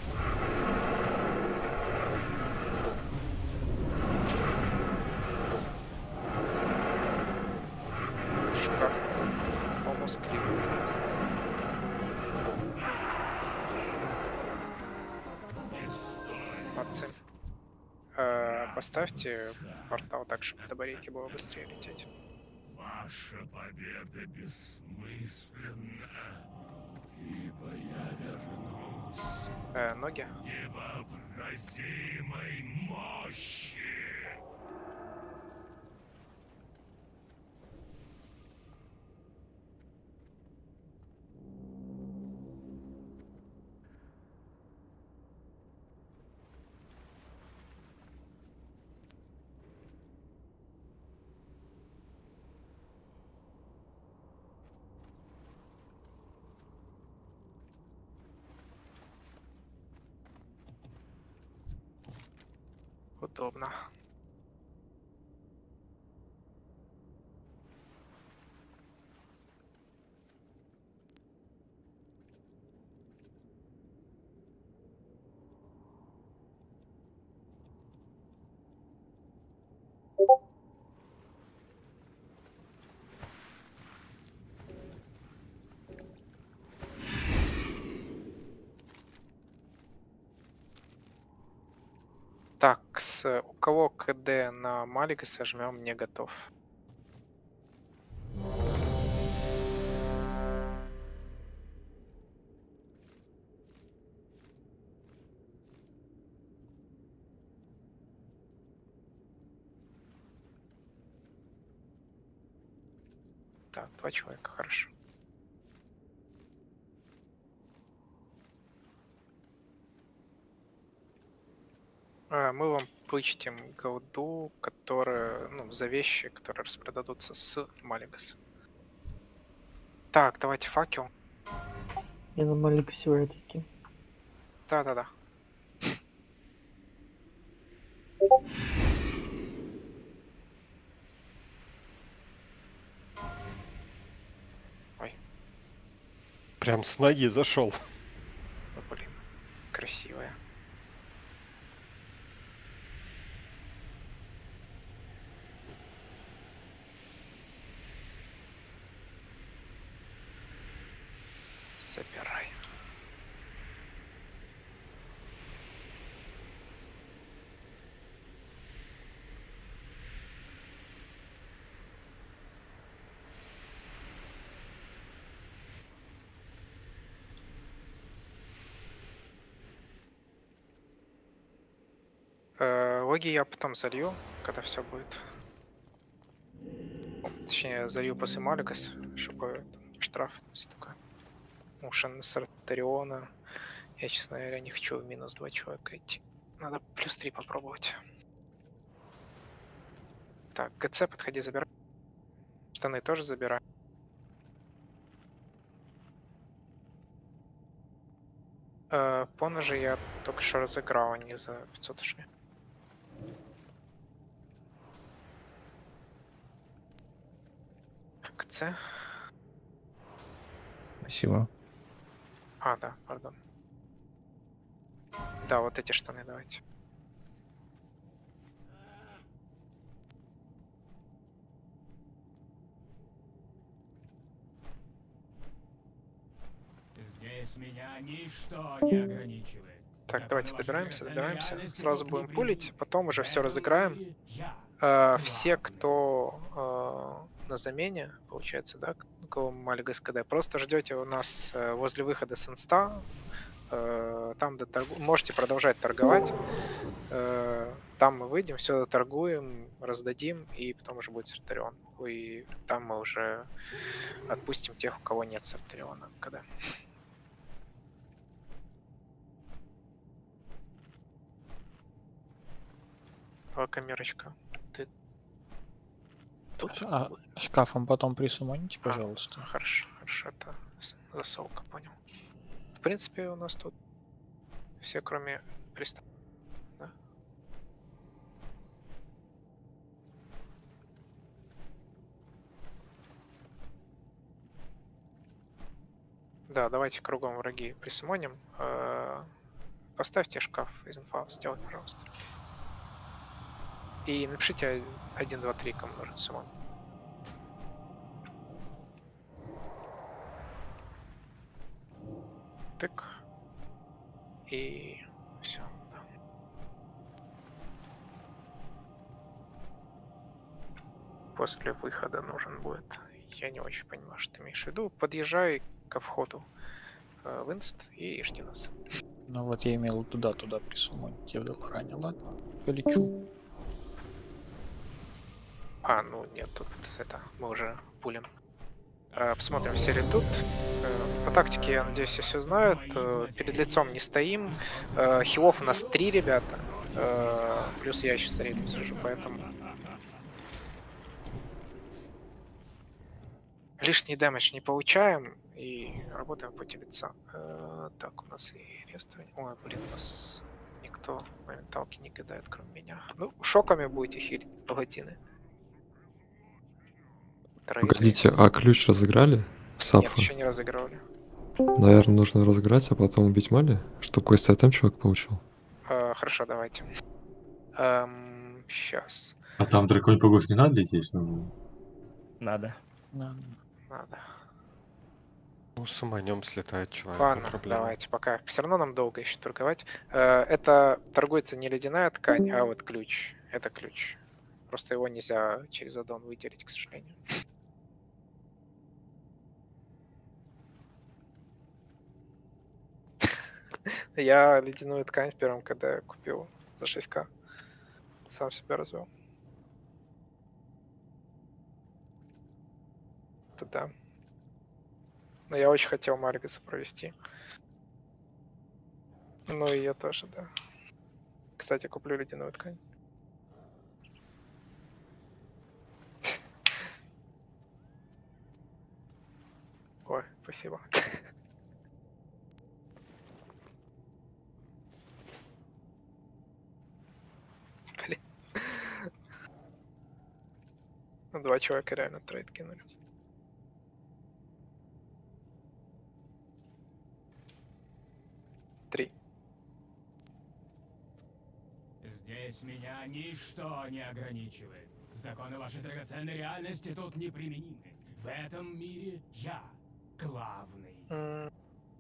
Шикарно. Almost clear. Молодцы. Э, Поставьте портал так, чтобы до барейки было быстрее лететь. Ваша победа бессмысленна, ибо я вернусь Э, ноги. невообразимой мощи. Удобно. Макс, э, у кого КД на Малигаса, жмем не готов. Так, два человека, хорошо. А, мы вам вычтем голду, которая, ну, за вещи, которые распродадутся с Малигаса. Так, давайте факел. Я на Малигасе в Редике. Да-да-да. Ой. Прям с ноги зашел. Ну, блин, красивая. Забирай. Э, логи я потом залью, когда все будет. Точнее, залью после Малигас, чтобы там, штраф и все такое. У Шансартариона я, честно говоря, не хочу в минус два человека идти. Надо плюс три попробовать. Так, ГЦ, подходи, забирай. Штаны тоже забирай. Э, поножи я только что разыграл, они за пятьсот ушли. ГЦ. Спасибо. А, да, пардон. Да, вот эти штаны давайте. Здесь меня ничто не ограничивает. Так, давайте добираемся, добираемся. Сразу будем пулить, потом уже все разыграем. Э, все, кто э, на замене, получается, да, у кого Малигас КД, просто ждете у нас э, возле выхода с инста. Э, там доторгу... можете продолжать торговать. Э, там мы выйдем, все доторгуем, раздадим, и потом уже будет Сартарион. И там мы уже отпустим тех, у кого нет Сартариона КД. Камерочка, ты тут? А шкафом потом присумоните, пожалуйста. А, хорошо, хорошо, это засолка, понял. В принципе, у нас тут все, кроме пристав. Да? Да, давайте кругом враги присумоним. Поставьте шкаф из инфа, сделай, пожалуйста. И напишите один, два, три, кому нужен суммон. Тык. И все. Да. После выхода нужен будет. Я не очень понимаю, что ты имеешь в виду. Подъезжай ко входу э, в инст и жди нас. Ну вот я имел туда-туда присумонить. Я в Долоране, ладно? Полечу. А, ну нет, тут это, мы уже пулим. Э, посмотрим, все ли тут. Э, по тактике, я надеюсь, все знают. Э, перед лицом не стоим. Э, хилов у нас три, ребята. Э, плюс я еще с рейдом сижу, поэтому... Лишний дэмэдж не получаем и работаем в поте лица. Э, так, у нас и рестование. Ой, блин, у нас никто моменталки не кидает, кроме меня. Ну, шоками будете хилить паладины. Погодите, а ключ разыграли? Сапфа? Нет, еще не разыгрывали. Наверное, нужно разыграть, а потом убить Мали, чтобы квест там человек получил. Э, хорошо, давайте. Эм, сейчас. А там драконь погост не надо лететь? Ну... Надо. Надо. Надо. Ну, саманем слетает человек. Ладно, давайте, пока. Все равно нам долго еще торговать. Э, Это торгуется не ледяная ткань, а вот ключ. Это ключ. Просто его нельзя через аддон выделить, к сожалению. Я ледяную ткань в первом КД купил за шесть ка. Сам себя развел. Это да. Но я очень хотел Маргиса провести. Ну и я тоже, да. Кстати, куплю ледяную ткань. Ой, спасибо. Блин. Ну, два человека реально трейд кинули. Три. Здесь меня ничто не ограничивает. Законы вашей драгоценной реальности тут неприменимы. В этом мире я главный. М.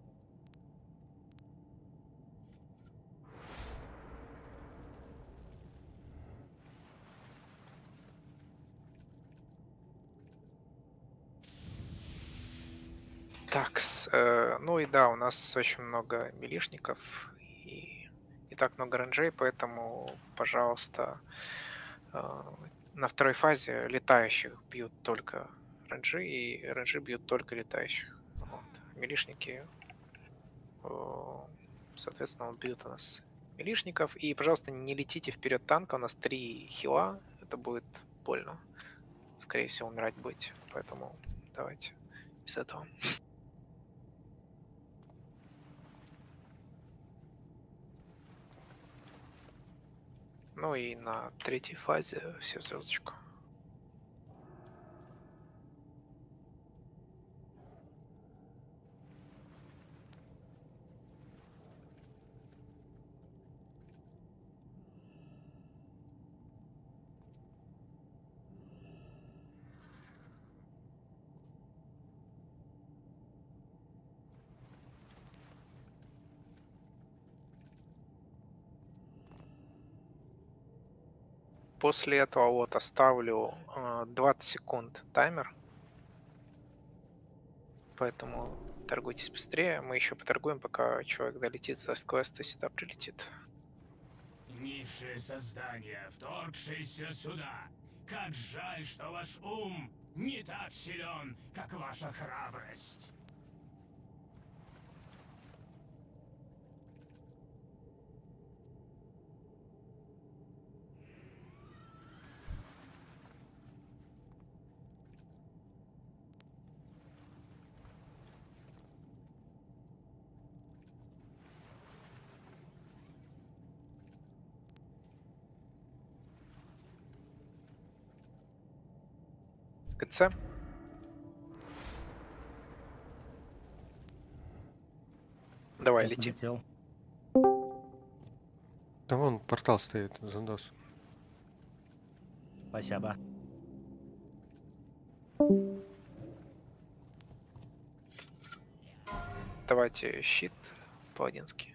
Такс, э, ну и да, у нас очень много милишников и не так много ренджей, поэтому, пожалуйста, э, на второй фазе летающих бьют только ренджи, и ренджи бьют только летающих. Вот. Милишники, э, соответственно, бьют у нас милишников. И, пожалуйста, не летите вперед танка, у нас три хила, это будет больно. Скорее всего, умирать будете, поэтому давайте без этого. Ну и на третьей фазе все в звездочку. После этого вот оставлю э, двадцать секунд таймер. Поэтому торгуйтесь быстрее. Мы еще поторгуем, пока человек долетит за квест и сюда прилетит. Низшие создания, вторгшиеся сюда. Как жаль, что ваш ум не так силен, как ваша храбрость. ГЦ. Давай, лети. Полетел. Да вон портал стоит, Зондос. Спасибо. Давайте щит паладинский.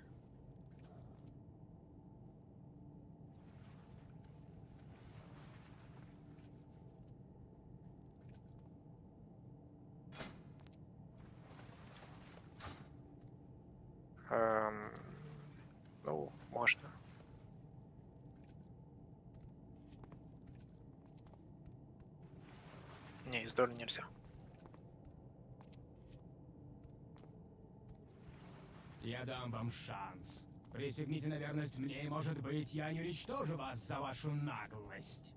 Эм, ну, можно. Не, из доли нельзя. Я дам вам шанс. Присягните на верность мне, и, может быть, я не уничтожу вас за вашу наглость.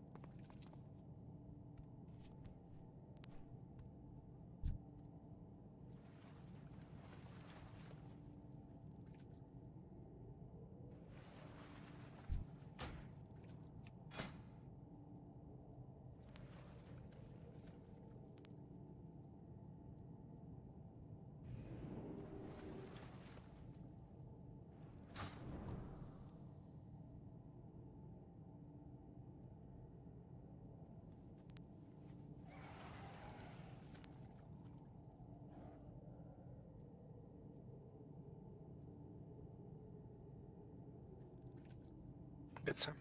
ГЦ.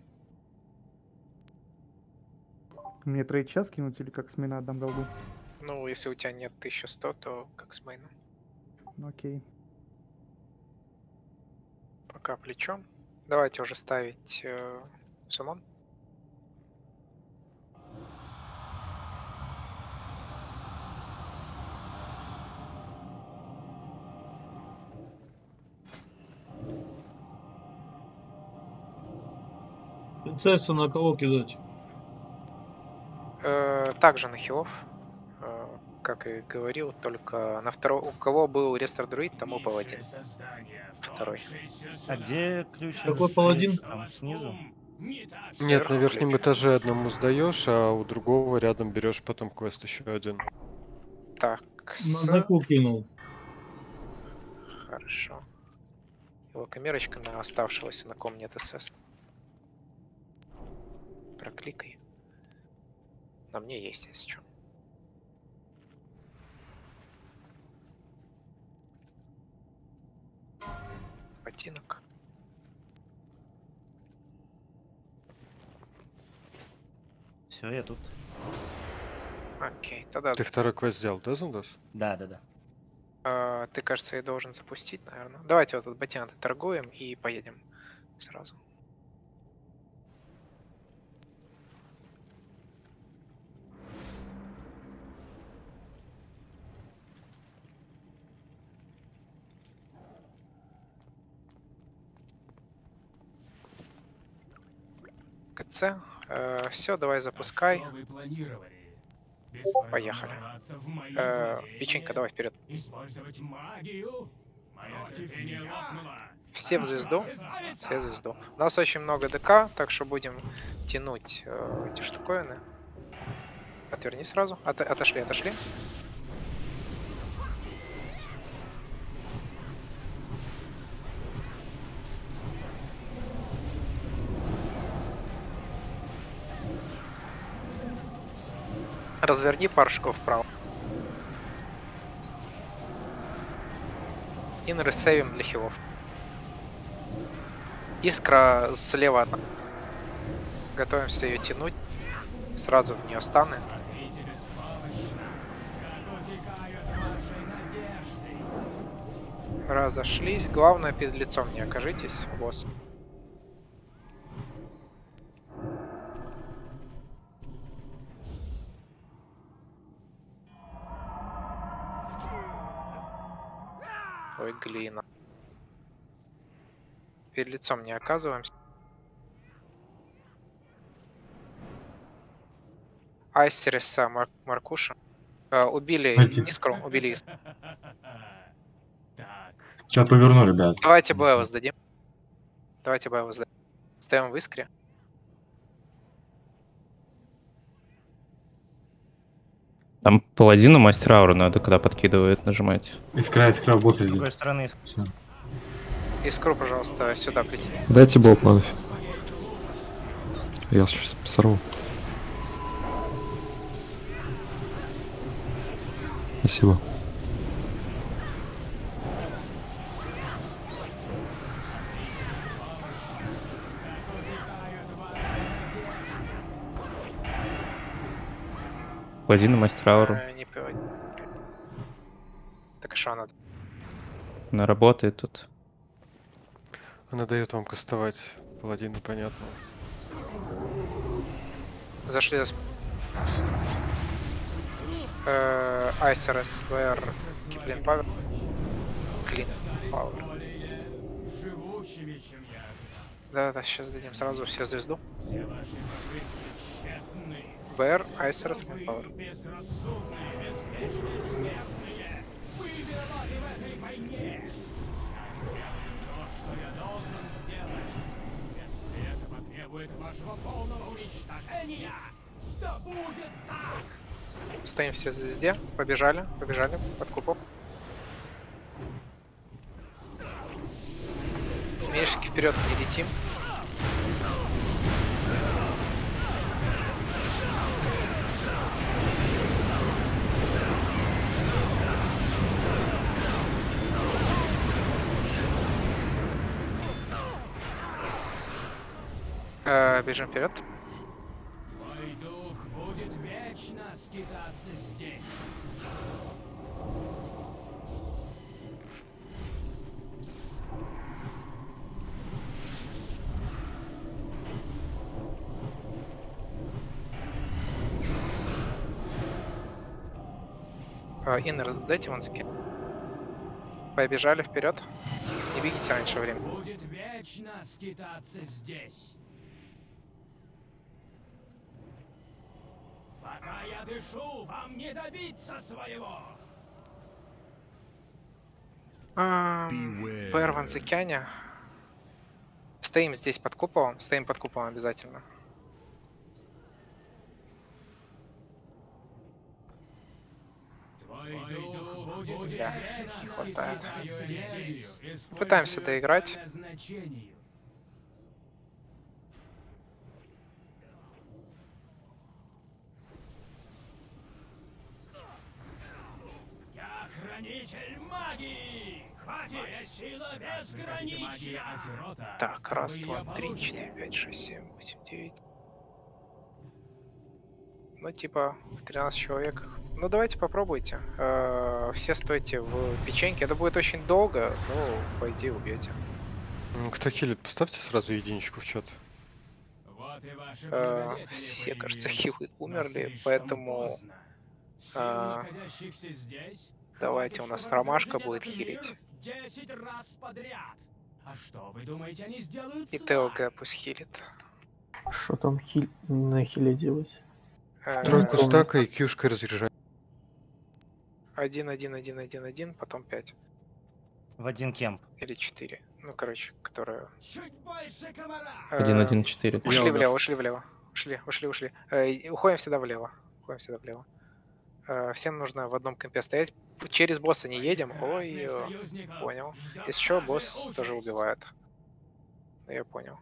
Мне трейд час кинуть или как с мейна отдам голду? Ну, если у тебя нет тысяча сто, то как с мейном. Ну, окей. Пока плечом. Давайте уже ставить э, суммон. Принцессу на кого кидать? Э, также на хилов, э, как и говорил, только на второго. У кого был рестор друид, тому паладин. Второй. А где ключ? Какой паладин? Там снизу. Нет, на верхнем этаже одному сдаешь, а у другого рядом берешь потом квест еще один. Так, с... На даку кинул. Хорошо. Его камерочка на оставшегося, на ком нет СС. Прокликай. На мне есть, если что. Ботинок. Все, я тут. Окей, тогда... Ты второй квест сделал, да, Зундас? Да, да, да. э, ты, кажется, я должен запустить, наверное. Давайте вот этот ботинок торгуем и поедем сразу. КЦ. Э, все, давай запускай. Поехали. Э, печенька, давай вперед. Все в звезду. Все в звезду. У нас очень много ДК, так что будем тянуть э, эти штуковины. Отверни сразу. От, отошли, отошли. Разверни пару шагов вправо. И наресейвим для хилов. Искра слева. Готовимся ее тянуть. Сразу в нее станы. Разошлись. Главное, перед лицом не окажитесь, босс. Ой, глина. Перед лицом не оказываемся. Айсериса, Мар Маркуша. Э, убили Знаете- Искру, убили Искру. Сейчас поверну, ребят. Давайте Б сдадим. Давайте Б сдадим. Ставим в Искре. Там паладину мастер ауру надо, когда подкидывает, нажимать. Искра, искра, вот С другой стороны, Всё. Искру, пожалуйста, сюда прийти. Дайте блок, Манфи. Я сейчас сорву. Спасибо. Паладину мастер ауру. Э, не пи- Так а что надо? Она работает тут. Она дает вам кастовать паладина, понятно. Зашли. Э, Айсерес, ВР, Киплин Павер. Клин Пауэр. Да-да, сейчас дадим сразу все звезду. БР, Айсерес, Пауэр. Стоим все в звезде. Побежали, побежали под купол. Мишки вперед не летим. бежим вперед. Твой дух будет вечно скитаться здесь. А, Иннер, дайте вон закинь. Побежали вперед. Не бегите раньше времени. Будет вечно скитаться здесь. Пока я дышу, вам не добиться своего. Пэр в Ансекяне. Стоим здесь под куполом. Стоим под куполом обязательно. Да, не хватает. Пытаемся доиграть. Я хранитель магии! Моя сила безгранична! Так, раз, два, три, четыре, пять, шесть, семь, восемь, девять. Ну, типа, в тринадцать человек. Ну, давайте попробуйте. Э-э, все стойте в печеньке. Это будет очень долго, но, по идее, убьете. Кто хилит, поставьте сразу единичку в чат. Э-э, все, кажется, хилы умерли, поэтому... э, давайте, у нас Ромашка будет хилить. А что вы думаете, они сделают? И ТЛГ пусть хилит. Что там хиль... на хиле делать? Тройку стака и кьюшкой разряжать. Один, один, один, один, один, потом пять. В один кемп. Или четыре. Ну, короче, которая... один один четыре. Ушли влево, ушли влево. Ушли, ушли, ушли. Э, уходим всегда влево. Уходим всегда влево. Э, всем нужно в одном кемпе стоять. Через босса не едем. Ой, э, понял. Если что, босс тоже убивает. Ну, я понял.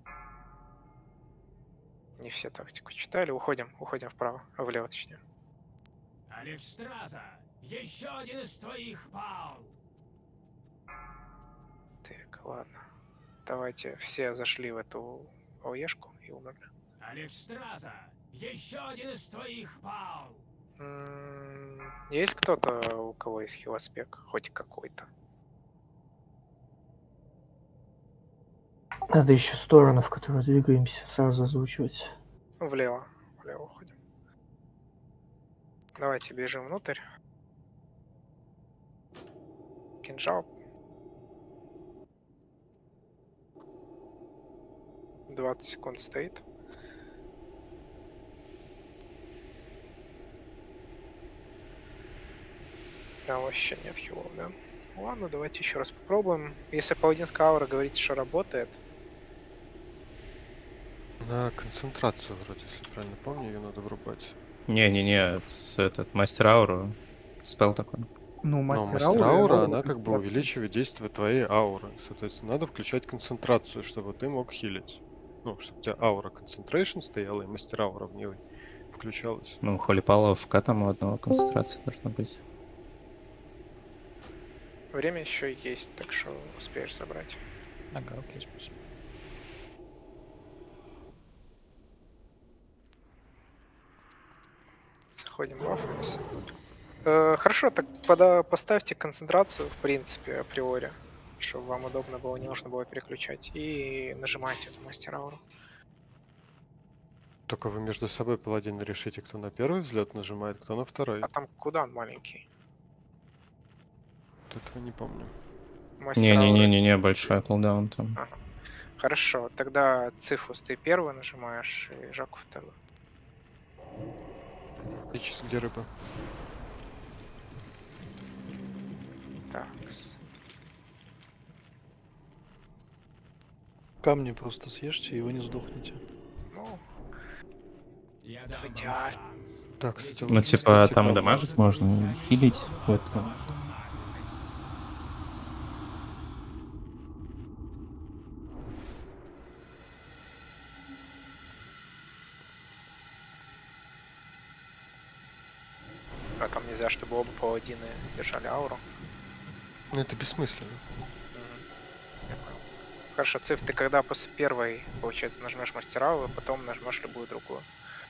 Не все тактику читали. Уходим, уходим вправо. Влево, точнее. Алекстраза, еще один из твоих пал. Так, ладно. Давайте все зашли в эту ОЕшку и умерли. Алекстраза, еще один из твоих пал. М-м, есть кто-то, у кого есть хилоспек? Хоть какой-то. Надо еще стороны, в которые двигаемся, сразу озвучивать. Влево. Влево уходим. Давайте бежим внутрь. Кинжал. двадцать секунд стоит. Прям вообще нет хилов, да? Ладно, давайте еще раз попробуем. Если паладинская аура говорит, что работает. На концентрацию вроде, если правильно помню, ее надо врубать. Не-не-не, с этот мастер ауру. Спел такой. Ну, мастер аура, аура она как бы увеличивает действие твоей ауры. Соответственно, надо включать концентрацию, чтобы ты мог хилить. Ну, чтобы у тебя аура концентрейшн стояла, и мастер аура в ней включалась. Ну, холипала в К там у одного концентрация должна быть. Время еще есть, так что успеешь собрать. Ага, окей, спасибо. Заходим в офис. Э, хорошо, так пода поставьте концентрацию, в принципе, априори, чтобы вам удобно было, не нужно было переключать. И нажимайте эту мастер ауру. Только вы между собой, паладины, решите, кто на первый взлет нажимает, кто на второй. А там куда он маленький? Вот этого не помню. Не-не-не-не-не, большой кулдаун там. Ага. Хорошо, тогда Цифус ты первый нажимаешь, и Жаку второй. Сейчас где рыба? Такс. Камни просто съешьте, и вы не сдохнете. Ну, в идеале. Так, кстати, ну, типа, там дамажить можно, хилить. Вот. А там нельзя, чтобы оба паладины держали ауру. Ну это бессмысленно. Угу. Я понял. Хорошо, Циф, ты когда после первой, получается, нажмешь мастерау, и потом нажмешь любую другую.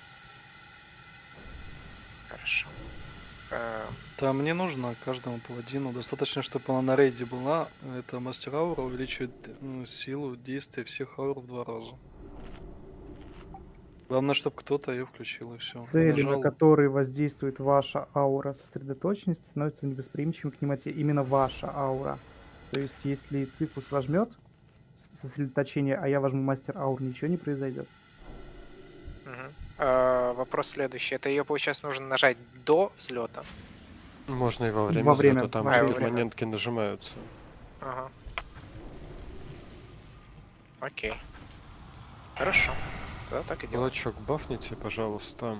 Хорошо. Э, Там не нужно каждому паладину. Достаточно, чтобы она на рейде была. Это мастер аура увеличивает ну, силу действия всех аур в два раза. Главное, чтобы кто-то ее включил, и все. Цели, на которые воздействует ваша аура сосредоточенности, становятся невосприимчивыми к немоте. Именно ваша аура. То есть, если Цифус возьмет сосредоточение, а я возьму мастер аур, ничего не произойдет. угу. э, вопрос следующий. Это ее, получается, нужно нажать до взлета? Можно и во время Во время, взлета, там во же время. перманентки нажимаются. Ага. Окей. Хорошо. Тогда так и делаем. Кулачок бафните, пожалуйста.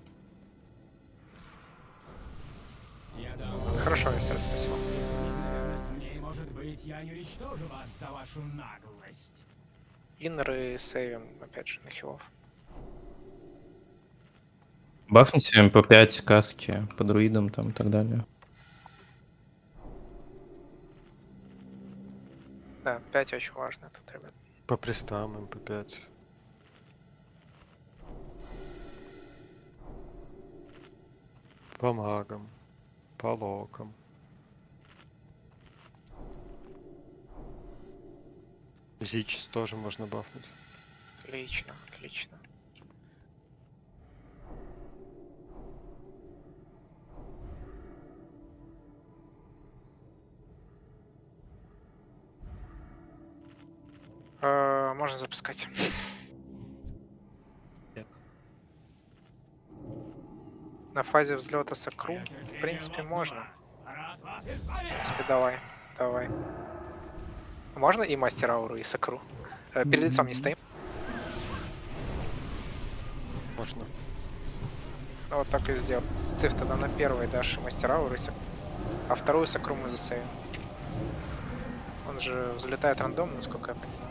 Хорошо, Весер, спасибо. Мне, может быть, я не уничтожу вас за вашу наглость. Иннеры сейвим, опять же, на хилов. Бафните эм пэ пять, каски по друидам там и так далее. Да, пять очень важно тут, ребят. По пристам эм пэ пять. По магам. По локам. Зич тоже можно бафнуть. Отлично, отлично. Э, можно запускать. На фазе взлета сакру, в принципе, можно. В принципе, давай, давай. Можно и мастер ауру, и сакру? Э, перед лицом не стоим? Можно. Ну, вот так и сделал. Циф тогда на первой дашь мастер ауру, и сак... а вторую сакру мы засейвим. Он же взлетает рандомно, насколько я понимаю.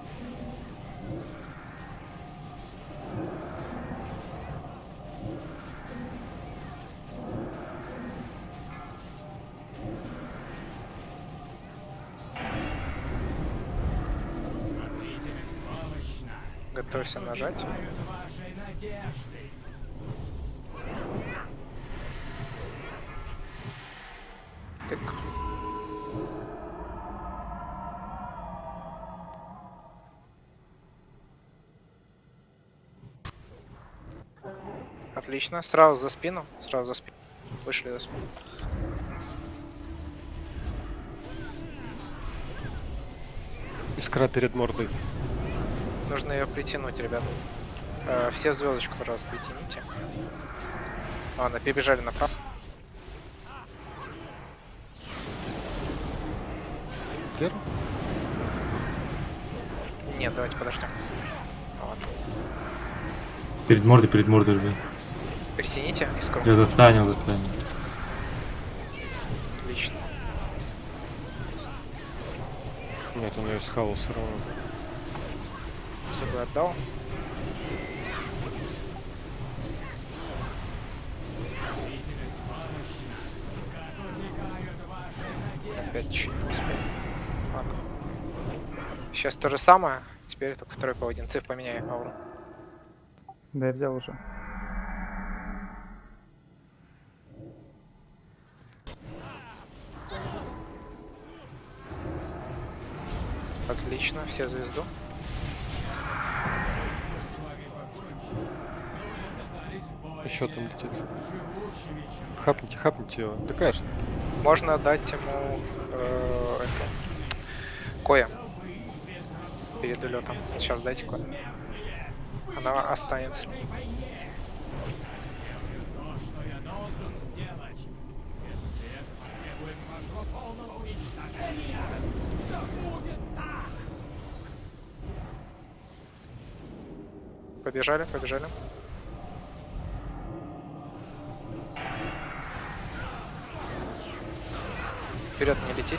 Готовься нажать. Тык. Отлично. Сразу за спину. Сразу за спину. Вышли за спину. Искра перед мордой. Нужно ее притянуть, ребят. Э, все звездочку, пожалуйста, притяните. Ладно, перебежали направо. Первый? Нет, давайте подождем. Вот. Перед мордой, перед мордой, ребят. Притяните искру. Я застанил, застанил. Отлично. Нет, он ее схавал все равно. Сюда отдал. Опять чуть не успел. Ладно. Сейчас то же самое. Теперь только второй паладин. Циф, поменяй ауру. Да, я взял уже. Отлично, все звезду. Еще там летит. Хапните, хапните его. Такая же. Можно дать ему э, это, Коя перед улетом. Сейчас дайте Коя. Она останется. Побежали, побежали. Вперед не летит.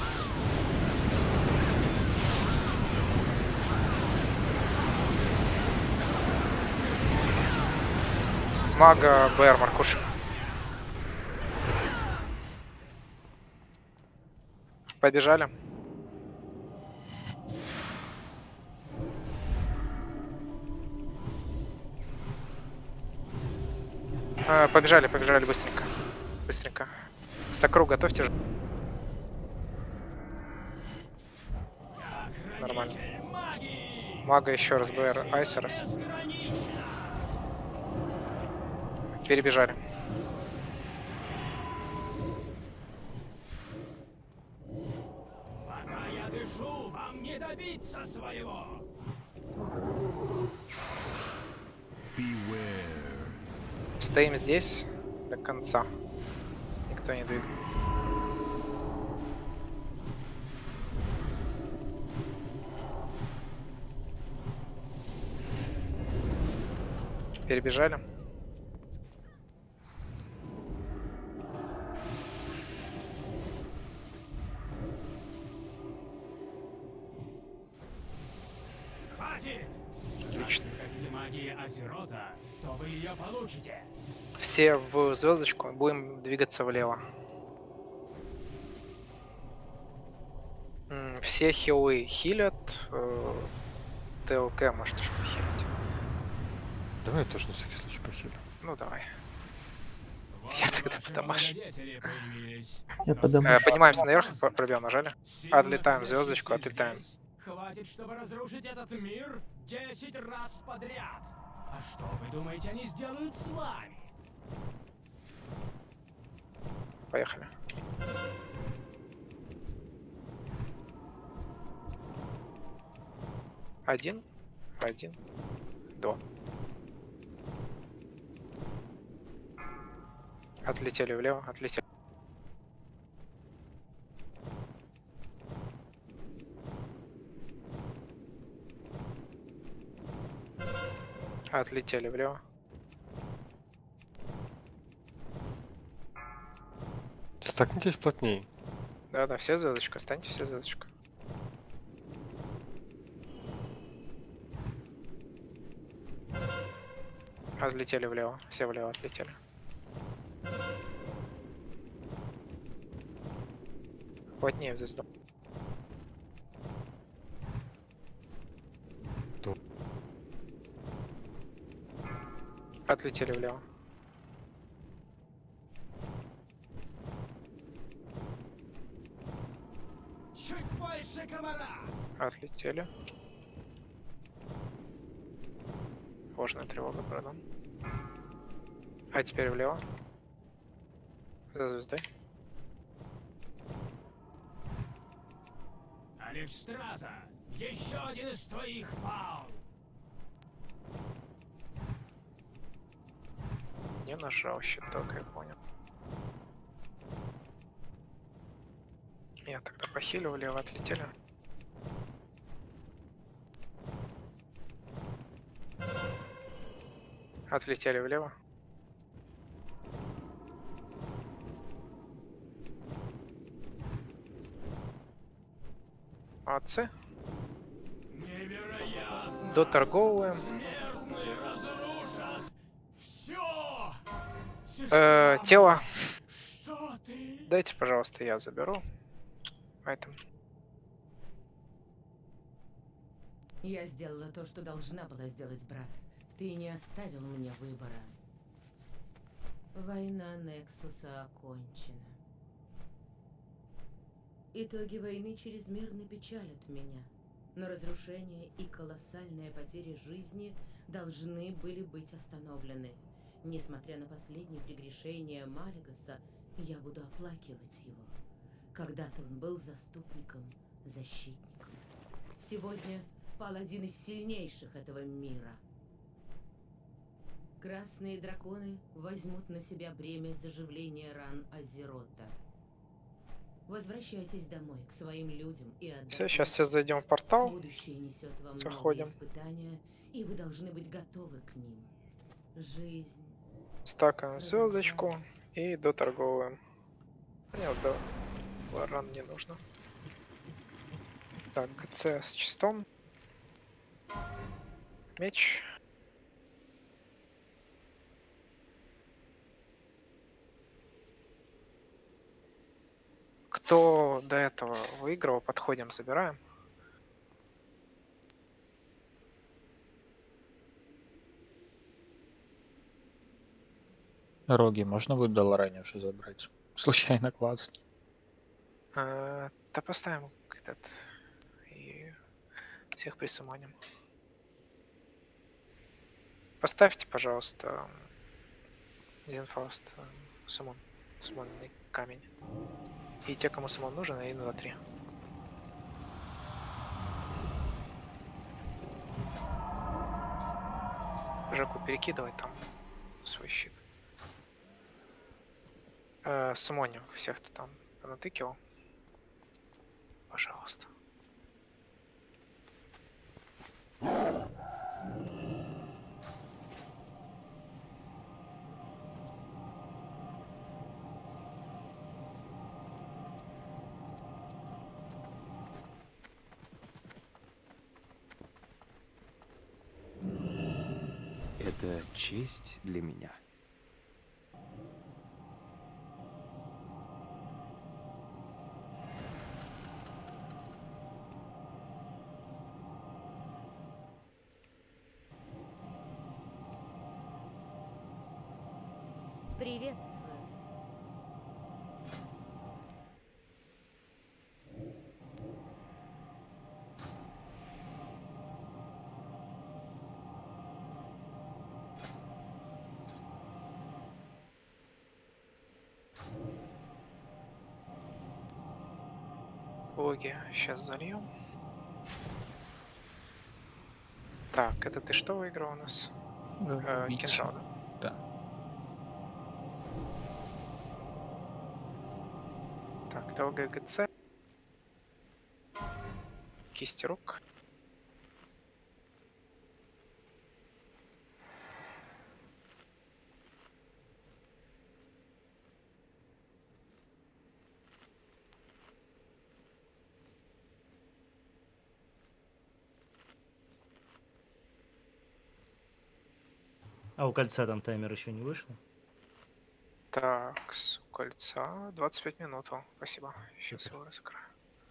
Мага, БР, Маркуш. Побежали. А, побежали, побежали быстренько. Быстренько. Сокру, готовьте же. Нормально. Мага еще раз, БР, Айсерас. Перебежали. Пока я дышу, вам не добиться своего. Стоим здесь до конца. Никто не двигает. Перебежали. Хватит! Отлично. Как магия Азерота, то вы ее получите. Все в звездочку, будем двигаться влево. М, Все хилы хилят. э, ТЛК может что хилить. Давай тоже на всякий случай похилю. Ну давай. Я тогда по домашнему. Я по Э, домашнему. поднимаемся наверх, п- пробел нажали. Отлетаем в звездочку, отлетаем. Хватит, чтобы разрушить этот мир десять раз подряд. А что вы думаете, они сделают с вами? Поехали. Один, один, два. Отлетели влево, отлетели. Отлетели влево. Стакнитесь плотнее. Да, да, все звездочка, станьте все звездочка. Отлетели влево, все влево отлетели. Плотнее в звезду. Отлетели влево. Чуть больше комара! Отлетели. Ложная тревога, продам. А теперь влево. За звездой. Алекстраза, еще один из твоих пал! Не нажал щиток, я понял. Я тогда похилил, влево отлетели. Отлетели влево. Молодцы. Невероятно! Доторговываем. Смертные разрушат все! Э, тело. Что ты? Дайте, пожалуйста, я заберу. Айтем. Я сделала то, что должна была сделать, брат. Ты не оставил мне выбора. Война Нексуса окончена. Итоги войны чрезмерно печалят меня, но разрушение и колоссальная потеря жизни должны были быть остановлены. Несмотря на последние прегрешения Малигаса, я буду оплакивать его. Когда-то он был заступником, защитником. Сегодня пал один из сильнейших этого мира. Красные драконы возьмут на себя бремя заживления ран Азерота. Возвращайтесь домой, к своим людям и отдохните. Все, сейчас все зайдем в портал. Будущее несет вам Заходим. новые испытания, и вы должны быть готовы к ним. Жизнь. Стакаем звездочку и доторговываем. Нет, да. Лоран не нужно. Так, ГЦ с чистом. Меч. Кто до этого выиграл, подходим, забираем. Роги можно будет до Лорани уже забрать? Случайно класс. Э, Да поставим этот и всех присуманим. Поставьте, пожалуйста, Изенфауст, суммон, суммонный камень. И те, кому суммон нужен, и на три. Жаку перекидывай там свой щит. Э, суммоним всех, кто там понатыкивал. Пожалуйста. Это честь для меня. Приветствую. Боги, сейчас зальем. Так, это ты что выиграл у нас? Э, Бить. кинжал, да? Да. Так, ТЛГГЦ. Кисти рук. А у кольца там таймер еще не вышел? Так, с кольца двадцать пять минут. О, спасибо. Сейчас его раскрою.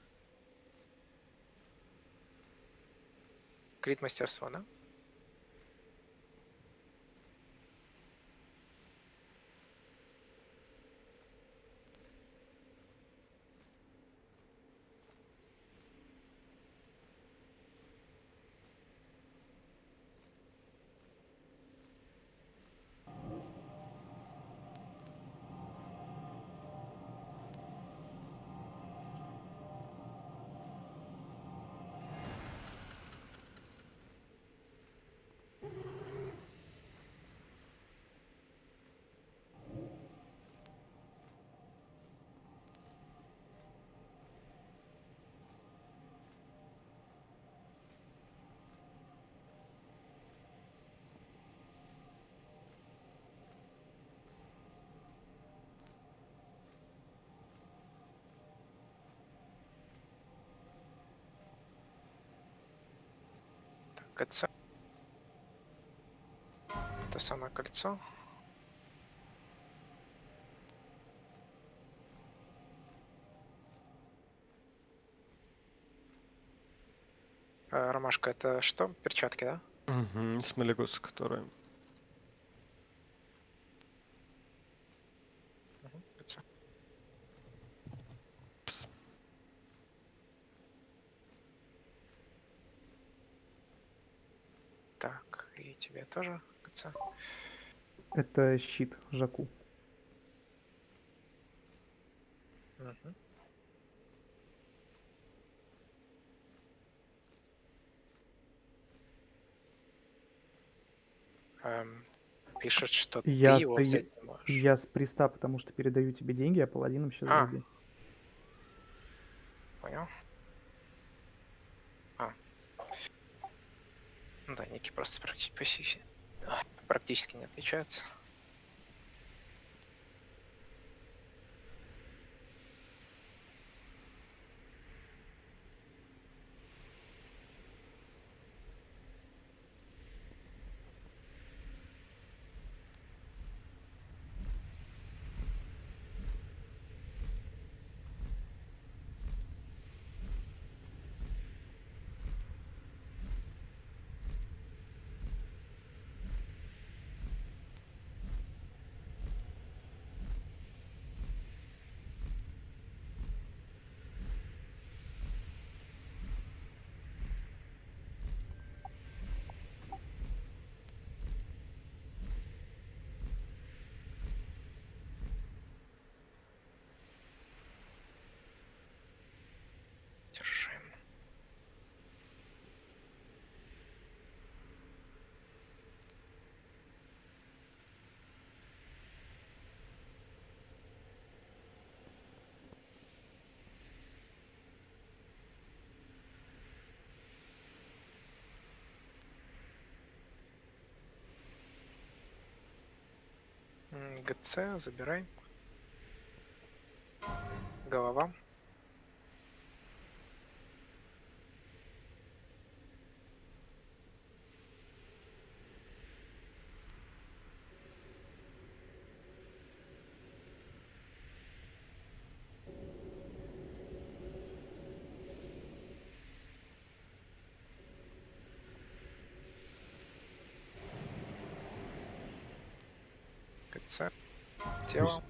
Крит мастерства, да? КЦ. То самое кольцо. А, ромашка, это что? Перчатки, да? Угу, смолегос, которые. Угу, КЦ. Так, и тебе тоже КЦ. Это щит Жаку. Угу. Эм, пишет, что Я, ты его стою- взять не можешь. я с приста, потому что передаю тебе деньги, а паладином сейчас А. буду. Понял? А. Ну да, ники просто практи- почти, а, практически не отличаются. М, ГЦ, забирай. Голова. ГЦ. Тело.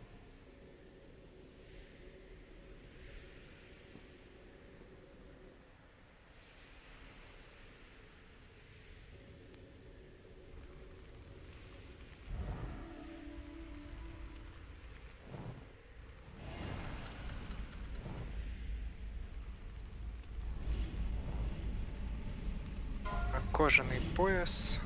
Кожаный пояс.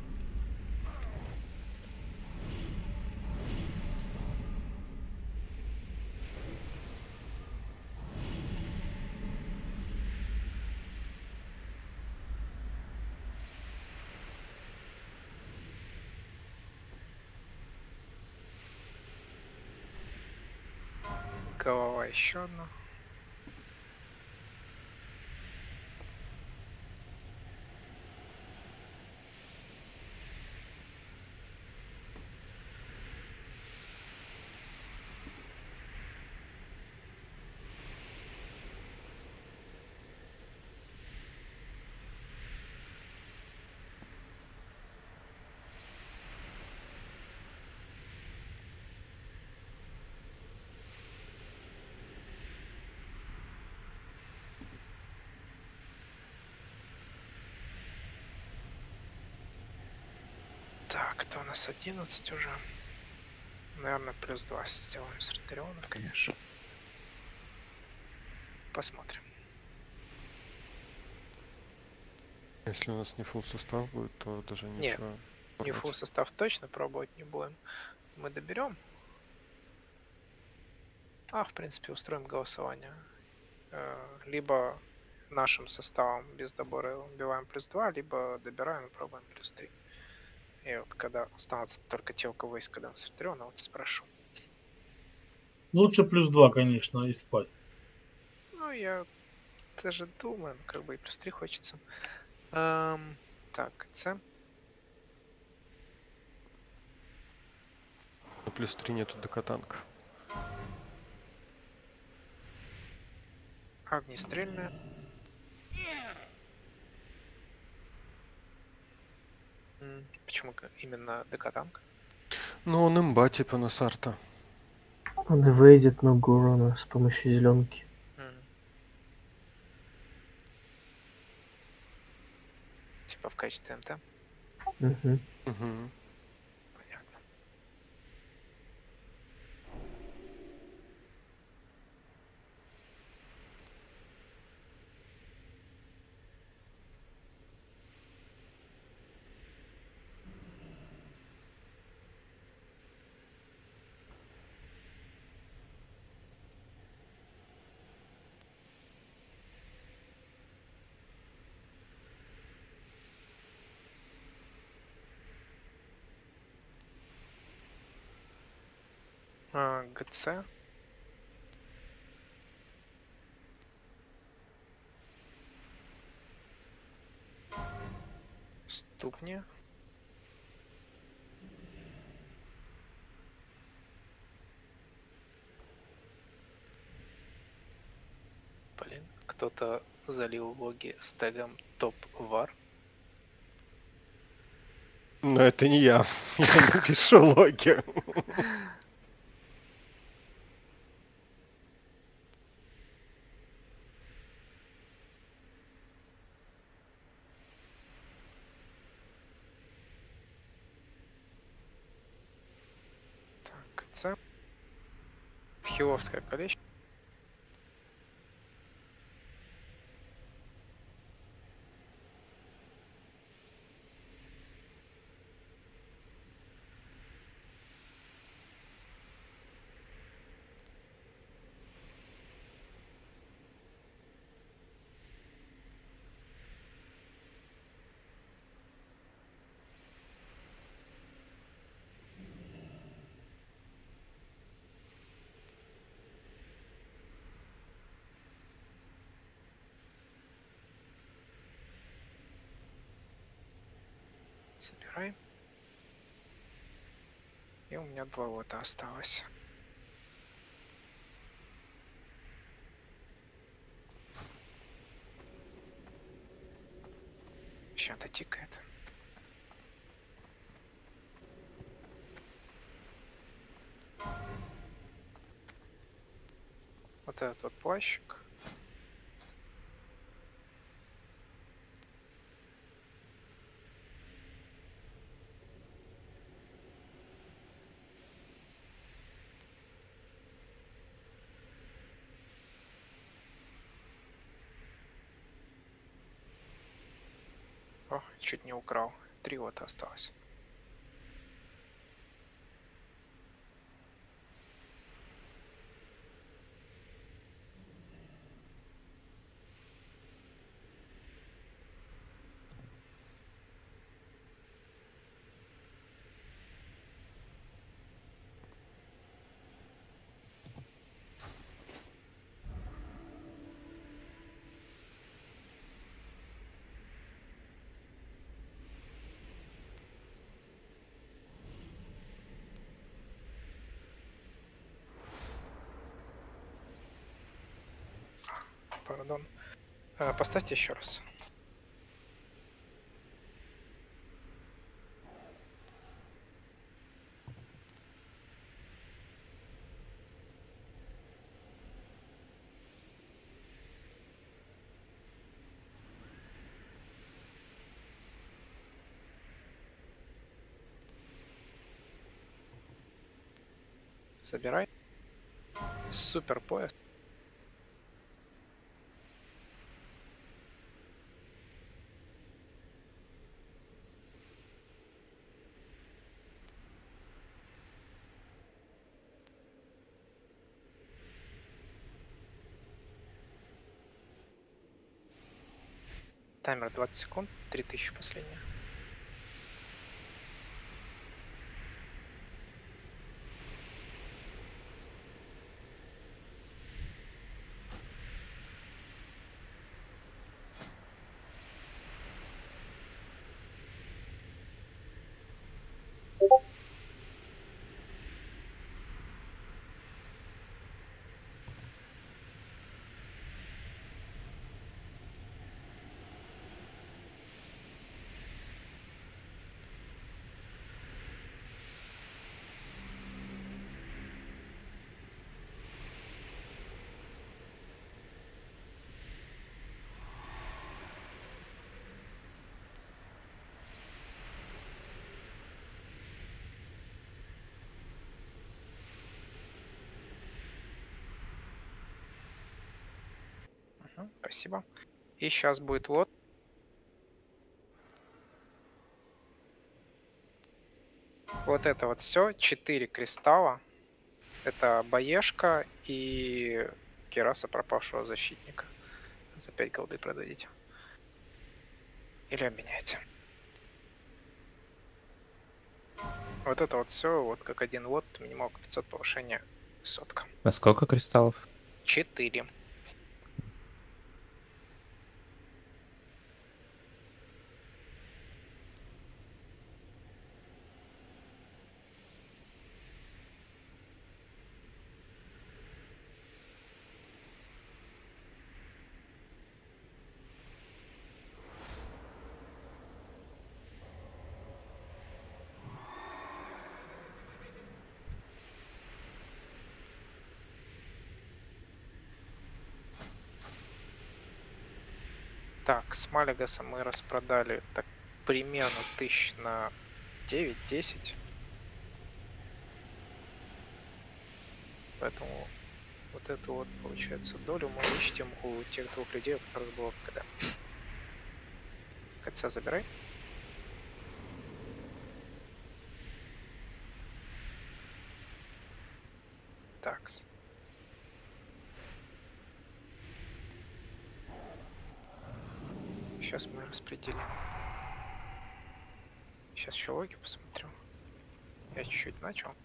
Голова еще одна. Так, это у нас одиннадцать уже. Наверное, плюс два сделаем с Ротариона, конечно. Посмотрим. Если у нас не фулл состав будет, то даже Нет, ничего. не фулл состав точно пробовать не будем. Мы доберем. А, в принципе, устроим голосование. Э, Либо нашим составом без добора убиваем плюс два, либо добираем и пробуем плюс три. И вот когда останутся только те, у кого есть когда с Ротариона, вот спрошу. Лучше плюс два, конечно, и спать. Ну, я даже думаю, ну, как бы и плюс три хочется. Эм, так, С. На плюс три нету докатанка. Огнестрельная. М, Почему ка- именно декатанк? Ну, он имба типа на Сарта. Он эвейдит много урона с помощью зеленки. М. Типа в качестве МТ. Угу. Угу. Понятно. А, ГЦ. Ступни. Блин, кто-то залил логи с тегом топ-вар. Но это не я. Я напишу логи. Так, ГЦ. Хиловское колечко. Забирай. И у меня два лота осталось. Сейчас-то тикает. Вот этот вот плащик. О, чуть не украл. Три вот осталось. Пардон. А, поставьте еще раз. Забирай. Супер поезд. Таймер двадцать секунд, три тысячи последняя. Угу, спасибо. И сейчас будет лот. Вот это вот все. Четыре кристалла. Это баешка и кераса пропавшего защитника. За пять голды продадите. Или обменяйте. Вот это вот все, вот как один лот, минималка пятьсот, повышение сотка. А сколько кристаллов? Четыре. Так, с Малигаса мы распродали так примерно тысяч на девять-десять. Поэтому вот эту вот, получается, долю мы ищем у тех двух людей, у которых было КД. Кольца забирай. Такс. Сейчас мы распределим. Сейчас еще логи посмотрю. Я чуть-чуть начал.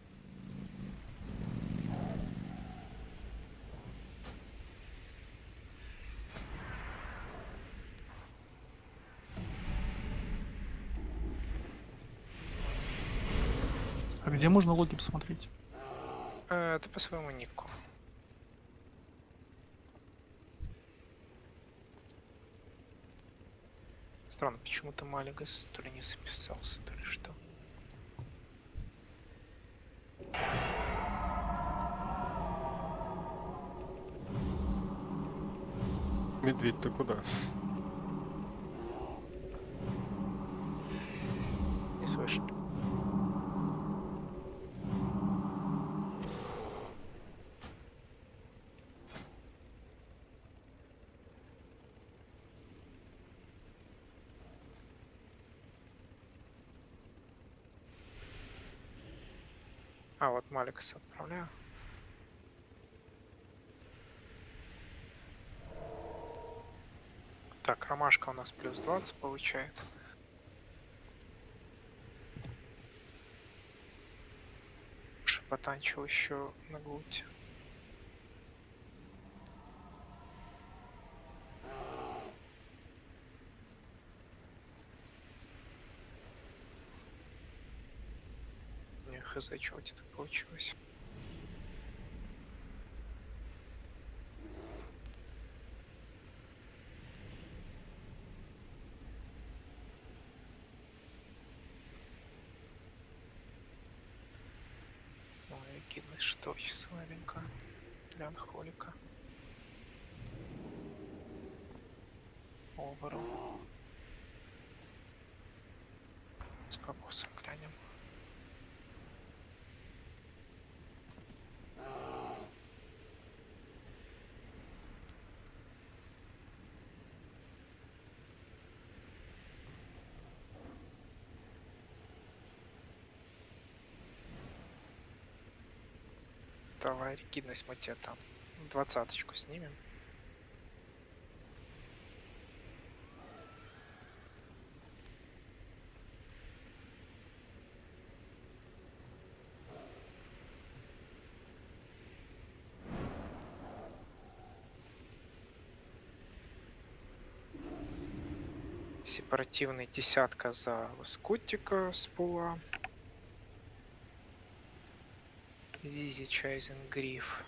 Где можно логи посмотреть? Э, Это по своему нику. Странно, почему-то Малигас то ли не записался, то ли что. Медведь, ты куда? Не слышу. А, вот Маликса отправляю. Так, ромашка у нас плюс двадцать получает. Шепотанчил еще на гуте. Не хз, что у тебя получилось. Ой, кидный что очень слабенько для анхолика. Оверу. С побосом глянем. Давай ригидность мы тебе там двадцаточку снимем. Сепаративный десятка за Скутика с пула. Зизи Чайзен Гриф.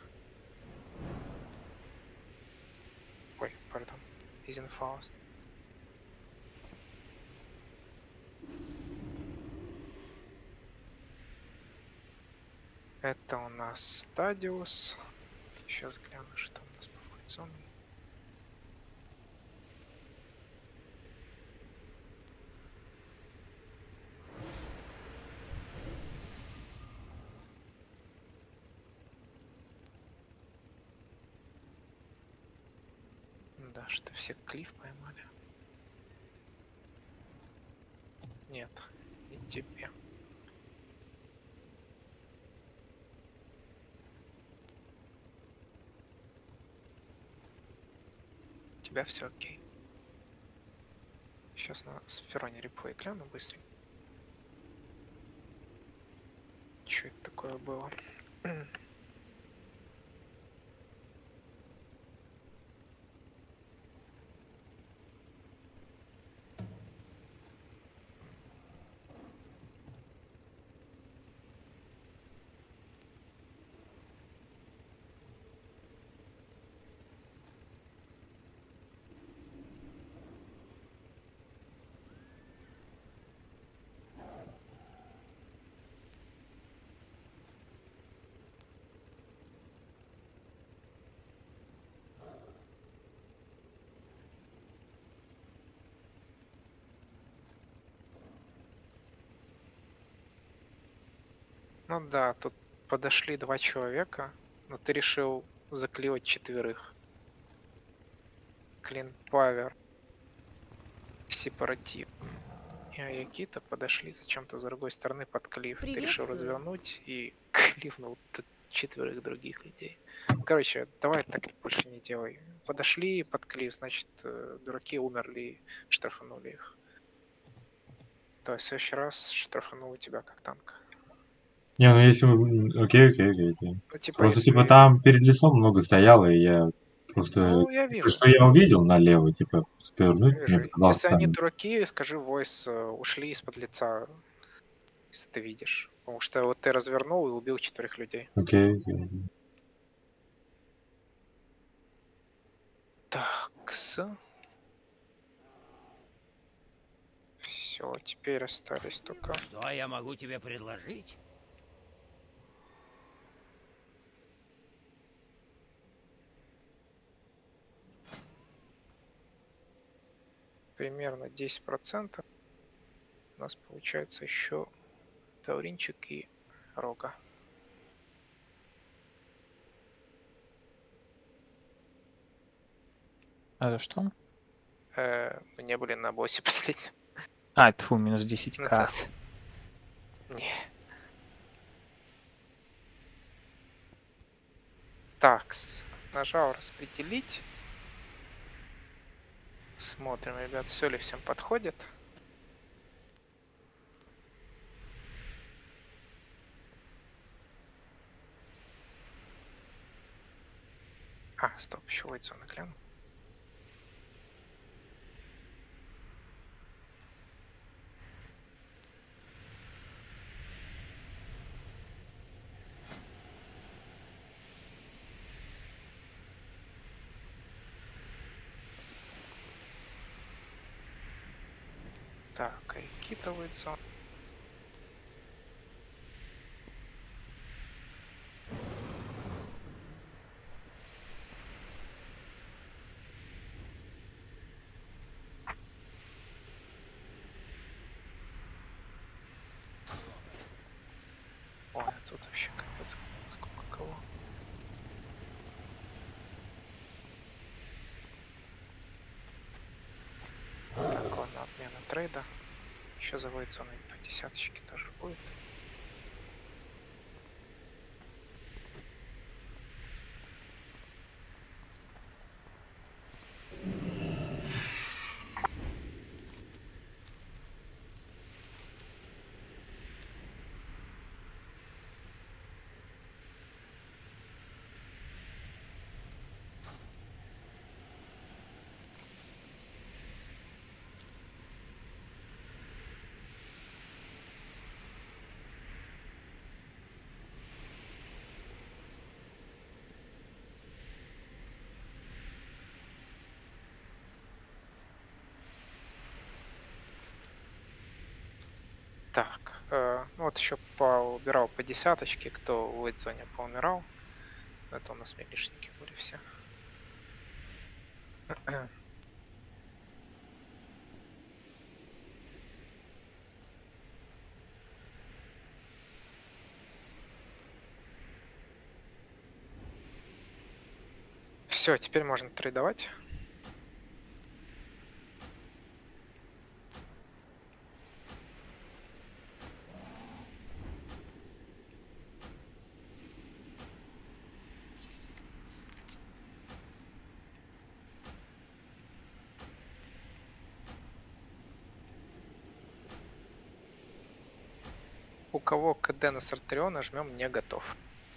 Ой, пардон. Изенфауст. Это у нас Стадиус. Сейчас гляну, что у нас по функциону. Да, что все клиф поймали. Нет, и тебе. У тебя все окей. Сейчас на Сфероне реплей гляну быстренько. Что это такое было? Ну да, тут подошли два человека, но ты решил заклеивать четверых. Клин Павер, Сепаратив и Аякита подошли зачем-то с другой стороны под клиф. Ты решил развернуть и клифнул четверых других людей. Короче, давай так больше не делай. Подошли под клиф, значит, дураки умерли, штрафанули их. То есть в следующий раз штрафанул тебя как танк. Не, ну если... Окей, окей, окей, окей. Ну, типа, Просто, если- типа, там перед лесом много стояло, и я просто... Ну, я типа, вижу. что я увидел налево, типа, свернуть, Вижу. мне показалось Если они там... дураки, скажи войс, э, ушли из-под лица. если ты видишь. Потому что вот ты развернул и убил четверых людей. Окей, окей. Так, с. Все, теперь остались только. Что я могу тебе предложить? Примерно десять процентов. У нас получается еще тауринчик и рога. А за что? Э, мы не были на боссе последнем. А, тьфу, минус десять Ну, к. да. Не. Такс. Нажал распределить. Смотрим, ребят, все ли всем подходит. А, стоп, еще войдем нагляну. Так, Айкита войдем. Ой, тут вообще капец, сколько кого. Так, ладно, отмена трейда. Еще заводит зону по десяточке тоже будет. Так, э, ну вот еще поубирал по десяточке, кто в этой-зоне поумирал. Это у нас милишники были все. Все, теперь можно трейдовать. У кого КД на Сартериона, жмем не готов.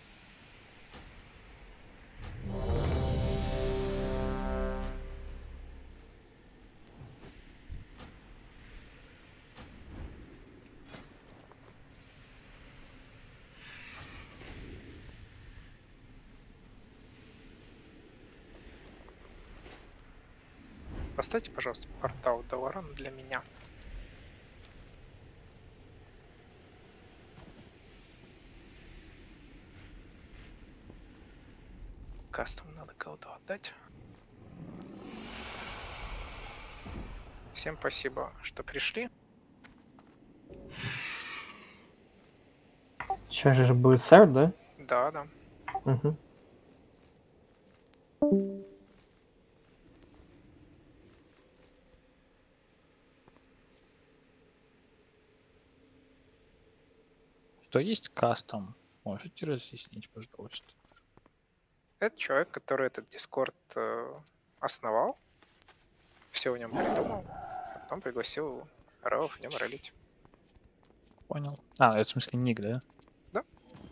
Поставьте, пожалуйста, портал Долоран для меня. Кастом надо кого-то отдать. Всем спасибо, что пришли. Сейчас же будет сэр, да? Да, да. Угу. Что есть кастом? Можете разъяснить, пожалуйста? Это человек, который этот Дискорд э, основал, все в нем придумал, а потом пригласил Рэов в нем ролить. Понял. А, это в смысле ник, да? Да.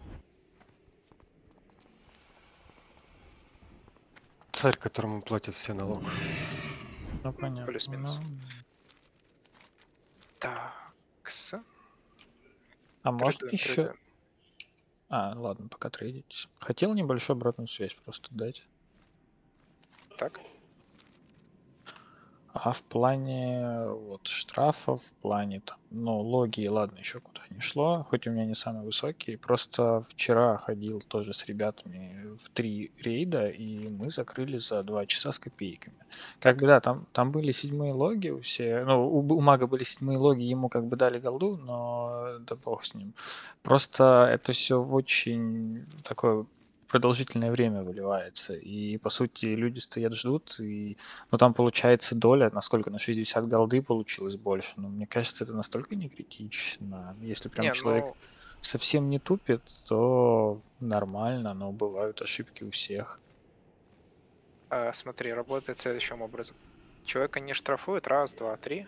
Царь, которому платят все налоги. Ну, понятно. Плюс-минус. Ну, Так, с. А можно Трейдуем, еще... трейдуем. А, ладно, пока трейдитесь. Хотел небольшую обратную связь просто дать. Так. А в плане вот штрафов, в плане там, ну, логи, ладно, еще куда не шло, хоть у меня не самый высокий. Просто вчера ходил тоже с ребятами в три рейда, и мы закрыли за два часа с копейками. Как бы да, там, там были седьмые логи у всех, ну, у, у мага были седьмые логи, ему как бы дали голду, но да бог с ним. Просто это все в очень такое продолжительное время выливается. И, по сути, люди стоят, ждут, и ну, там получается доля, насколько на шестьдесят голды получилось больше. Но мне кажется, это настолько не критично. Если прям Не, человек ну, совсем не тупит, то нормально, но бывают ошибки у всех. э, смотри, работает следующим образом. Человека не штрафуют, раз, два, три.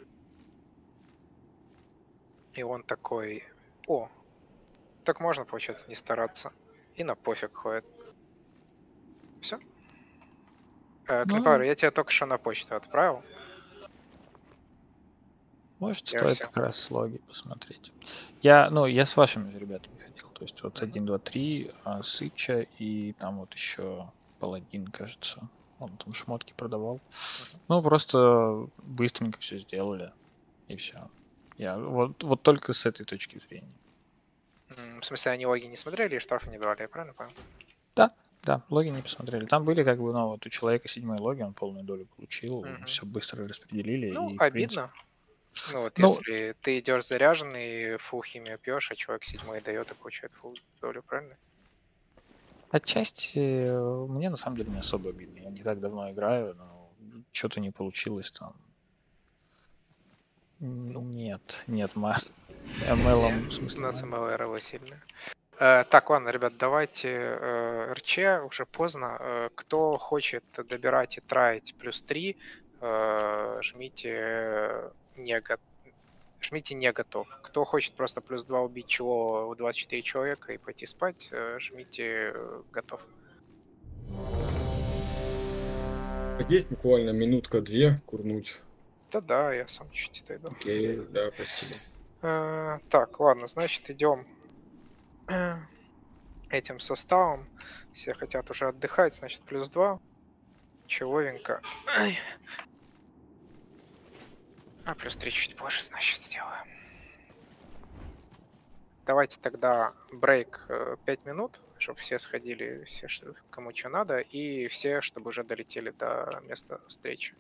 И он такой, о, так можно, получается, не стараться. И на пофиг ходит. Все. Э, Ну, Книпар, я тебе только что на почту отправил. может, Я стоит всем. как раз логи посмотреть. Я, ну, я с вашими же ребятами ходил. То есть вот один, два, три, а, Сыча и там вот еще Паладин, кажется. Он там шмотки продавал. Ну, просто быстренько все сделали. И все. Я вот, вот только с этой точки зрения. М, В смысле, они логи не смотрели и штрафы не давали, я правильно понял? Да, да, логи не посмотрели. Там были как бы, ну, вот у человека седьмой логи, он полную долю получил, Мгм. все быстро распределили, Ну, и в принципе... обидно. Ну вот, Ну, если ты идешь заряженный, фул химию пьешь, а человек седьмой дает и получает фул долю, правильно? отчасти э, мне на самом деле не особо обидно. Я не так давно играю, но что-то не получилось там. М, Нет, нет, ма... эм эл, Не, в у смысле, нас маме. эм эл эр эл сильная. Э, так, ладно, ребят, давайте э, эр че, уже поздно. Э, кто хочет добирать и траить плюс три, э, жмите э, не, го- жмите не готов. Кто хочет просто плюс два убить чего в двадцать четыре человека и пойти спать, э, жмите э, готов. Есть буквально минутка-две курнуть. Да-да, я сам чуть-чуть отойду. Окей, да, спасибо. Э, так, ладно, значит, идем этим составом. Все хотят уже отдыхать, значит, плюс два. Человенько. Ай. А плюс три чуть позже, значит, сделаю. Давайте тогда брейк пять минут, чтобы все сходили, все, что, кому что надо, и все, чтобы уже долетели до места встречи.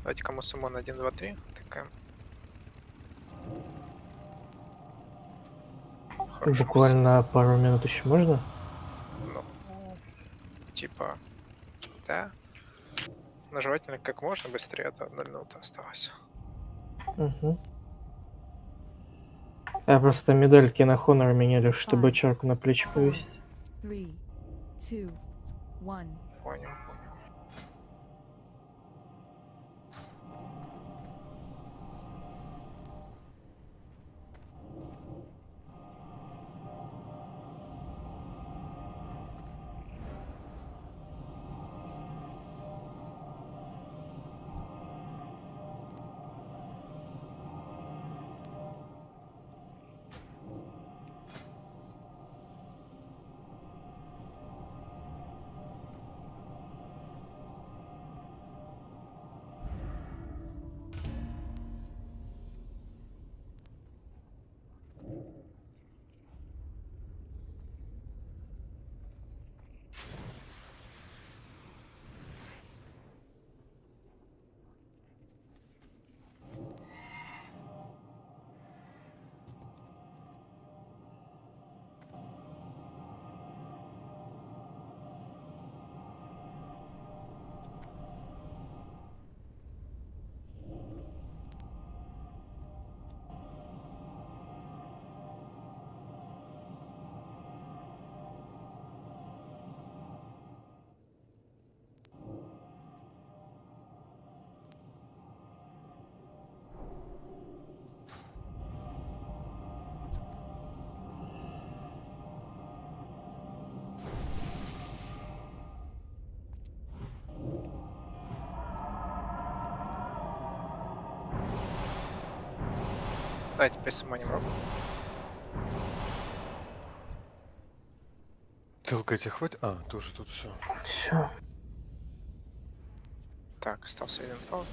Давайте кому суммон один, два, три. Такая. Хорошо. Буквально пару минут еще можно? Ну, типа, да. Но желательно как можно быстрее, а то одна минута осталась. Угу. Я просто медальки на Хонор меняли, чтобы чарку на плечи повесить. Three, two, one. Понял. Давайте присуманим руку. Долго тебе хватит? А, тоже тут все. Все. Так, остался один пол.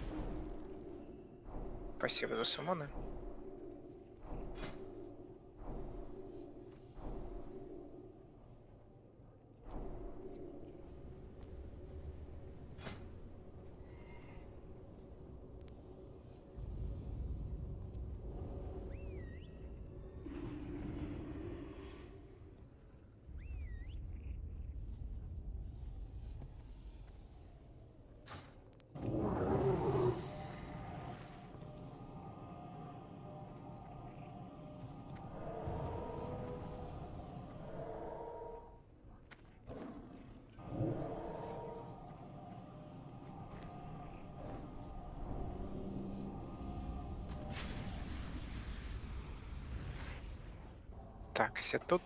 Спасибо за суммоны. Так, все тут.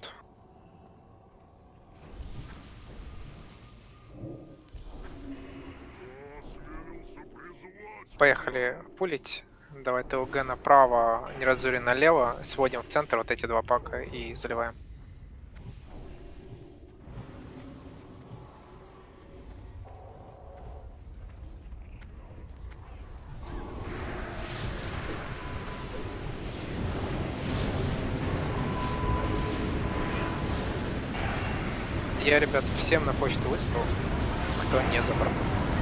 Поехали пулить. Давай ТЛГ направо, Неразури налево. Сводим в центр вот эти два пака и заливаем. Я, ребят, всем на почту выслал, кто не забрал.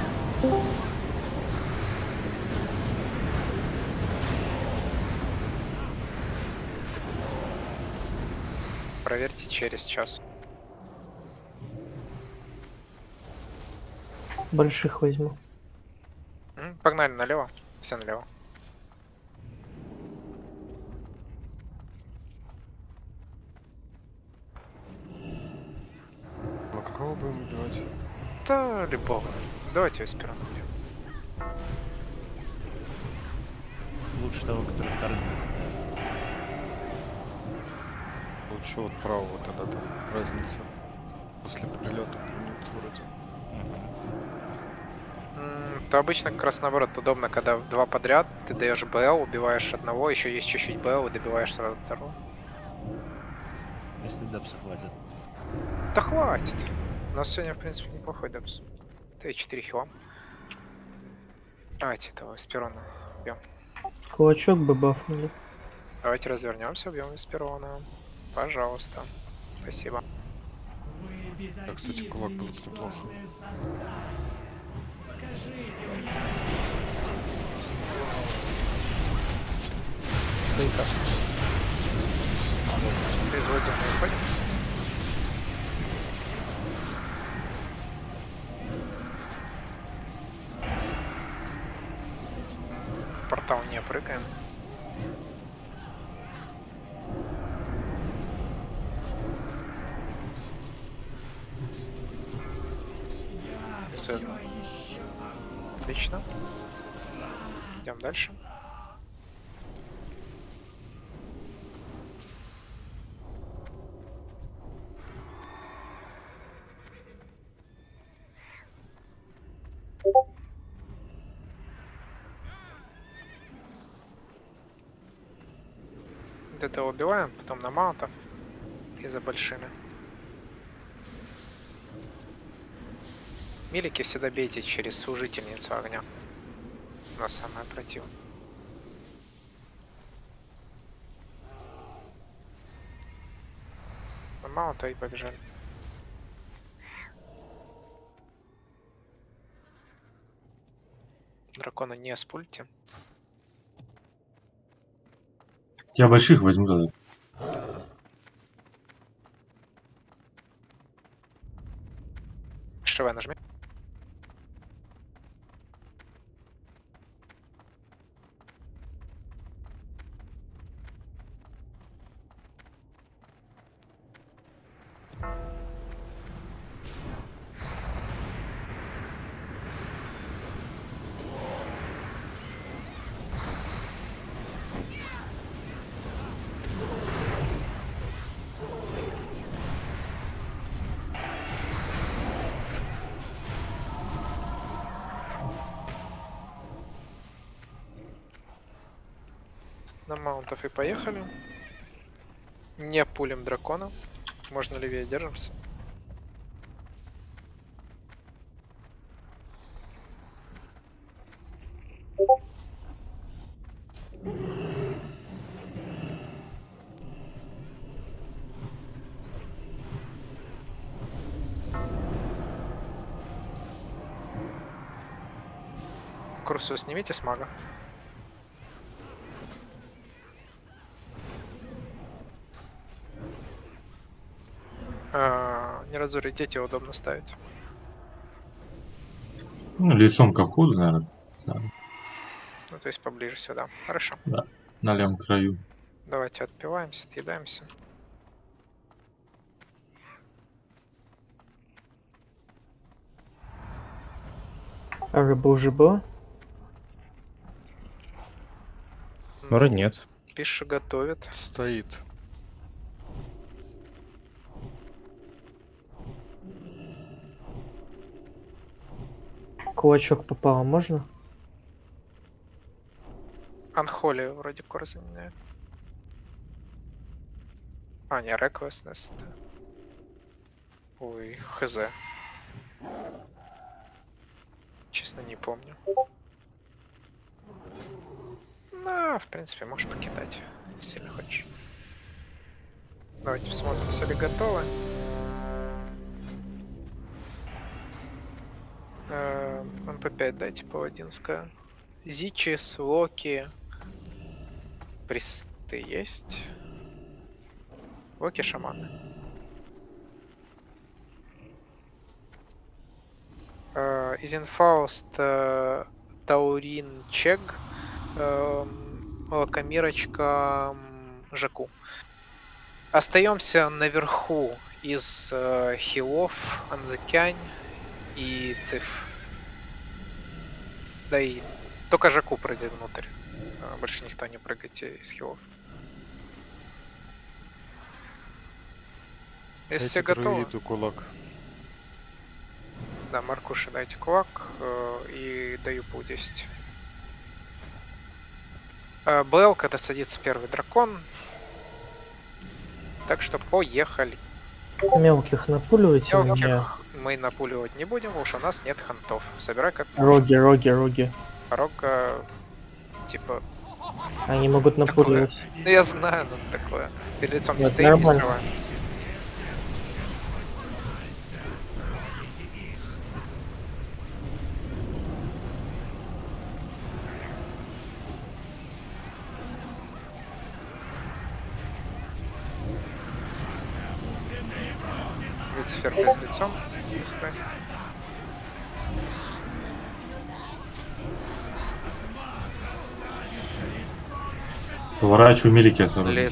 Проверьте через час. Больших возьму. М, Погнали налево. Все налево. А какого будем убивать? Да, любого. Давайте Весперон. Лучше того, который вторым. Лучше вот правого тогда там разница. После прилета минут вроде. М, То обычно как раз наоборот удобно, когда два подряд ты даешь БЛ, убиваешь одного, еще есть чуть-чуть БЛ и добиваешь сразу второго. Если депса хватит. Да хватит. У нас сегодня, в принципе, неплохой депс. Т четыре хила. Давайте этого Весперона бьем. Кулачок бы бафнули. Давайте развернемся, убьем Весперона. Пожалуйста. Спасибо. Так, кстати, кулак был неплохо. Покажите мне портал не прыгаем. Все. Отлично. Идем дальше. Вот это убиваем, потом на маунтов и за большими. Милики всегда бейте через служительницу огня. Но самое противное. На маунта и побежали. Дракона не спульте. Я больших возьму тогда. ШВ нажми. На маунтов и поехали. Не пулим дракона. Можно левее держимся. Курсу снимите с мага. А, не разори, дети удобно ставить. Ну, лицом ко входу, наверное. Да. Ну, то есть поближе сюда. Хорошо. Да, на левом краю. Давайте отпиваемся, отъедаемся. А рыба уже была? Вроде нет. Пиша готовит. Стоит. Кулачок попало, можно? Анхоли вроде кор заменяет. А, не, Requestness. Ой, хз. Честно, не помню. Ну, в принципе, можешь покидать, если сильно хочешь. Давайте посмотрим, все ли готовы. эн пэ пять дайте паладинская. Зичис, Локи. Присты есть. Локи, шаманы. Изенфауст, Таурин, Чег. Лакомирочка, Жаку. Остаемся наверху из э, хилов, Анзекянь и Циф. Да и только Жаку пройдет внутрь. А, больше никто не прыгайте из хилов. Если все готовы. Кулак. Да, Маркуши дайте кулак э, и даю пул десять. Э, Блэл, когда садится первый дракон. Так что поехали. Мелких напуливайте на Мелких меня. мы напуливать не будем, уж у нас нет хантов. Собирай как Роги, роги, роги. Рога, типа... Они могут напуливать. Такое... Ну я знаю, ну такое. Перед лицом не Нет, стоим, не нормально. скрываем. Люцифер перед лицом. Стой. Поворачиваю мелики осторожно. Лет.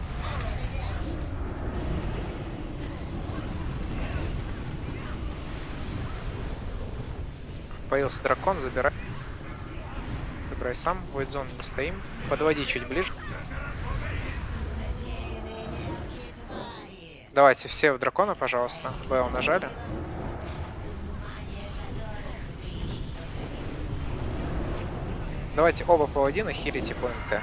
Появился дракон, забирай. Забирай сам. Void Zone не стоим. Подводи чуть ближе. Давайте все в дракона, пожалуйста. Б нажали. Давайте оба паладина хилите по МТ.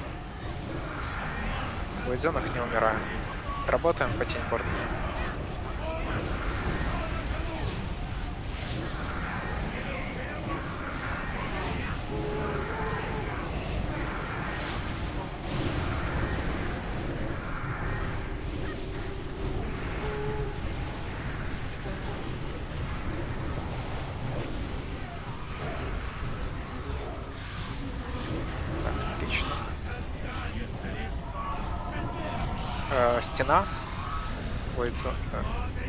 В Void Zone'ах не умираем. Работаем по тиньпорту. Э, стена. Void Zone. Да.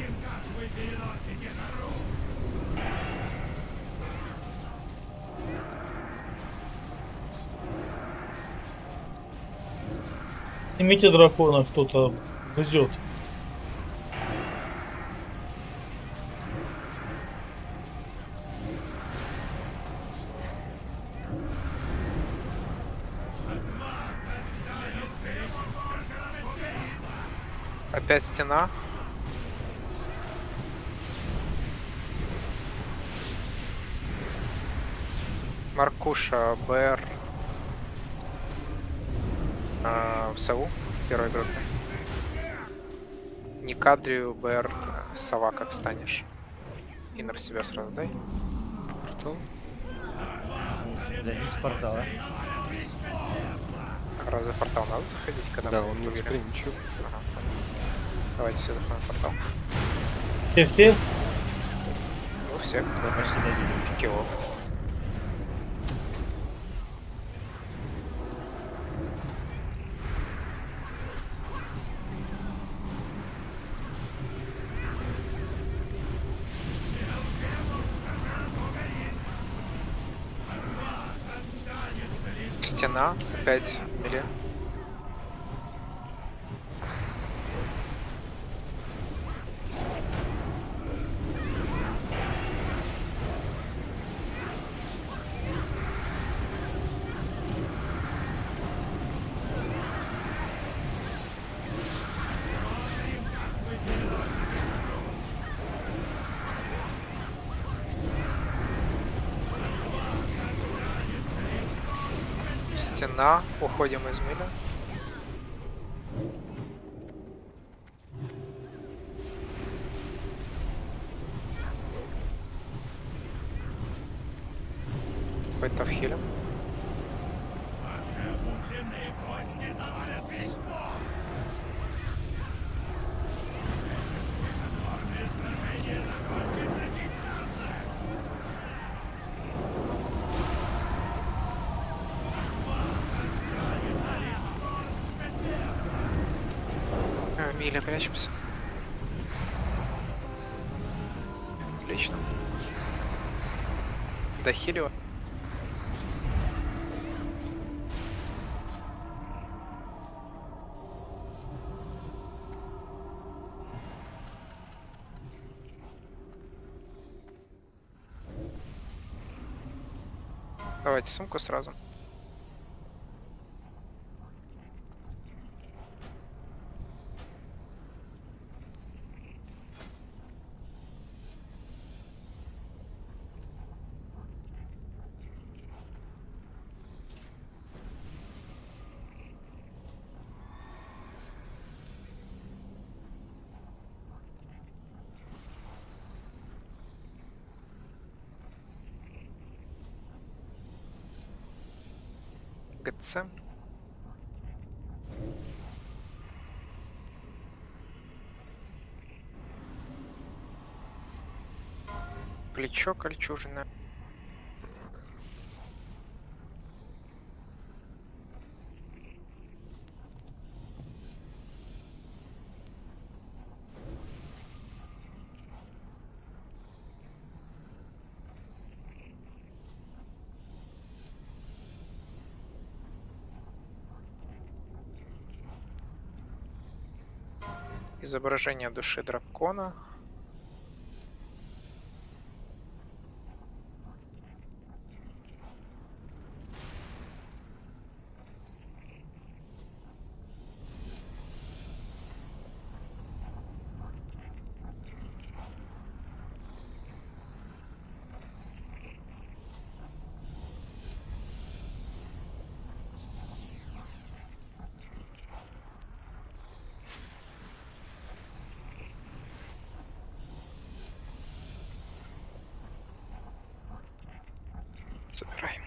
Снимите дракона, кто-то везет. Опять стена. Маркуша, БР. А, в САУ, первой группе. Никадрию, БР, сова как встанешь. Иннер себя сразу дай. Портал. Зайдите в портал, а? Разве в портал надо заходить, когда Да, мы он не увидели? восприимчив. Ага. Давайте все заходим в портал. Все-все? Ну, всех. Киллов. Стена, опять мили. Стена, уходим из миля. Какой-то в хилем. Миля, прячемся. Отлично. Дохилила. Давайте сумку сразу. ГЦ. Плечо кольчужное. Изображение души дракона. Забираем.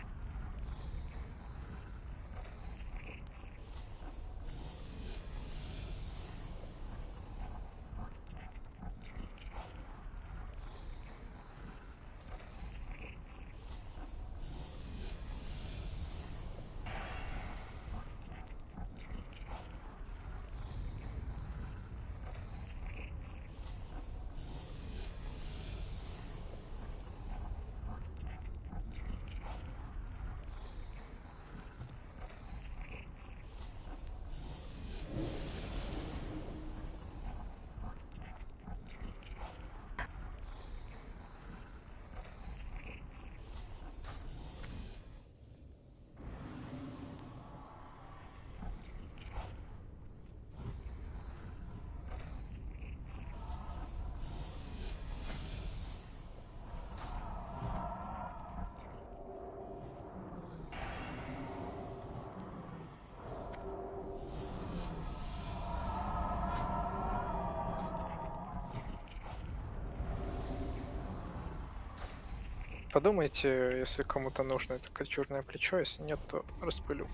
Подумайте, если кому-то нужно это кольчужное плечо, если нет, то распылю.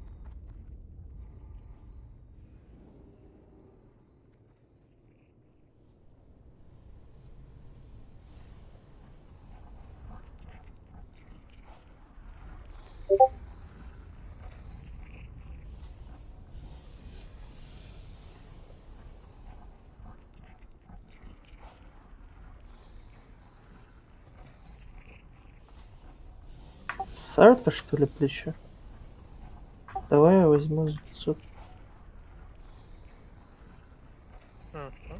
Сарта, что ли, плечо? Давай я возьму за пятьсот. Мгм.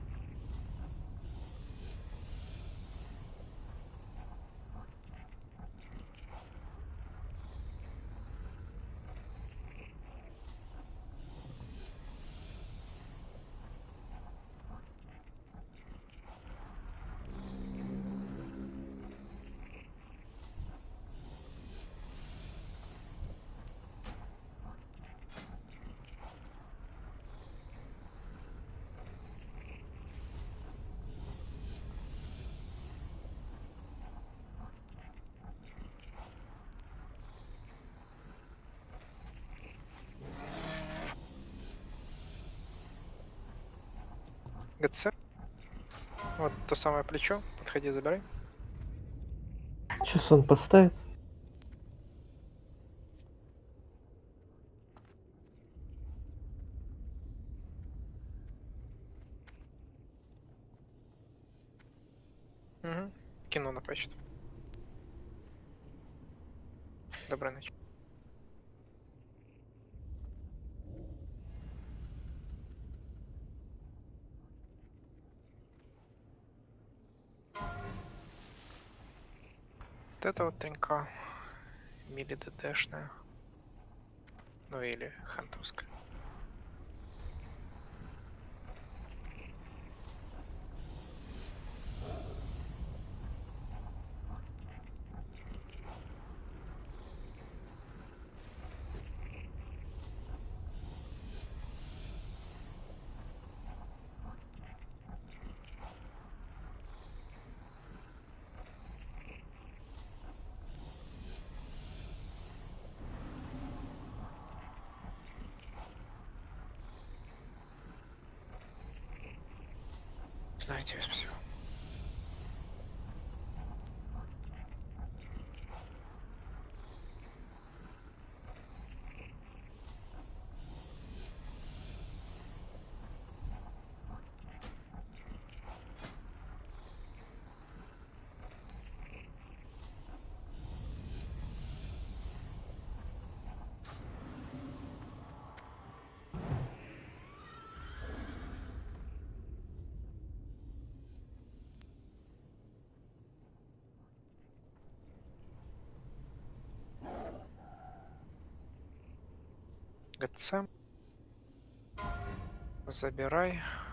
ГЦ. Вот то самое плечо. Подходи, забирай. Сейчас он поставит. Угу. Кину на почту. Доброй ночи. Вот это вот тренька. Мили ДТшная. Ну или хантовская. Да, тебе спасибо. ГЦ. Забирай.